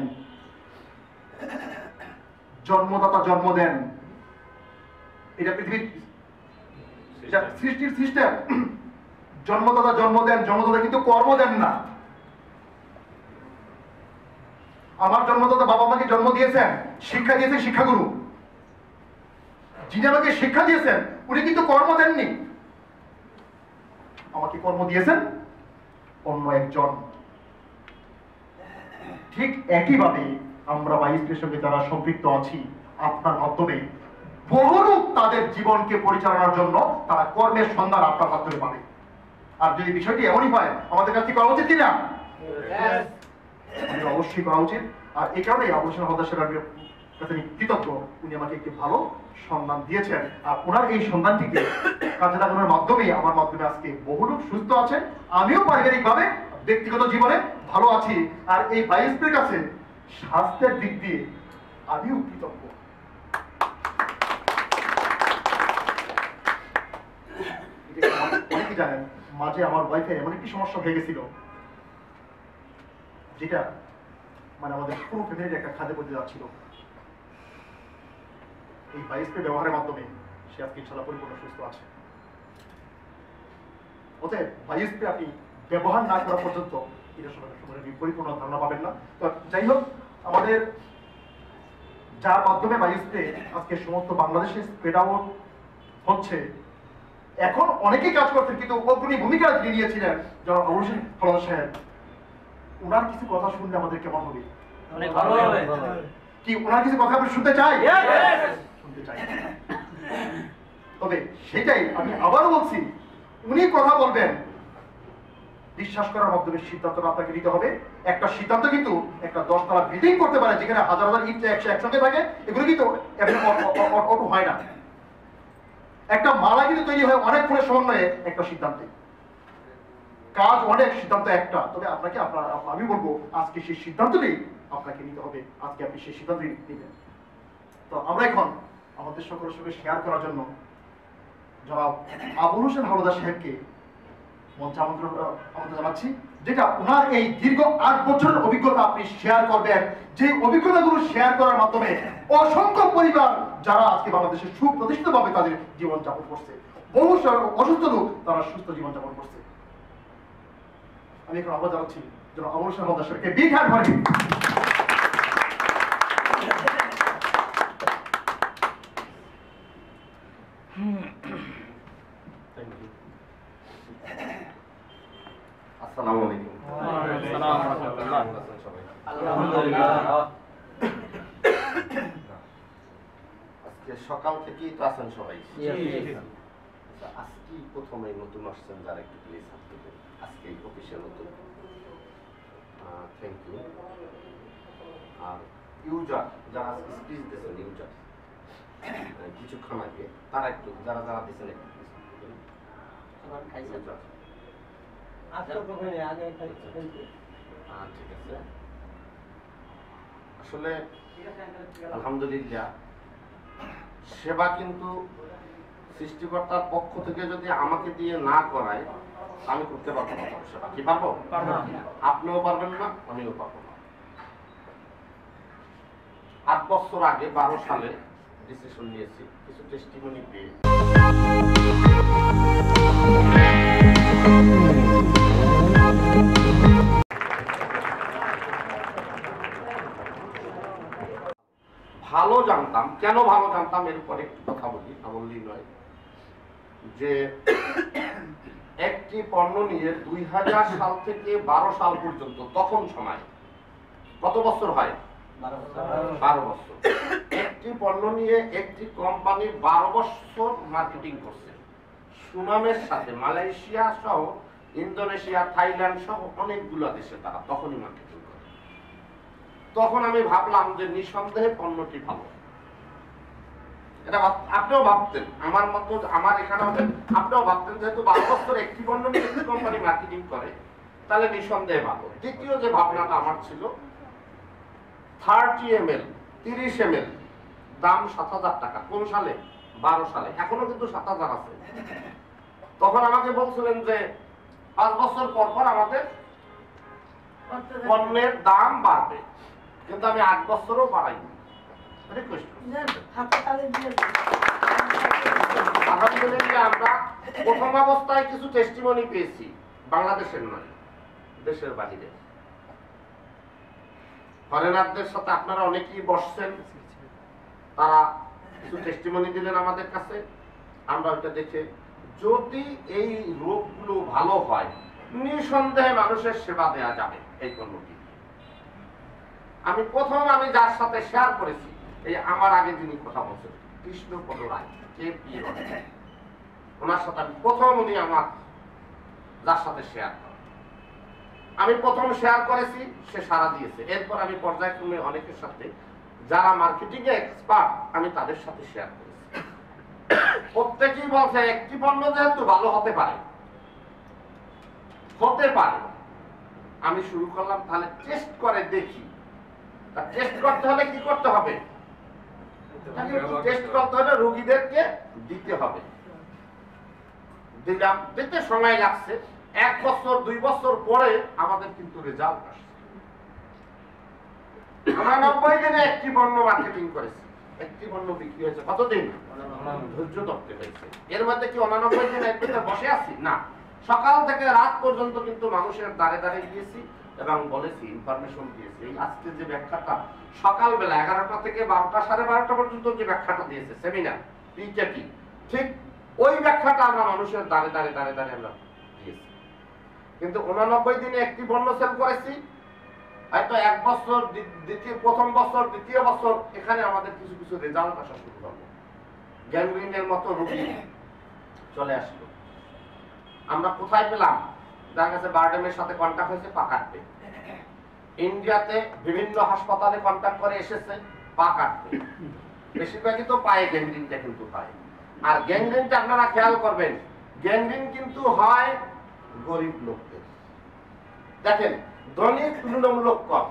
জন্মদাতা জন্ম দেন, এটা পৃথিবীর সৃষ্টির সিস্টেম। জন্মদাতা জন্ম দেন, জন্মদাতা কিন্তু কর্ম দেন না। আমার জন্মদাতা বাবা আমাকে জন্ম দিয়েছেন, শিক্ষা দিয়েছেন শিক্ষাগুরু। যিনি আমাকে শিক্ষা দিয়েছেন উনি কিন্তু কর্ম দেননি, আমাকে কর্ম দিয়েছেন অন্য একজন। ঠিক একইভাবে আমরা বাইশটির সঙ্গে যারা সম্পৃক্ত আছি, আপনার মাধ্যমে বহুরূপ তাদের জীবনকে পরিচালনার জন্য তারা কর্মের সন্ধান আপনার মাধ্যমে পাবে। আর যদি বিষয়টি এমনই হয়, আমাদের কাছে করা উচিত কিনা? অবশ্যই করা উচিত। আর এই কারণে আবু হোসেন হাওলাদার সাহেবের কাছে আমি কৃতজ্ঞ। উনি আমাকে একটি ভালো সন্ধান দিয়েছেন, আর ওনার এই সন্ধানটিকে কাজে লাগানোর মাধ্যমে আমার মাধ্যমে আজকে বহু লোক সুস্থ আছে, আমিও পারিবারিকভাবে ব্যক্তিগত জীবনে ভালো আছি। আর এই বাইশটির কাছে স্বাস্থ্যের দিক দিয়ে আমিও কৃতজ্ঞ। অনেকে জানেন, মাঝে আমার ওয়াইফাই এমন একটি সমস্যা হয়ে গেছিল যেটা মানে আমাদের পুরো ফ্যামিলির একটা খাদ্য করতে যাচ্ছিল। এই বাইশটি ব্যবহারের মাধ্যমে সে আজকে ইনশাআল্লাহ পরিপূর্ণ সুস্থ আছে। অতএব বাইশটি আপনি ব্যবহার না করা পর্যন্ত এটা সম্পর্কে পরিপূর্ণ ধারণা পাবেন না। তো যাই হোক, আমাদের যার মাধ্যমে বাইশটি আজকে সমস্ত বাংলাদেশে স্প্রেড আউট হচ্ছে, এখন অনেকেই কাজ করছেন, কিন্তু অগ্রণী ভূমিকা যিনি নিয়েছিলেন জনাব আবু হোসেন হাওলাদার সাহেব, ওনার কিছু কথা শুনলে আমাদের কেমন হবে? অনেক ভালো হবে। কি ওনার কিছু কথা আপনি শুনতে চাই? শুনতে চাই। তবে সেটাই আমি আবারও বলছি, উনি কথা বলবেন, বিশ্বাস করার মাধ্যমে সিদ্ধান্তটা আপনাকে নিতে হবে। একটা সিদ্ধান্ত কিন্তু একটা 10 তলা বিল্ডিং করতে পারে, যেখানে হাজার হাজার ইট একসঙ্গে থাকে, এগুলো কিন্তু অটো হয় না। একটা মালা কিন্তু তৈরি হয় অনেক ফুলের সমন্বয়ে একটা সিদ্ধান্তে। কাজ অনেক, সিদ্ধান্ত একটা। তবে আপনাকে আমি বলবো আজকে সেই সিদ্ধান্তটি আপনাকে নিতে হবে, আজকে আপনি সেই সিদ্ধান্তটি নেবেন। তো আমরা এখন আমাদের সকলের সঙ্গে শেয়ার করার জন্য জনাব আবু হোসেন হাওলাদার সাহেবকে মঞ্চে আমন্ত্রণ জানাচ্ছি, যেটা ওনার এই দীর্ঘ 8 বছরের অভিজ্ঞতা আপনি শেয়ার করবেন। যে অভিজ্ঞতাগুলো শেয়ার করার মাধ্যমে অসংখ্য পরিবার যারা আজকে বাংলাদেশে সুপ্রতিষ্ঠিতভাবে তাদের জীবনযাপন করছে, বহু অসুস্থ লোক তারা সুস্থ জীবনযাপন করছে। আমি এখন আবার জানাচ্ছি যেন আবু হোসেন হাওলাদার সাহেবকে বিগ হ্যান্ড করে। আসসালামু আলাইকুম। আজকে সকাল থেকেই তো আছেন সবাই। আজকে প্রথমে নতুন আসছেন যারা, একটু প্লিজ হাত তুলবেন। আজকে এই অফিসে নতুন, থ্যাংক ইউ। আর ইউজার যারা আজকে স্পিচ দিয়েছেন, ইউজার কিছুক্ষণ আগে, তারা একটু যারা যারা দিয়েছেন একটু প্লিজ ঠিক আছে। আসলে আলহামদুলিল্লাহ, সেবা কিন্তু সৃষ্টিকর্তার পক্ষ থেকে যদি আমাকে দিয়ে না করায় আমি করতে পারবো না সেবা। কি পারবো? আপনিও পারবেন না, আমিও পারবো না। 8 বছর আগে 12 সালে ডিসিশন নিয়েছি কিছু টেস্টিমনি পেয়ে। ভালো জানতাম, কেন ভালো জানতাম এর উপর একটু কথা বলি, বললেই নয়, যে একটি পণ্য নিয়ে 2000 সাল থেকে 12 সাল পর্যন্ত কত বছর হয়? 12 বছর। একটি পণ্য নিয়ে একটি কোম্পানি 12 বছর মার্কেটিং করছে সুনামের সাথে, মালয়েশিয়া সহ, ইন্দোনেশিয়া, থাইল্যান্ড সহ অনেকগুলো দেশে তারা তখনই মার্কেটিং করে। তখন আমি ভাবলাম যে নিঃসন্দেহে পণ্যটি ভালো। এটা আপনিও ভাবতেন, আমার মতো, আমার এখানে আপনিও ভাবতেন যেহেতু 12 বছর একটি পণ্য নিয়ে একটি কোম্পানি মার্কেটিং করে তাহলে নিঃসন্দেহে ভালো। দ্বিতীয় যে ভাবনাটা আমার ছিল 30 ml 30 ml দাম 7,000 টাকা। কোন সালে? 12 সালে। এখনো কিন্তু 7,000 আছে। তখন আমাকে বলছিলেন যে 5 বছর পর পর আমাদের পণ্যের দাম বাড়বে, কিন্তু আমি 8 বছরও বাড়াইনি। আলহামদুলিল্লাহ আমরা প্রথম অবস্থায় কিছু টেস্টিমনি পেয়েছি, বাংলাদেশের নয়, দেশের বাহিরে। ফরেনারদের সাথে আপনারা অনেকেই বসছেন, তারা কিছু টেস্টিমনি দিলেন আমাদের কাছে। আমরা ওইটা দেখে যদি এই রোগগুলো ভালো হয় নিঃসন্দেহে মানুষের সেবা দেয়া যাবে এই পণ্যটি। আমি যার সাথে শেয়ার করেছি, এই আমার আগে যিনি কথা বলছেন কৃষ্ণপদ রায়, KP রায়, ওনার সাথে আমি উনি আমার যার সাথে শেয়ার করেন, আমি প্রথম শেয়ার করেছি, সে সাড়া দিয়েছে। এরপর আমি পর্যায়ক্রমে অনেকের সাথে যারা মার্কেটিং এ এক্সপার্ট আমি তাদের সাথে শেয়ার করেছি। প্রত্যেকেই বলছে একটি পণ্য যেহেতু ভালো হতে পারে, আমি শুরু করলাম তাহলে টেস্ট করে দেখি। টেস্ট করতে হলে কি করতে হবে? টেস্ট করতে হলে রোগীদেরকে দিতে হবে। দিলাম, দিতে সময় লাগছে। 1 বছর 2 বছর পরে আমাদের কিন্তু রেজাল্ট আসছে। 99 দিনে একটি পণ্য মার্কেটিং করেছি, একটি পণ্য বিক্রি হয়েছে। কতদিন? ধৈর্য ধরতে হয়েছে। এর মধ্যে কি 99 দিন একদিনে বসে আছি? না, সকাল থেকে রাত পর্যন্ত কিন্তু মানুষের দ্বারে দ্বারে গিয়েছি এবং বলেছি, ইনফরমেশন দিয়েছি। এই আজকে যে ব্যাখ্যাটা সকালবেলা 11টা থেকে 12টা 12:30 পর্যন্ত যে ব্যাখ্যাটা দিয়েছে সেমিনার পিকেটি, ঠিক ওই ব্যাখ্যাটা আমরা মানুষের দ্বারে দ্বারে আমরা দিয়েছি। কিন্তু 89 দিনে একটি পণ্য সেল করেছি, হয়তো 1 বছর, প্রথম বছর, দ্বিতীয় বছর এখানে আমাদের কিছু কিছু রেজাল্ট আসা শুরু করলো। গ্যাংগ্রিনের মতো রোগী চলে আসলো। আমরা কোথায় পেলাম? দেখা গেছে বারডেমের সাথে কন্ট্যাক্ট হয়েছে, পা কাটবে। ইন্ডিয়াতে বিভিন্ন হাসপাতালে কন্ট্যাক্ট করে এসেছে, পা কাটবে। বেশিরভাগই তো পায়ে গ্যাংগ্রিনটা কিন্তু হয়। আর গ্যাংগ্রিনটা আপনারা খেয়াল করবেন, গ্যাংগ্রিন কিন্তু হয় গরিব লোকদের। দেখেন ধনীর তুলনামূলক কম,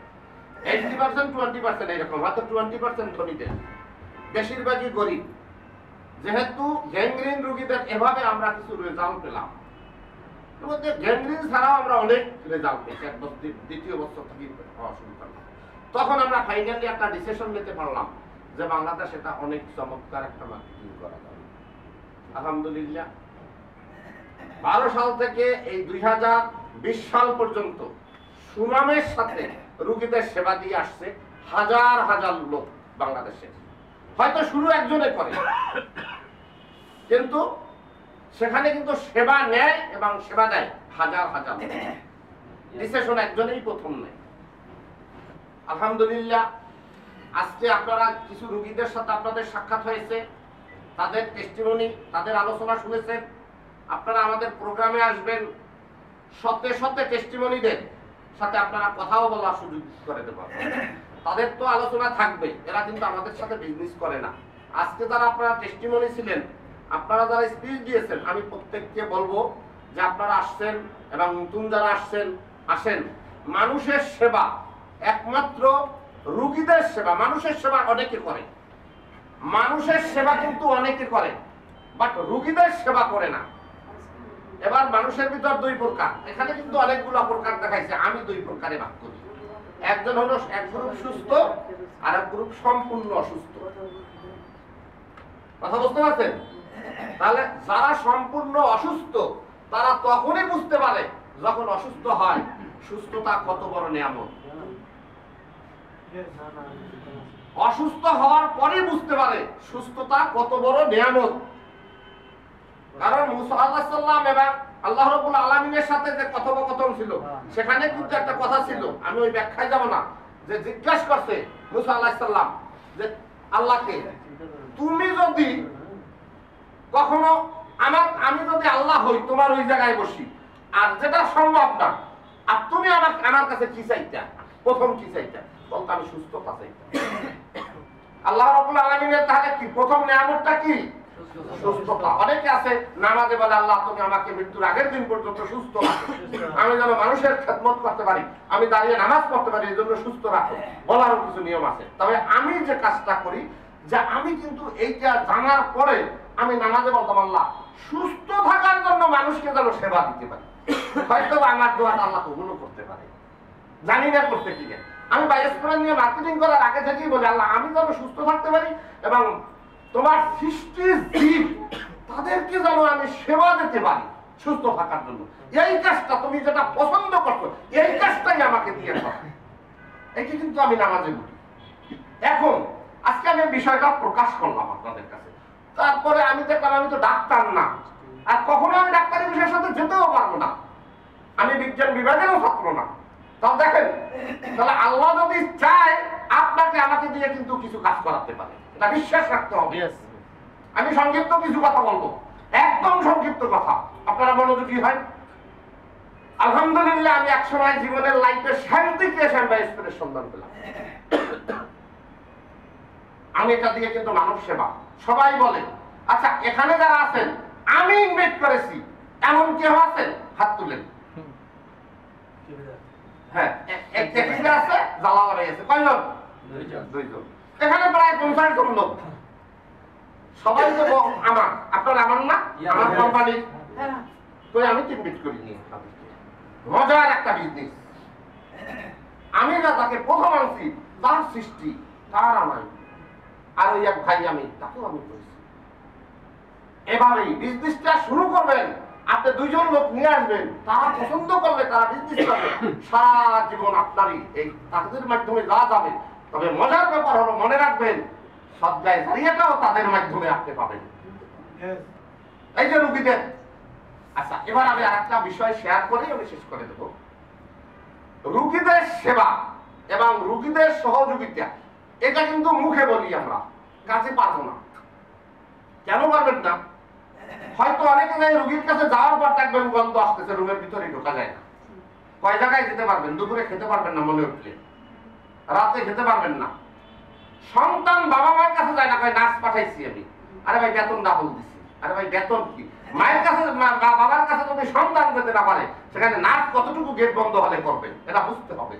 80% 20% এরকম, হয়তো 20% ধনীদের, বেশিরভাগই গরিব। যেহেতু গ্যাংগ্রিন রোগীদের এভাবে আমরা কিছু রেজাল্ট পেলাম, গ্যাংগ্রিন ছাড়াও আমরা অনেক রেজাল্ট পেয়েছি। 1 বছর, দ্বিতীয় বছর থেকে হওয়া শুরু করলাম। তখন আমরা ফাইনালি একটা ডিসিশন নিতে পারলাম যে বাংলাদেশ এটা অনেক চমৎকার একটা মার্কেটিং করা যাবে। আলহামদুলিল্লাহ 12 সাল থেকে এই 2020 সাল পর্যন্ত সুনামের সাথে রোগীদের সেবা দিয়ে আসছে হাজার হাজার লোক বাংলাদেশে। হয়তো শুরু একজনে করে, কিন্তু সেখানে কিন্তু সেবা নেয় এবং সেবা দেয় হাজার হাজার। ডিসিশন একজনেই প্রথম নেয়। আলহামদুলিল্লাহ আজকে আপনারা কিছু রোগীদের সাথে আপনাদের সাক্ষাৎ হয়েছে, তাদের টেস্টিমনি, তাদের আলোচনা শুনেছেন। আপনারা আমাদের প্রোগ্রামে আসবেন, সত্যি সত্যি টেস্টিমনিদের সাথে আপনারা কথাও বলার সুযোগ করে দেবেন। তাদের তো আলোচনা থাকবে, এরা কিন্তু আমাদের সাথে বিজনেস করে না। আজকে যারা আপনারা টেস্টিমনি ছিলেন, আপনারা যারা স্পিচ দিয়েছেন, আমি প্রত্যেককে বলবো যে আপনারা আসছেন এবং নতুন যারা আসেন। মানুষের সেবা একমাত্র রোগীদের সেবা, মানুষের সেবা অনেকে করে, মানুষের সেবা কিন্তু অনেকে করে, বাট রোগীদের সেবা করে না। এবার মানুষের ভিতর 2 প্রকার, এখানে কিন্তু অনেকগুলো প্রকার দেখাইছে, আমি 2 প্রকারে ভাগ করি। একজন হলো এক গ্রুপ সুস্থ, আর এক গ্রুপ সম্পূর্ণ অসুস্থ। কথা বুঝতে পারছেন? তাহলে যারা সম্পূর্ণ অসুস্থ তারা তখনই বুঝতে পারে যখন অসুস্থ হয় সুস্থতা কত বড় নিয়ামত। অসুস্থ হওয়ার পরে বুঝতে পারে সুস্থতা কত বড় নিয়ামত। কারণ মুসা আলাইহিস সালাম এবং আল্লাহ রাব্বুল আলামিনের সাথে যে কথোপকথন ছিল, সেখানে কিন্তু একটা কথা ছিল, আমি ওই ব্যাখ্যায় যাব না। যে জিজ্ঞাসা করছে মুসা আলাইহিস সালাম যে আল্লাহকে, তুমি যদি কখনো আমি যদি আল্লাহ হই তোমার ওই জায়গায় বসি, আর যেটা সম্ভব না, আর তুমি আমার কাছে কি চাইতা, প্রথম কি চাইতা? বলতো আমি সুস্থতা চাইতাম। আল্লাহ রাব্বুল আলামিনের তাহলে কি প্রথম নিয়ামতটা কি? সুস্থতা। অনেকে আছে নামাজে বলে আল্লাহ তুমি আমাকে মৃত্যুর আগের দিন পর্যন্ত সুস্থ রাখো, আমি যেন মানুষের খেদমত করতে পারি, আমি দাঁড়িয়ে নামাজ পড়তে পারি, এই জন্য সুস্থ রাখো। বলারও কিছু নিয়ম আছে। তবে আমি যে কাজটা করি, যে আমি কিন্তু এইটা জানার পরে আমি নামাজে বলতাম আল্লাহ সুস্থ থাকার জন্য মানুষকে যেন সেবা দিতে পারি, হয়তো আমার দোয়াটা আল্লাহ কবুলও করতে পারে, জানি না করতে কি। আমি বায়োস্ফিয়ার নিয়ে মার্কেটিং করার আগে থেকেই বলি আল্লাহ আমি যেন সুস্থ থাকতে পারি এবং তোমার সৃষ্টির জীব তাদেরকে যেন আমি সেবা দিতে পারি সুস্থ থাকার জন্য। এই কাজটা তুমি যেটা পছন্দ করছো এই কাজটাই আমাকে দিয়ে দাও, এটি কিন্তু আমি নামাজে বলি। এখন আজকে আমি বিষয়টা প্রকাশ করলাম আপনাদের কাছে, তারপরে আমি দেখলাম আমি তো ডাক্তার না, আর কখনো আমি ডাক্তারি বিষয়ের সাথে যেতেও পারবো না, আমি বিজ্ঞান বিভাগেরও ছাত্র না। তাও দেখেন, তাহলে আল্লাহ যদি চায় আপনাকে আমাকে দিয়ে কিন্তু কিছু কাজ করাতে পারে, এটা বিশ্বাস রাখতে হবে। আমি সংক্ষিপ্ত কিছু কথা বলবো, একদম সংক্ষিপ্ত কথা, আপনারা মনোযোগী হয়। আলহামদুলিল্লাহ আমি একসময় জীবনের লাইফে শান্তিকে বায়োস্ফিয়ারের সন্ধান পেলাম। আমি এটা দিয়ে কিন্তু মানব সেবা, সবাই বলে আচ্ছা এখানে যারা আছেন আমি ইনভাইট করেছি এমন কেউ আছেন? হাত তুলেন। হ্যাঁ, আছে জালালারে আছে কয়জন? দুইজন। এখানে প্রায় 50 জন লোক, সবাই তো আমার, আপনারা আমার না, আমার কোম্পানি। তো আমি ইনভাইট করিনি, মজার একটা বিজনেস। আমি না তাকে প্রথম আনছি, তার সৃষ্টি, তার আমায়, আর ওই এক ভাই আমি, তাকেও আমি করেছি। এভাবেই বিজনেসটা শুরু করবেন, আপনি দুইজন লোক নিয়ে আসবেন, তারা পছন্দ করলে তারা বিজনেস করবে, সারা জীবন আপনারই এই তাদের মাধ্যমে যা যাবে। তবে মজার ব্যাপার হলো মনে রাখবেন সজ্জায় জারিয়াটাও তাদের মাধ্যমে আপনি পাবেন, এই যে রুগীদের। আচ্ছা এবার আমি আরেকটা বিষয় শেয়ার করে আমি শেষ করে দেব। রুগীদের সেবা এবং রুগীদের সহযোগিতা, এটা কিন্তু মুখে বলি আমরা, কাজে পারবো না। কেন পারবেন না? হয়তো অনেকে যায় রুগীর কাছে যাওয়ার পর দেখবেন গন্ধ আসতেছে, রুমের ভিতরে ঢোকা যায় না। কয় জায়গায় যেতে পারবেন? দুপুরে খেতে পারবেন না মনে উঠলে, রাতে খেতে পারবেন না। সন্তান বাবা মায়ের কাছে যায় না, কয় নার্স পাঠাইছি আমি, আরে ভাই বেতন ডাবল দিছি, আরে ভাই বেতন কি? মায়ের কাছে বাবার কাছে যদি সন্তান যেতে না পারে, সেখানে নার্স কতটুকু গেট বন্ধ হলে করবে এটা বুঝতে হবে।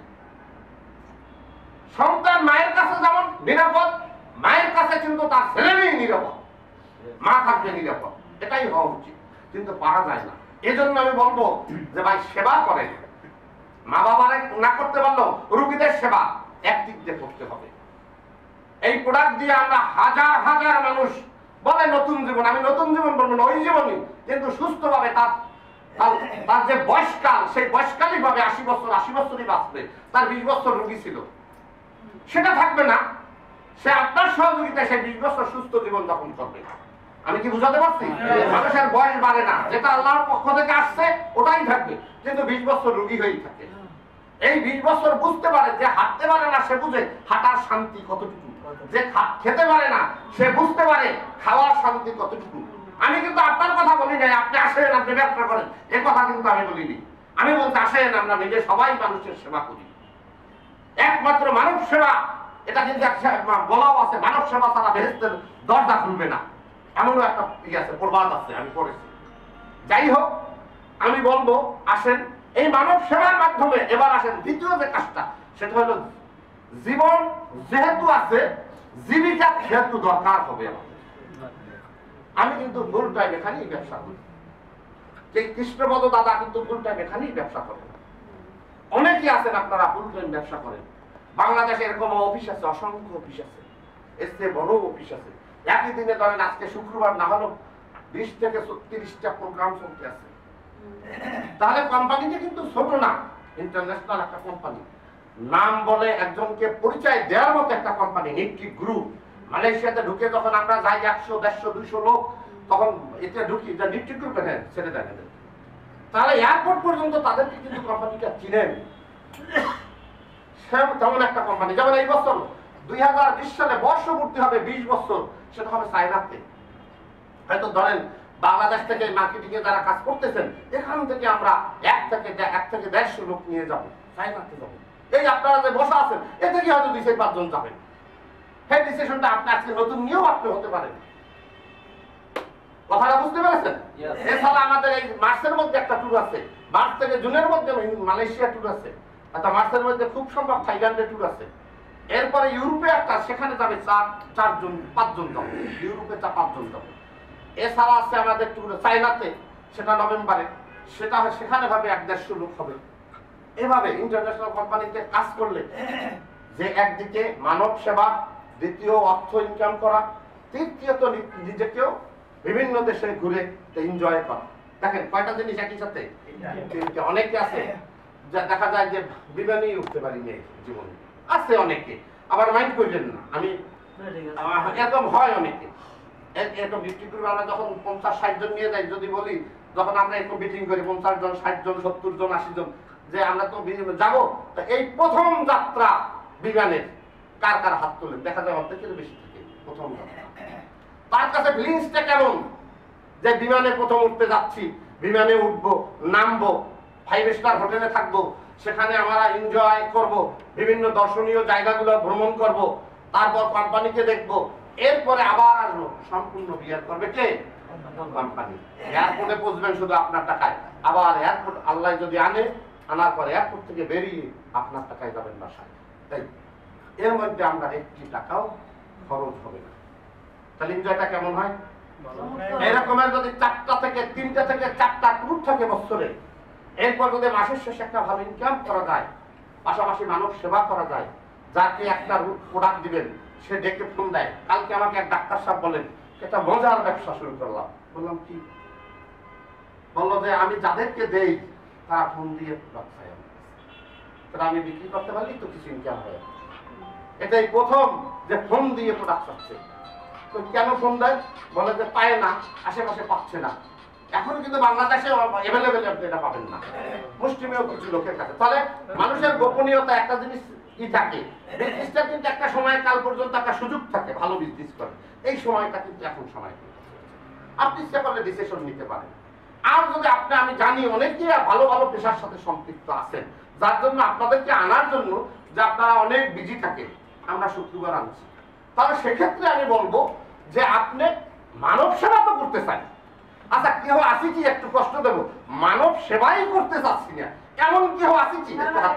সন্তান মায়ের কাছে যেমন নিরাপদ, মায়ের কাছে কিন্তু তার ছেলে মেয়ে নিরাপদ, মা থাকবে নিরাপদ, এটাই হওয়া উচিত, কিন্তু পারা যায় না। এজন্য আমি বলবো যে ভাই সেবা করেন, মা বাবারে না করতে পারলেও রুগীদের সেবা একদিক দিয়ে করতে হবে। এই প্রোডাক্ট দিয়ে আমরা হাজার হাজার মানুষ বলে নতুন জীবন, আমি নতুন জীবন বলবো না, ওই জীবনই কিন্তু সুস্থভাবে তার যে বয়সকাল, সেই বয়সকালই ভাবে 80 বছরই বাঁচবে, তার 20 বছর রোগী ছিল, সেটা থাকবে না। সে আপনার সহযোগিতায় সে 20 বছর সুস্থ জীবন যাপন করবে। আমি কি বুঝাতে পারছি? মানুষের বয়স বাড়ে না, যেটা আল্লাহর পক্ষ থেকে আসছে ওটাই থাকবে, কিন্তু 20 বছর রোগী হয়েই থাকে। এই 20 বছর বুঝতে পারে, যে হাঁটতে পারে না সে বুঝে হাঁটার শান্তি কতটুকু, যে খেতে পারে না সে বুঝতে পারে খাওয়ার শান্তি কতটুকু। আমি কিন্তু আপনার কথা বলি নাই আপনি আসেন আপনি ব্যবসা করেন, এ কথা কিন্তু আমি বলিনি। আমি বলতে আসেন আমরা নিজে সবাই মানুষের সেবা করি, একমাত্র মানব সেবা। এটা কিন্তু বলাও আছে, মানব সেবা ছাড়া বেহেশতের দরজা খুলবে না, এমনও একটা আছে, প্রবাদ আছে, আমি পড়েছি। যাই হোক, আমি বলবো আসেন এই মানব সেবার মাধ্যমে। এবার আসেন দ্বিতীয় যে কাজটা, সেটা হলো জীবন যেহেতু আছে, জীবিকা যেহেতু দরকার হবে আমাদের। আমি কিন্তু ফুল টাইম এখানেই ব্যবসা করি, কৃষ্ণপদ দাদা কিন্তু ফুল টাইম এখানেই ব্যবসা করেন, অনেকে আছেন আপনারা ফুল টাইম ব্যবসা করেন। বাংলাদেশে এরকম অফিস আছে, অসংখ্য অফিস আছে, এর চেয়ে বড় অফিস আছে। একই দিনে ধরেন আজকে শুক্রবার না হলো 20 থেকে 30টা প্রোগ্রাম চলতে আছে। তাহলে কোম্পানিটা কিন্তু ছোট না, ইন্টারন্যাশনাল একটা কোম্পানি, নাম বলে একজনকে পরিচয় দেওয়ার মতো একটা কোম্পানি, নিফটি গ্রুপ। মালয়েশিয়াতে ঢুকে যখন আমরা যাই 100, 150, 200 লোক, তখন এতে ঢুকি নিফটি গ্রুপে ছেড়ে দেখা যায়। তাহলে এয়ারপোর্ট পর্যন্ত তাদেরকে কিন্তু কোম্পানিটা চিনেন। তেমন একটা কোম্পানি, যেমন এই বছর 2020 সালে বর্ষপূর্তি হবে 20 বছর, সেটা হবে চায়নাতে। হয়তো ধরেন বাংলাদেশ থেকে মার্কেটিং এ যারা কাজ করতেছেন, এখান থেকে আমরা 1 থেকে 150 লোক নিয়ে যাব, চায়নাতে যাব। এই আপনারা যে বসা আছেন, এ থেকে হয়তো 2-5 জন যাবেন। সেই ডিসিশনটা আপনি আজকে নতুন নিয়েও আপনি হতে পারেন। কথাটা বুঝতে পেরেছেন? এছাড়া আমাদের এই মার্চের মধ্যে একটা ট্যুর আছে, মার্চ থেকে জুনের মধ্যে মালয়েশিয়া ট্যুর আছে, একটা মার্চের মধ্যে খুব সম্ভব থাইল্যান্ডে ট্যুর আছে। এরপরে ইউরোপে একটা, সেখানে যাবে 4 জন 5 জন যাবে, ইউরোপে 5 জন যাবে। এছাড়া আছে আমাদের ট্যুর চায়নাতে, সেটা নভেম্বরে, সেটা সেখানে ভাবে 1-150 লোক হবে। এভাবে ইন্টারন্যাশনাল কোম্পানিতে কাজ করলে যে একদিকে মানব সেবা, দ্বিতীয় অর্থ ইনকাম করা, তৃতীয়ত নিজেকেও বিভিন্ন দেশে ঘুরে এনজয় করা। দেখেন কয়টা জিনিস একই সাথে। অনেকে আছে যা দেখা যায় যে বিমানেই উঠতে পারি না জীবনে, আছে অনেকে, আবার মাইন্ড করবেন না, আমি এরকম হয় অনেকে। এরকম বিক্রি করবো আমরা যখন 50-60 জন নিয়ে যাই, যদি বলি যখন আমরা এরকম মিটিং করি 50 জন 60 জন 70 জন 80 জন, যে আমরা তো যাবো, এই প্রথম যাত্রা বিমানের কার কার হাত তোলে, দেখা যায় অর্ধেকের বেশি থাকে প্রথম যাত্রা। তার কাছে ফিলিংসটা কেমন যে বিমানে প্রথম উঠতে যাচ্ছি, বিমানে উঠবো, নামবো, 5 স্টার হোটেলে থাকবো, সেখানে আমরা এনজয় করব, বিভিন্ন দর্শনীয় জায়গাগুলো ভ্রমণ করব, তারপর কোম্পানিকে দেখবো, এরপরে আবার আসবো, সম্পূর্ণ বিয়ার করবে কে? কোম্পানি। এয়ারপোর্টে পৌঁছবেন শুধু আপনার টাকায়, আবার এয়ারপোর্ট আল্লাহ যদি আনার পরে এয়ারপোর্ট থেকে বেরিয়ে আপনার টাকায় যাবেন বাসায়। তাই এর মধ্যে আমরা 1 টাকাও খরচ হবে না। তাহলে এনজয়টা কেমন হয়? এরকমের যদি 3টা থেকে 4টা ট্যুর থাকে বছরে, এরপর যদি মাসের শেষে একটা ভালো ইনকাম করা যায়, পাশাপাশি মানব সেবা করা যায়, যাকে একটা প্রোডাক্ট দিবেন সে ডেকে ফোন দেয়। কালকে আমাকে এক ডাক্তার সাহেব বলেন একটা মজার ব্যবসা শুরু করলাম। বললাম কি? বললো যে আমি যাদেরকে দেই তারা ফোন দিয়ে প্রোডাক্ট চাই, তারা আমি বিক্রি করতে পারলি তো কিছু ইনকাম হয়। এটাই প্রথম যে ফোন দিয়ে প্রোডাক্ট চাচ্ছে। তো কেন ফোন দেয়? বলে যে পায় না, আশেপাশে পাচ্ছে না। এখন কিন্তু বাংলাদেশে অ্যাভেলেবেল আপনি এটা পাবেন না, মুসলিমেও কিছু লোকের কাছে। তাহলে মানুষের গোপনীয়তা একটা জিনিস থাকে, বিজনেসটা কিন্তু একটা সময় কাল পর্যন্ত একটা সুযোগ থাকে ভালো বিজনেস করে, এই সময়টা কিন্তু এখন সময় আপনি ইচ্ছা করলে ডিসিশন নিতে পারেন। আর যদি আমি জানি অনেকে ভালো ভালো পেশার সাথে সম্পৃক্ত আছেন, যার জন্য আপনাদেরকে আনার জন্য যে আপনারা অনেক বিজি থাকে, আমরা শুক্রবার আনছি, তাহলে সেক্ষেত্রে আমি বলবো যে আপনি মানব সেবা তো করতে চান। আচ্ছা কেউ আসি কি একটু কষ্ট দেবো, মানব সেবাই করতে চাচ্ছি না, এমন কেউ আসি কি?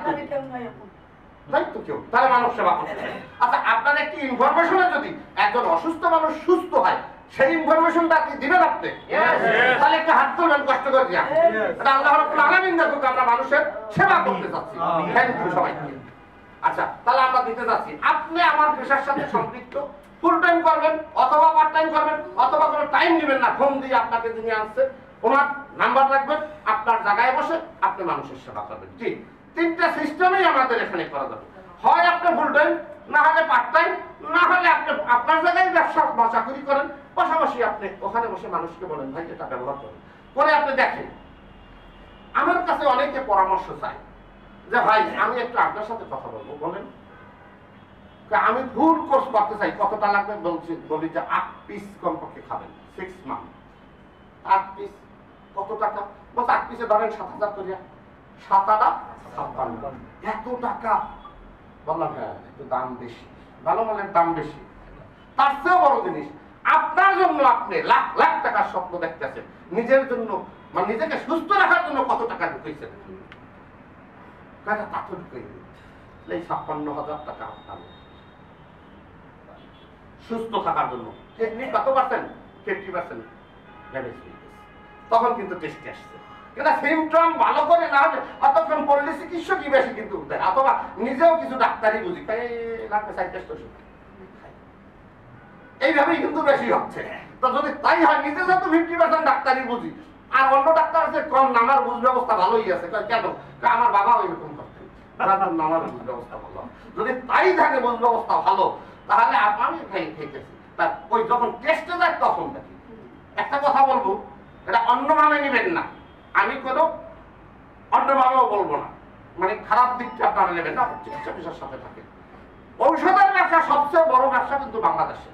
তাই তো কেউ, তাহলে মানব সেবা করতে চাই। আচ্ছা আপনার একটি ইনফরমেশনে যদি একজন অসুস্থ মানুষ সুস্থ হয়, সেই ইনফরমেশনটা কি দিবেন আপনি? তাহলে একটু হাত তুলবেন কষ্ট করে দিয়া। আল্লাহ রাব্বুল আলামিন দেখুক আমরা মানুষের সেবা করতে চাচ্ছি। থ্যাংক ইউ সবাইকে। আচ্ছা তাহলে আমরা দিতে যাচ্ছি, আপনি আমার পেশার সাথে সম্পৃক্ত, ফুল টাইম করবেন অথবা পার্ট টাইম করবেন, অথবা কোনো টাইম দিবেন না, ফোন দিয়ে আপনাকে যিনি আনছে ওনার নাম্বার রাখবেন, আপনার জায়গায় বসে আপনি মানুষের সেবা করবেন। জি, 3টা সিস্টেমেই আমাদের এখানে করা যাবে। হয় আপনি ফুল টাইম, না হলে পার্ট টাইম, না হলে আপনি আপনার জায়গায় ব্যবসা বা চাকরি করেন, পাশাপাশি আপনি ওখানে বসে মানুষকে বলেন ভাই এটা ব্যবহার করেন, করে আপনি দেখেন। আমার কাছে অনেকে পরামর্শ চায় যে ভাই আমি একটু আপনার সাথে কথা বলবো, বলেন। আমি ফুল কোর্স করতে চাই, কতটা লাগবে? বলি যে 8 পিস কমপক্ষে খাবেন 6 মান্থ। 8 পিস কত টাকা? বলছে 8 পিসে ধরেন 7000 করিয়া। 7 এত টাকা? বললাম হ্যাঁ একটু দাম বেশি, ভালো মানের দাম বেশি। তার চেয়েও বড় জিনিস, আপনার জন্য আপনি লাখ লাখ টাকার স্বপ্ন দেখতেছেন, নিজের জন্য মানে নিজেকে সুস্থ রাখার জন্য কত টাকা ঢুকেছেন? তা তো ঢুকে এই 56,000 টাকা আপনার সুস্থ থাকার জন্য। টেকনিক কত পার্সেন্ট? 50% ড্যামেজ হয়ে গেছে। তখন কিন্তু টেস্টে আসছে, কিন্তু সিমটম ভালো করে না হলে অতক্ষণ পড়লে চিকিৎসকই বেশি কিন্তু দেয়, অথবা নিজেও কিছু ডাক্তারই বুঝি লাগবে সাইকেস্ট ওষুধ, এইভাবেই কিন্তু বেশি হচ্ছে। তো যদি তাই হয়, নিজে যত 50% ডাক্তারই বুঝি, আর অন্য ডাক্তার আছে কম, আমার বুঝ ব্যবস্থা ভালোই আছে। কেন? আমার বাবা ওইরকম করতেন, আমার বুঝ ব্যবস্থা ভালো। যদি তাই থাকে বুঝ ব্যবস্থা ভালো, তাহলে আমি খাইতেছি। ওই যখন টেস্টে যায় তখন দেখি। একটা কথা বলবো, এটা অন্যভাবে নেবেন না, আমি কোনো অন্যভাবেও বলবো না। মানে খারাপ দিকটা আপনারা নেবেন না, চিকিৎসা পেশার সাথে থাকে। ঔষধের ব্যবসা সবচেয়ে বড় ব্যবসা কিন্তু বাংলাদেশে,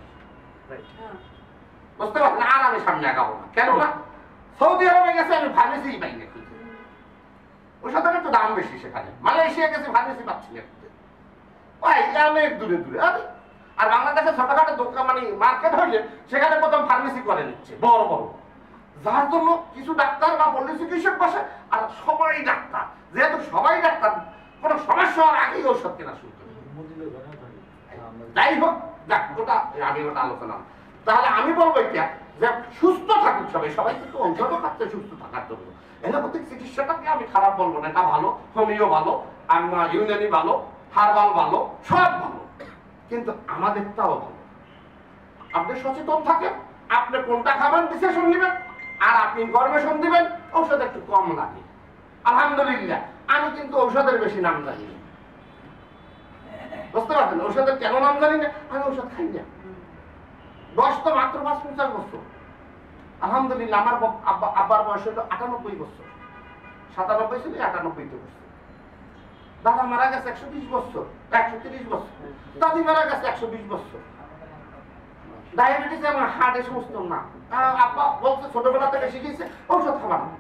বুঝতে পারছেন? আর আমি সামনে আগাবো না, কেননা সৌদি আরবে গেছে আমি ফার্মেসি পাই না, ঔষধের একটু দাম বেশি সেখানে। মালয়েশিয়া গেছে ফার্মেসি পাচ্ছি না, অনেক দূরে দূরে। আর বাংলাদেশে ছোটখাটো দোকান মানে মার্কেট হইলে সেখানে প্রথম ফার্মেসি করে নিচ্ছে বড় বড়, যার জন্য কিছু ডাক্তার বা পল্লী চিকিৎসক বসে, আর সবাই ডাক্তার। যেহেতু সবাই ডাক্তার, কোনো সমস্যা হওয়ার আগেই ঔষধ কেনা শুরু করে। যাই হোক, যাক, ওটা আমি ওটা আলোচনা। তাহলে আমি বলবো এটা যে সুস্থ থাকুক সবাই, সবাই কিন্তু ঔষধও খাচ্ছে সুস্থ থাকার জন্য। এলোপ্যাথিক চিকিৎসাটাকে আমি খারাপ বলবো না, এটা ভালো, হোমিও ভালো, ইউনানি ভালো, হার্বাল ভালো, সব ভালো, কিন্তু আমাদেরটাও ভালো। আপনি সচেতন থাকেন, আপনি কোনটা খাবেন ডিসিশন নেবেন, আর আপনি ইনফরমেশন দিবেন। ঔষধ একটু কম লাগে, আলহামদুলিল্লাহ। আমি কিন্তু ঔষধের বেশি নাম জানি না, বুঝতে পারছেন? ঔষধের কেন নাম জানি না, আমি ঔষধ খাই না। বয়স তো মাত্র ৫-৫ বছর, আলহামদুলিল্লাহ। আমার আব্বার বয়স হলো ৯৮ বছর, ৯৭ ছিল, ৯৮তে বছর। দাদা মারা গেছে ১২০ বছর, ১৩০ বছর। দাদি মারা গেছে ১২০ বছর। ডায়াবেটিস এবং হার্টের সমস্ত না। আব্বা বলছে ছোটবেলা থেকে শিখেছে ঔষধ খাবা না।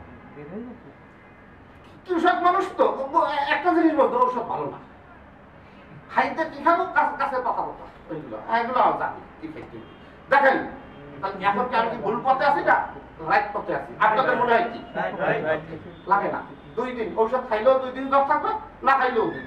কৃষক মানুষ তো একটা জিনিস বলতো, ঔষধ ভালো না, খাইতে কি খাবো, গাছের পাতা পাতা, ওইগুলো এগুলো জানি কি খাইতে। দেখেন এখন কি আমি কি ভুল পথে আছি না রাইট পথে আছি? আপনাদের মনে হয় কি লাগে না? 2 দিন ঔষধ খাইলেও 2 দিন জ্বর থাকবে, না খাইলেও 2 দিন।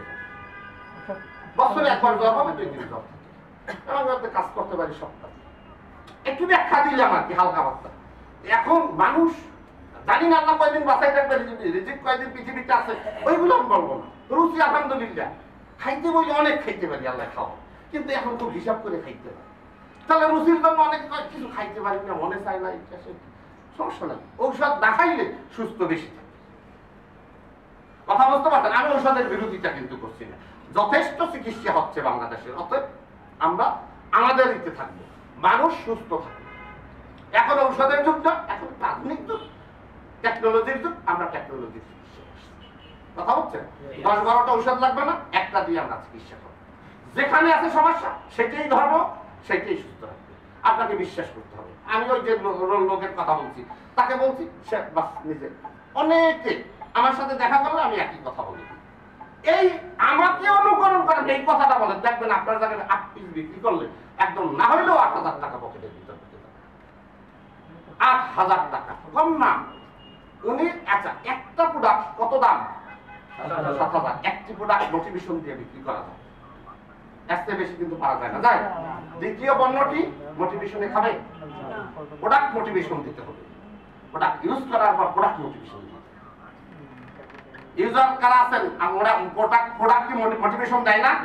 বছরে একবার জ্বর হবে, 2 দিন জ্বর থাকবে। কাজ করতে পারি সপ্তাহে। একটু ব্যাখ্যা দিলাম আর কি, হালকা বার্তা। এখন মানুষ জানি না আল্লাহ কয়দিন বাঁচাই থাকবে, রিজিক কয়দিন পৃথিবীতে আছে, ওইগুলো আমি বলবো না। রুচি আলহামদুলিল্লাহ খাইতে বলি, অনেক খাইতে পারি, আল্লাহ খাওয়া, কিন্তু এখন খুব হিসাব করে খাইতে পারি। তাহলে রুচির জন্য অনেক কিছু খাইতে পারি না, মনে চাই না, সমস্যা নাই। ঔষধ না খাইলে সুস্থ বেশি থাকে। কথা বুঝতে পারছেন? আমি ঔষধের বিরোধিতা কিন্তু করছি না, যথেষ্ট চিকিৎসা হচ্ছে বাংলাদেশের। অতএব আমরা আমাদের দিতে থাকবো, মানুষ সুস্থ থাকবে। এখন ঔষধের যুগটা, এখন আধুনিক যুগ, টেকনোলজির যুগ। আমরা টেকনোলজির চিকিৎসা, কথা হচ্ছে 10-12টা ঔষধ লাগবে না, একটা দিয়ে আমরা চিকিৎসা করবো। যেখানে আছে সমস্যা সেটাই ধরবো, সেটাই সুস্থ রাখবে। আপনাকে বিশ্বাস করতে হবে। আমি ওই যে লোকের কথা বলছি, তাকে বলছি, সে বাস নিজে। অনেকে আমার সাথে দেখা করলে আমি একই কথা বলি, এই আমাকে অনুকরণ করেন, এই কথাটা বলেন, দেখবেন আপনার জায়গায় 8 পিস বিক্রি করলে একদম না হইলেও 8,000 টাকা পকেটের ভিতর ঢুকে যাবে। 8,000 টাকা কম না। উনি আচ্ছা, একটা প্রোডাক্ট কত দাম? 7,000। একটি প্রোডাক্ট মোটিভেশন দিয়ে বিক্রি করা যায়, এর চেয়ে বেশি কিন্তু পাওয়া যায় না। যায় দ্বিতীয় পণ্যটি মোটিভেশনে খাবে, প্রোডাক্ট মোটিভেশন দিতে হবে। প্রোডাক্ট ইউজ করার পর প্রোডাক্ট মোটিভেশন দিতে হবে। ইউজার কারা আছেন, আমরা প্রোডাক্ট কি মোটিভেশন দেয় না?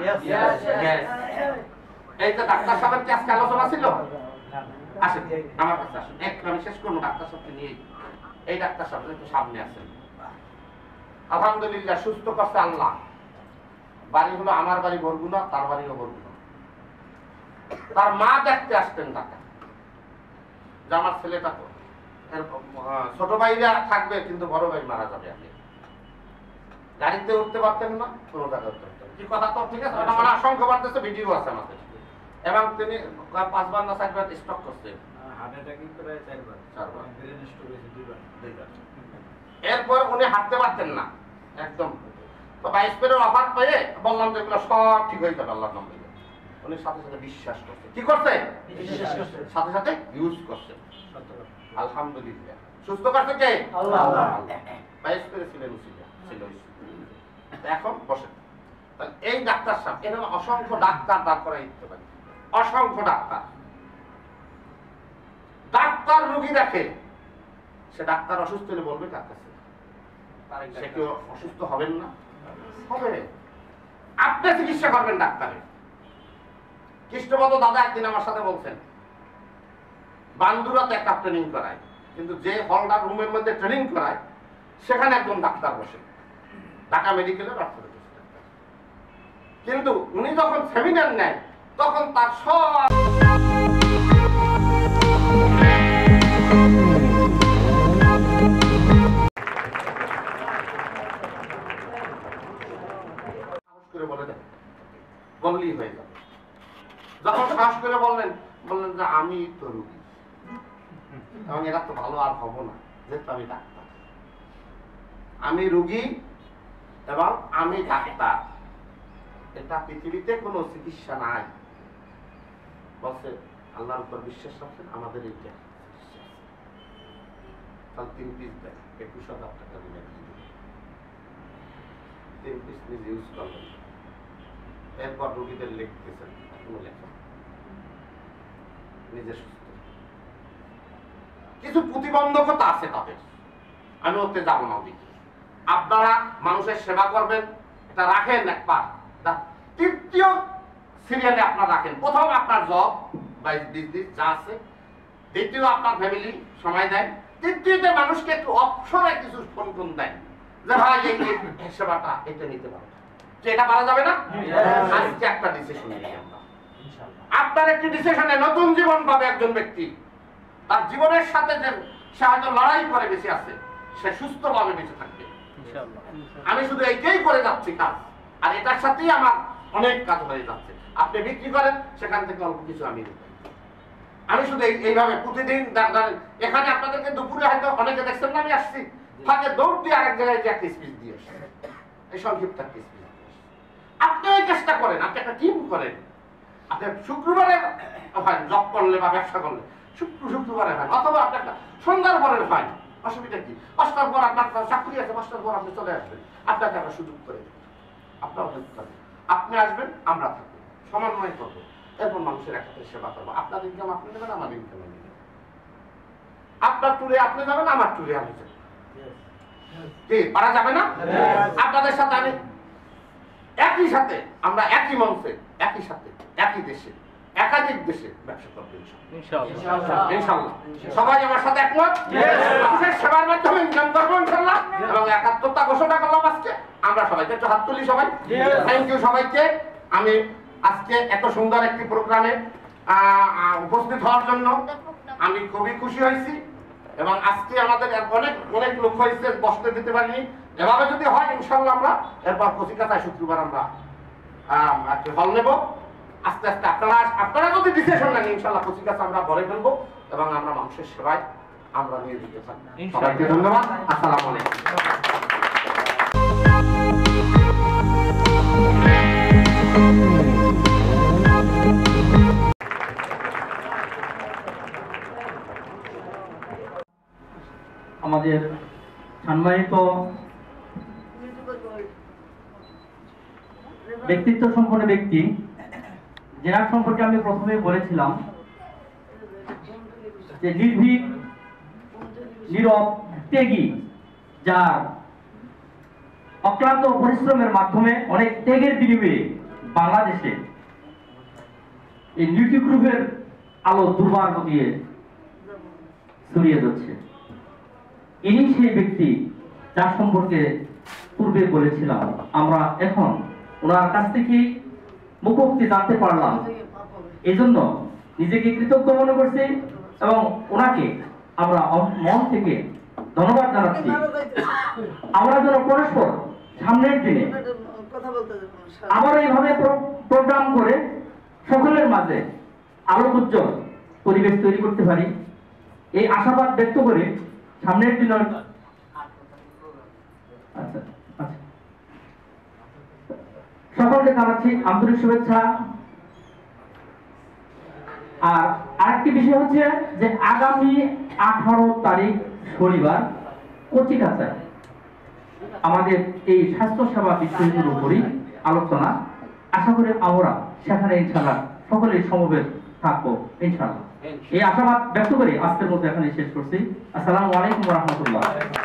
এই যে ডাক্তার সাহেবের কি আজকে আলোচনা ছিল? আসেন আমার কাছে আসেন, আমি শেষ করবো ডাক্তার সাহেবকে নিয়ে। এই ডাক্তার সাহেব একটু সামনে আছেন, আলহামদুলিল্লাহ সুস্থ করছে আল্লাহ। বাড়ি হলো আমার বাড়ি বরগুনা, তার বাড়িও বরগুনা। তার মা দেখতে আসতেন ঢাকা, যে আমার ছেলেটা তো ছোট ভাইরা থাকবে, কিন্তু বড় ভাই মারা যাবে। আপনি গাড়িতে উঠতে পারতেন না, কোনো জায়গায় উঠতে পারতেন কি কথা তো ঠিক আছে, ওটা মানে আশঙ্কা বাড়তেছে, ভিডিও আছে আমাদের। এবং তিনি 5 বার না 4 বার স্ট্রোক করছে, হার্ট অ্যাটাকিং করে 4 বার, ব্রেন স্ট্রোক হয়েছে 2 বার। এরপর উনি হাঁটতে পারতেন না একদম। তো বাইস্পেরের অফার পেয়ে বললাম যে এগুলো সব ঠিক হয়ে যাবে আল্লাহর নামে। উনি সাথে সাথে বিশ্বাস করছে, কি করছে? সাথে সাথে ইউজ করছে। আলহামদুলিল্লাহ সুস্থ করছে কে? আল্লাহ। বাইস্পেরে ছিলেন ছিল। এখন বসে, তাহলে এই ডাক্তার সাহেব, এরকম অসংখ্য ডাক্তার দাঁড় করাই দিতে পারি, অসংখ্য ডাক্তার। ডাক্তার রোগী দেখে, সে ডাক্তার অসুস্থ হলে বলবে কার কাছে? সে কেউ অসুস্থ হবেন না? হবে। আপনি চিকিৎসা করবেন ডাক্তারের। কৃষ্ণপদ দাদা একদিন আমার সাথে বলছেন, বান্দুরাতে একটা ট্রেনিং করায়, কিন্তু যে হলদার রুমের মধ্যে ট্রেনিং করায় সেখানে একজন ডাক্তার বসে, ঢাকা মেডিকেলের ডাক্তার। কিন্তু উনি যখন সেমিনার নেয় তখন তার সব করে দেন, বললেই হয়ে যাবে। যখন সাহস করে বললেন যে আমি তো রুগী, এবং এটা তো ভালো আর হবো না, যেহেতু আমি ডাক্তার, আমি রুগী এবং আমি ডাক্তার, এটা পৃথিবীতে কোনো চিকিৎসা নাই। বলছে আল্লাহর উপর বিশ্বাস রাখেন, আমাদের এইটা তাহলে 3 পিস দেয়, 21,000 টাকা দিলে 3 পিস নিজে ইউজ করলেন। এরপর রোগীদের লিখতেছেন, এখনো লেখেন, নিজে সুস্থ। কিছু প্রতিবন্ধকতা আছে তাদের, আমি ওতে যাব না ওদিকে। আপনারা মানুষের সেবা করবেন, এটা রাখেন একবার, তৃতীয় সিরিয়ালে আপনার রাখেন। প্রথম আপনার জব বা বিজনেস যা আছে, দ্বিতীয় আপনার ফ্যামিলি সময় দেন, তৃতীয়তে মানুষকে একটু অপসরে কিছু ফোন দেন যে ভাই এই সেবাটা এটা নিতে পারো, এটা পারা যাবে না। আজকে একটা ডিসিশন নিই আমরা, আপনার একটি ডিসিশনে নতুন জীবন পাবে একজন ব্যক্তি। তার জীবনের সাথে যে সে হয়তো লড়াই করে বেঁচে আছে, সে সুস্থভাবে বেঁচে থাকবে। আমি শুধু এইটাই করে যাচ্ছি কাজ, আর এটার সাথেই আমার অনেক কাজ হয়ে যাচ্ছে। আপনি বিক্রি করেন, সেখান থেকে অল্প কিছু আমি শুধু এইভাবে প্রতিদিন এখানে আপনাদেরকে দুপুরে হয়তো অনেকে দেখছেন না, আমি আসছি ফাঁকে দৌড় দিয়ে আরেক জায়গায় যে একটা স্পিচ দিয়ে আসছি, এই সংক্ষিপ্ত একটা স্পিচ। আপনি ওই চেষ্টা করেন, আপনি একটা টিম করেন। আপনি শুক্রবারে হয় জব করলে বা ব্যবসা করলে শুক্রবারে হয়, অথবা আপনি একটা সন্ধ্যার পরের হয়, অসুবিধা কি? 5টার পর আপনার চাকরি আছে, 5টার পর আপনি চলে আসবেন, আপনাকে একটা সুযোগ করে আপনার আপনি আসবেন, আমরা থাকবো, সমন্বয় করবো, এরপর মানুষের একটা সেবা করবো। আপনার ইনকাম আপনি নেবেন, আমার ইনকাম আমি নেবেন, আপনার ট্যুরে আপনি যাবেন, আমার ট্যুরে আমি যাবেন। কি পারা যাবে না? আপনাদের সাথে আমি একই সাথে, আমরা একই মঞ্চে, একই সাথে, একই দেশে, একাধিক দেশে ব্যবসা করবো ইনশাআল্লাহ। সবাই আমার সাথে একমত? মানুষের সেবার মাধ্যমে ইনকাম করবো ইনশাআল্লাহ, এবং একাত্মতা ঘোষণা করলাম আজকে। আমরা সবাইকে একটু হাত তুলি সবাই। থ্যাংক ইউ সবাইকে। আমি আজকে এত সুন্দর একটি প্রোগ্রামে উপস্থিত হওয়ার জন্য আমি খুবই খুশি হয়েছি, এবং আজকে আমাদের অনেক লোক হয়েছে, বসতে দিতে পারিনি। এভাবে যদি হয় ইনশাআল্লাহ আমরা এরপর কচিকাতায় শুক্রবার আমরা একটি হল নেব। আস্তে আস্তে আপনারা যদি ডিসিশন নেন ইনশাআল্লাহ কচিকাতা আমরা ভরে ফেলবো, এবং আমরা মানুষের সেবায় আমরা নিয়ে দিতে পারি। সবাইকে ধন্যবাদ। আসসালামু আলাইকুম। আমাদের সম্মানিত ব্যক্তিত্ব সম্পন্ন ব্যক্তি, যেনার সম্পর্কে আমি প্রথমে বলেছিলাম যে নির্ভীক, নীরব, ত্যাগী, যার অক্লান্ত পরিশ্রমের মাধ্যমে অনেক ত্যাগের বিনিময়ে বাংলাদেশে এই নিউটি গ্রুপের আলো দুর্বার দিয়ে ছড়িয়ে যাচ্ছে। ইনি সেই ব্যক্তি যার সম্পর্কে পূর্বে বলেছিলাম। আমরা এখন ওনার কাছ থেকে মুখোক্তি জানতে পারলাম, এই জন্য নিজেকে কৃতজ্ঞ মনে করছি, এবং ওনাকে আমরা মন থেকে ধন্যবাদ জানাচ্ছি। আমরা যেন পরস্পর সামনের দিনে আবার এইভাবে প্রোগ্রাম করে সকলের মাঝে আলো উজ্জ্বল পরিবেশ তৈরি করতে পারি, এই আশাবাদ ব্যক্ত করে সামনের দিন সকলকে জানাচ্ছি আন্তরিক শুভেচ্ছা। আর আরেকটি বিষয় হচ্ছে যে আগামী 18 তারিখ শনিবার কচিকাচায় আমাদের এই স্বাস্থ্য সেবা বিষয়গুলোর উপরই আলোচনা। আশা করি আমরা সেখানে ইনশাআল্লাহ সকলেই সমবেত থাকবো ইনশাআল্লাহ। এই আশাবাদ ব্যক্ত করে আজকের মতো এখানে শেষ করছি। আসসালামু আলাইকুম ওয়া রাহমাতুল্লাহ।